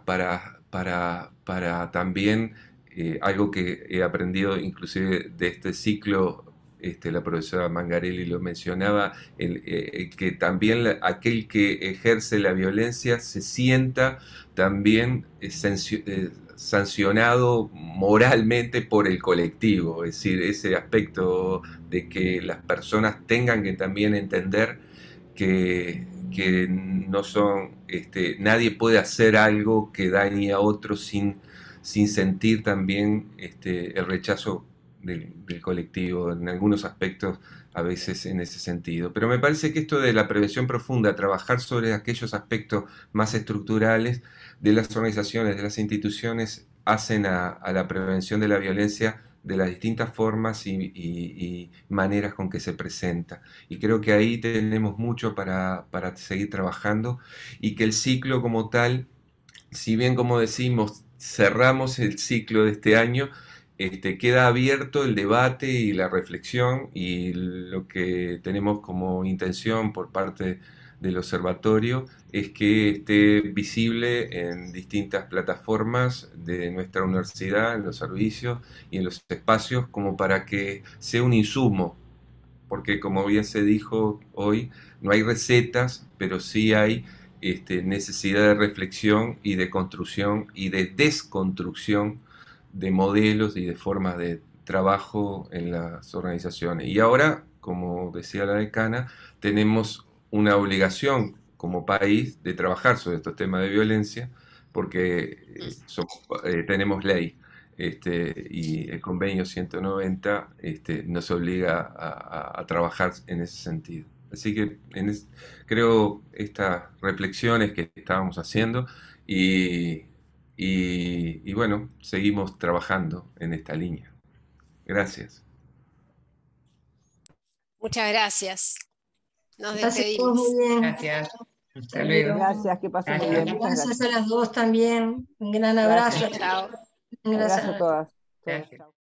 para también algo que he aprendido inclusive de este ciclo. La profesora Mangarelli lo mencionaba, que también aquel que ejerce la violencia se sienta también sancionado moralmente por el colectivo, es decir, ese aspecto de que las personas tengan que también entender que no son, nadie puede hacer algo que dañe a otro sin sentir también el rechazo del colectivo, en algunos aspectos a veces en ese sentido. Pero me parece que esto de la prevención profunda, trabajar sobre aquellos aspectos más estructurales de las organizaciones, de las instituciones, hacen a la prevención de la violencia de las distintas formas y maneras con que se presenta. Y creo que ahí tenemos mucho para seguir trabajando, y que el ciclo como tal, si bien como decimos, cerramos el ciclo de este año, queda abierto el debate y la reflexión, y lo que tenemos como intención por parte del observatorio es que esté visible en distintas plataformas de nuestra universidad, en los servicios y en los espacios, como para que sea un insumo, porque como bien se dijo hoy, no hay recetas, pero sí hay necesidad de reflexión y de construcción y de desconstrucción de modelos y de formas de trabajo en las organizaciones. Y ahora, como decía la decana, tenemos una obligación como país de trabajar sobre estos temas de violencia, porque tenemos ley. Y el convenio 190 nos obliga a trabajar en ese sentido. Así que creo estas reflexiones que estábamos haciendo, y bueno, seguimos trabajando en esta línea. Gracias. Muchas gracias. Nos Gracias a todos, despedimos. muy bien. Gracias. Hasta luego. Gracias, que pasen muy bien. Muchas Gracias a las dos también. Un gran abrazo. Chao. Gracias. Abrazo a todas. Gracias. Chao.